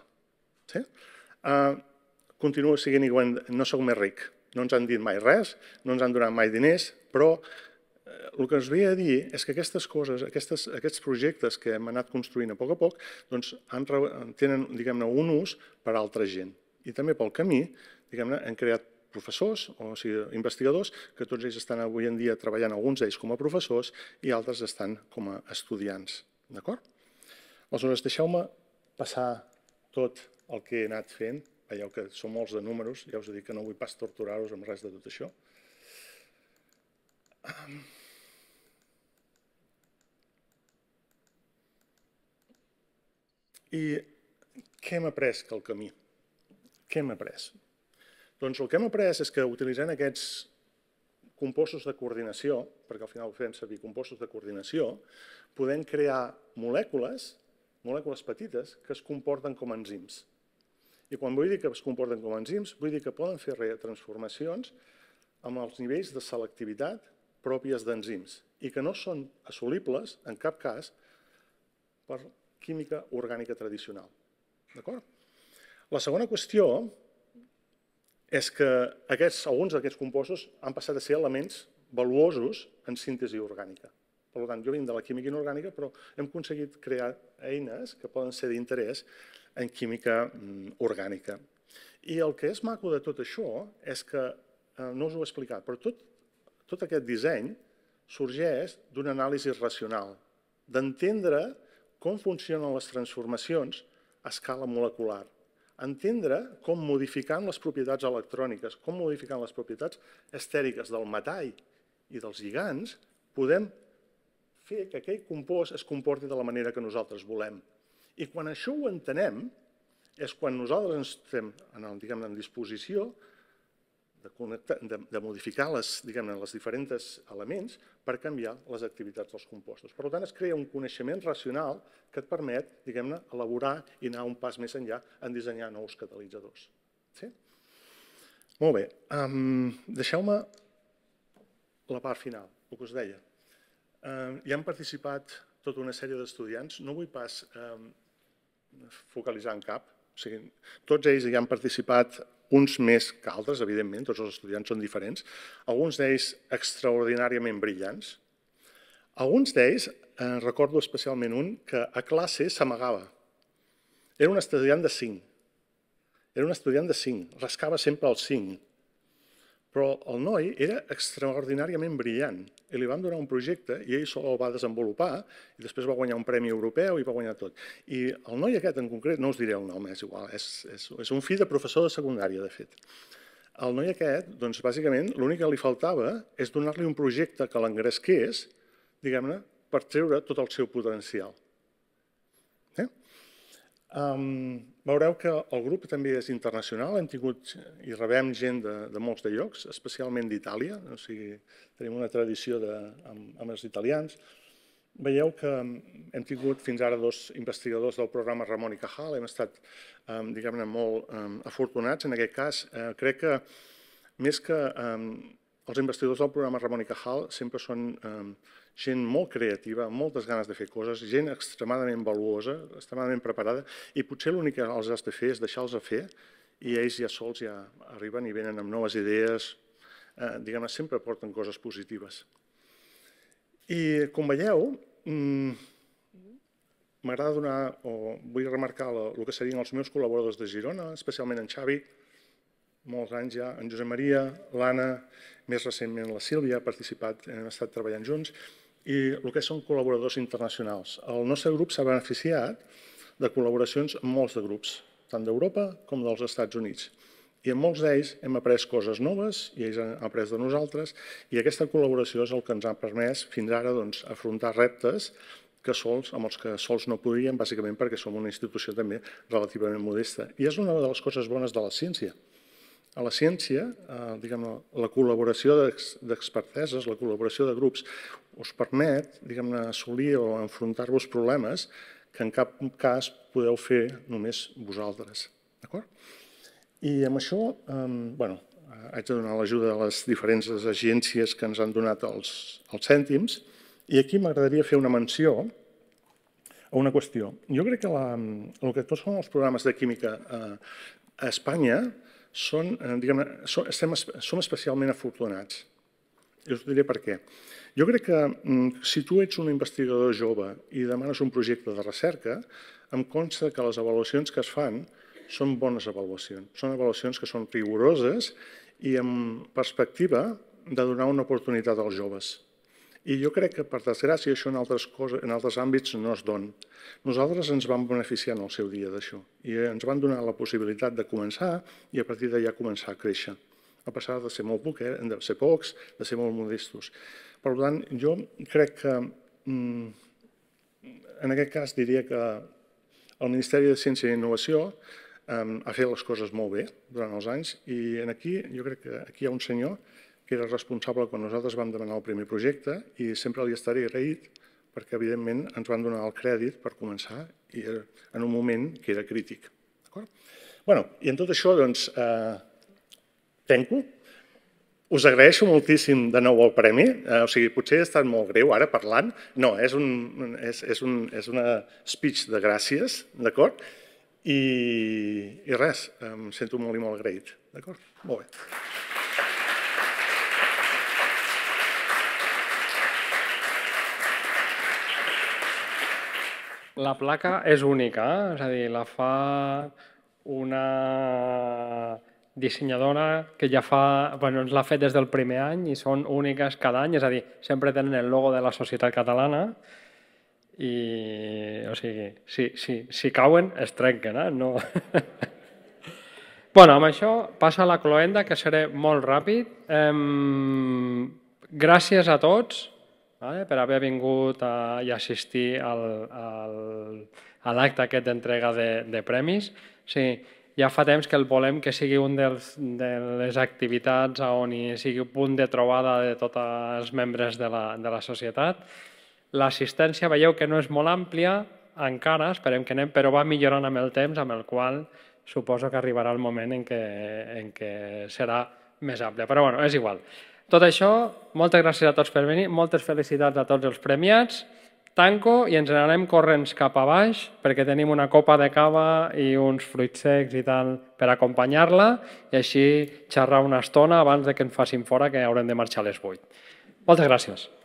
Continuo sent igual, no soc més ric, no ens han dit mai res, no ens han donat mai diners, però el que us ve a dir és que aquestes coses, aquests projectes que hem anat construint a poc, tenen, diguem-ne, un ús per a altra gent. I també pel camí, diguem-ne, hem creat professors, o sigui, investigadors, que tots ells estan avui en dia treballant, alguns d'ells com a professors i altres estan com a estudiants. D'acord? Aleshores, deixeu-me passar tot el que he anat fent. Veieu que són molts de números, ja us he dit que no vull pas torturar-vos amb res de tot això. I què hem après pel camí? Què hem après? Doncs el que hem après és que utilitzant aquests compostos de coordinació, perquè al final fem servir compostos de coordinació, podem crear molècules petites que es comporten com enzims. I quan vull dir que es comporten com enzims, vull dir que poden fer transformacions amb els nivells de selectivitat pròpies d'enzims i que no són assolibles, en cap cas, per química orgànica tradicional. D'acord? La segona qüestió és que alguns d'aquests compostos han passat a ser elements valuosos en síntesi orgànica. Per tant, jo vinc de la química inorgànica, però hem aconseguit crear eines que poden ser d'interès en química orgànica. I el que és maco de tot això és que, no us ho he explicat, però tot aquest disseny sorgeix d'una anàlisi racional, d'entendre com funcionen les transformacions a escala molecular, entendre com modificant les propietats electròniques, com modificant les propietats estèriques del metall i dels lligants, podem fer que aquell compost es comporti de la manera que nosaltres volem. I quan això ho entenem, és quan nosaltres estem en disposició de modificar els diferents elements per canviar les activitats dels compostos. Per tant, es crea un coneixement racional que et permet elaborar i anar un pas més enllà en dissenyar nous catalitzadors. Molt bé, deixeu-me la part final, el que us deia. Hi han participat tota una sèrie d'estudiants, no vull pas focalitzar en cap, tots ells hi han participat, uns més que altres, evidentment, tots els estudiants són diferents, alguns d'ells extraordinàriament brillants. Alguns d'ells, recordo especialment un, que a classe s'amagava. Era un estudiant de 5. Era un estudiant de 5, rascava sempre el 5. Però el noi era extraordinàriament brillant i li van donar un projecte i ell sol el va desenvolupar i després va guanyar un premi europeu i va guanyar tot. I el noi aquest en concret, no us diré el nom, és igual, és un fill de professor de secundària, de fet. El noi aquest, doncs, bàsicament, l'únic que li faltava és donar-li un projecte que l'engresqués, diguem-ne, per treure tot el seu potencial. Veureu que el grup també és internacional, hem tingut i rebem gent de molts de llocs, especialment d'Itàlia, o sigui, tenim una tradició amb els italians. Veieu que hem tingut fins ara 2 investigadors del programa Ramon i Cajal, hem estat, diguem-ne, molt afortunats en aquest cas. Crec que més que els investigadors del programa Ramon i Cajal sempre són gent molt creativa, amb moltes ganes de fer coses, gent extremadament valuosa, extremadament preparada, i potser l'únic que els has de fer és deixar-los fer i ells ja sols ja arriben i venen amb noves idees, diguem-ne, sempre porten coses positives. I com veieu, m'agrada donar, o vull remarcar el que serien els meus col·laboradors de Girona, especialment en Xavi, molts anys ja, en Josep Maria, l'Anna, més recentment la Sílvia ha participat, hem estat treballant junts, i el que són col·laboradors internacionals. El nostre grup s'ha beneficiat de col·laboracions amb molts de grups, tant d'Europa com dels Estats Units. I en molts d'ells hem après coses noves i ells han après de nosaltres i aquesta col·laboració és el que ens ha permès fins ara afrontar reptes amb els que sols no podríem, bàsicament perquè som una institució també relativament modesta. I és una de les coses bones de la ciència. A la ciència, la col·laboració d'experteses, la col·laboració de grups, us permet assolir o enfrontar-vos problemes que en cap cas podeu fer només vosaltres. I amb això, haig de donar l'ajuda de les diferents agències que ens han donat els cèntims i aquí m'agradaria fer una menció a una qüestió. Jo crec que el que tots són els programes de química a Espanya som especialment afortunats. I us diré per què. Jo crec que si tu ets un investigador jove i demanes un projecte de recerca, em consta que les avaluacions que es fan són bones avaluacions. Són avaluacions que són rigoroses i amb perspectiva de donar una oportunitat als joves. I jo crec que, per desgràcia, això en altres àmbits no es dona. Nosaltres ens vam beneficiar en el seu dia d'això i ens van donar la possibilitat de començar i a partir d'allà començar a créixer, a passar de ser molt pocs, de ser molt modestos. Per tant, jo crec que en aquest cas diria que el Ministeri de Ciència i Innovació ha fet les coses molt bé durant els anys i aquí jo crec que aquí hi ha un senyor que era responsable quan nosaltres vam demanar el primer projecte i sempre li estaré agraït perquè, evidentment, ens van donar el crèdit per començar i en un moment que era crític. I en tot això, doncs, tanco. Us agraeixo moltíssim de nou el premi. O sigui, potser he estat molt greu ara parlant. No, és una speech de gràcies, d'acord? I res, em sento molt i molt agraït. D'acord? Molt bé. La placa és única, és a dir, la fa una dissenyadora que ja ens l'ha fet des del primer any i són úniques cada any, és a dir, sempre tenen el logo de la Societat Catalana i, o sigui, si cauen es trenquen, no? Bueno, amb això passa la cloenda, que seré molt ràpid. Gràcies a tots per haver vingut i assistir a l'acte aquest d'entrega de premis. Ja fa temps que el volem que sigui una de les activitats on sigui un punt de trobada de tots els membres de la societat. L'assistència veieu que no és molt àmplia encara, esperem que anem, però va millorant amb el temps, amb el qual suposo que arribarà el moment en què serà més àmplia. Però bueno, és igual. Tot això, moltes gràcies a tots per venir, moltes felicitats a tots els premiats. Tanco i ens n'anem corrents cap a baix perquè tenim una copa de cava i uns fruits secs i tal per acompanyar-la i així xerrar una estona abans que ens facin fora, que haurem de marxar a les 8. Moltes gràcies.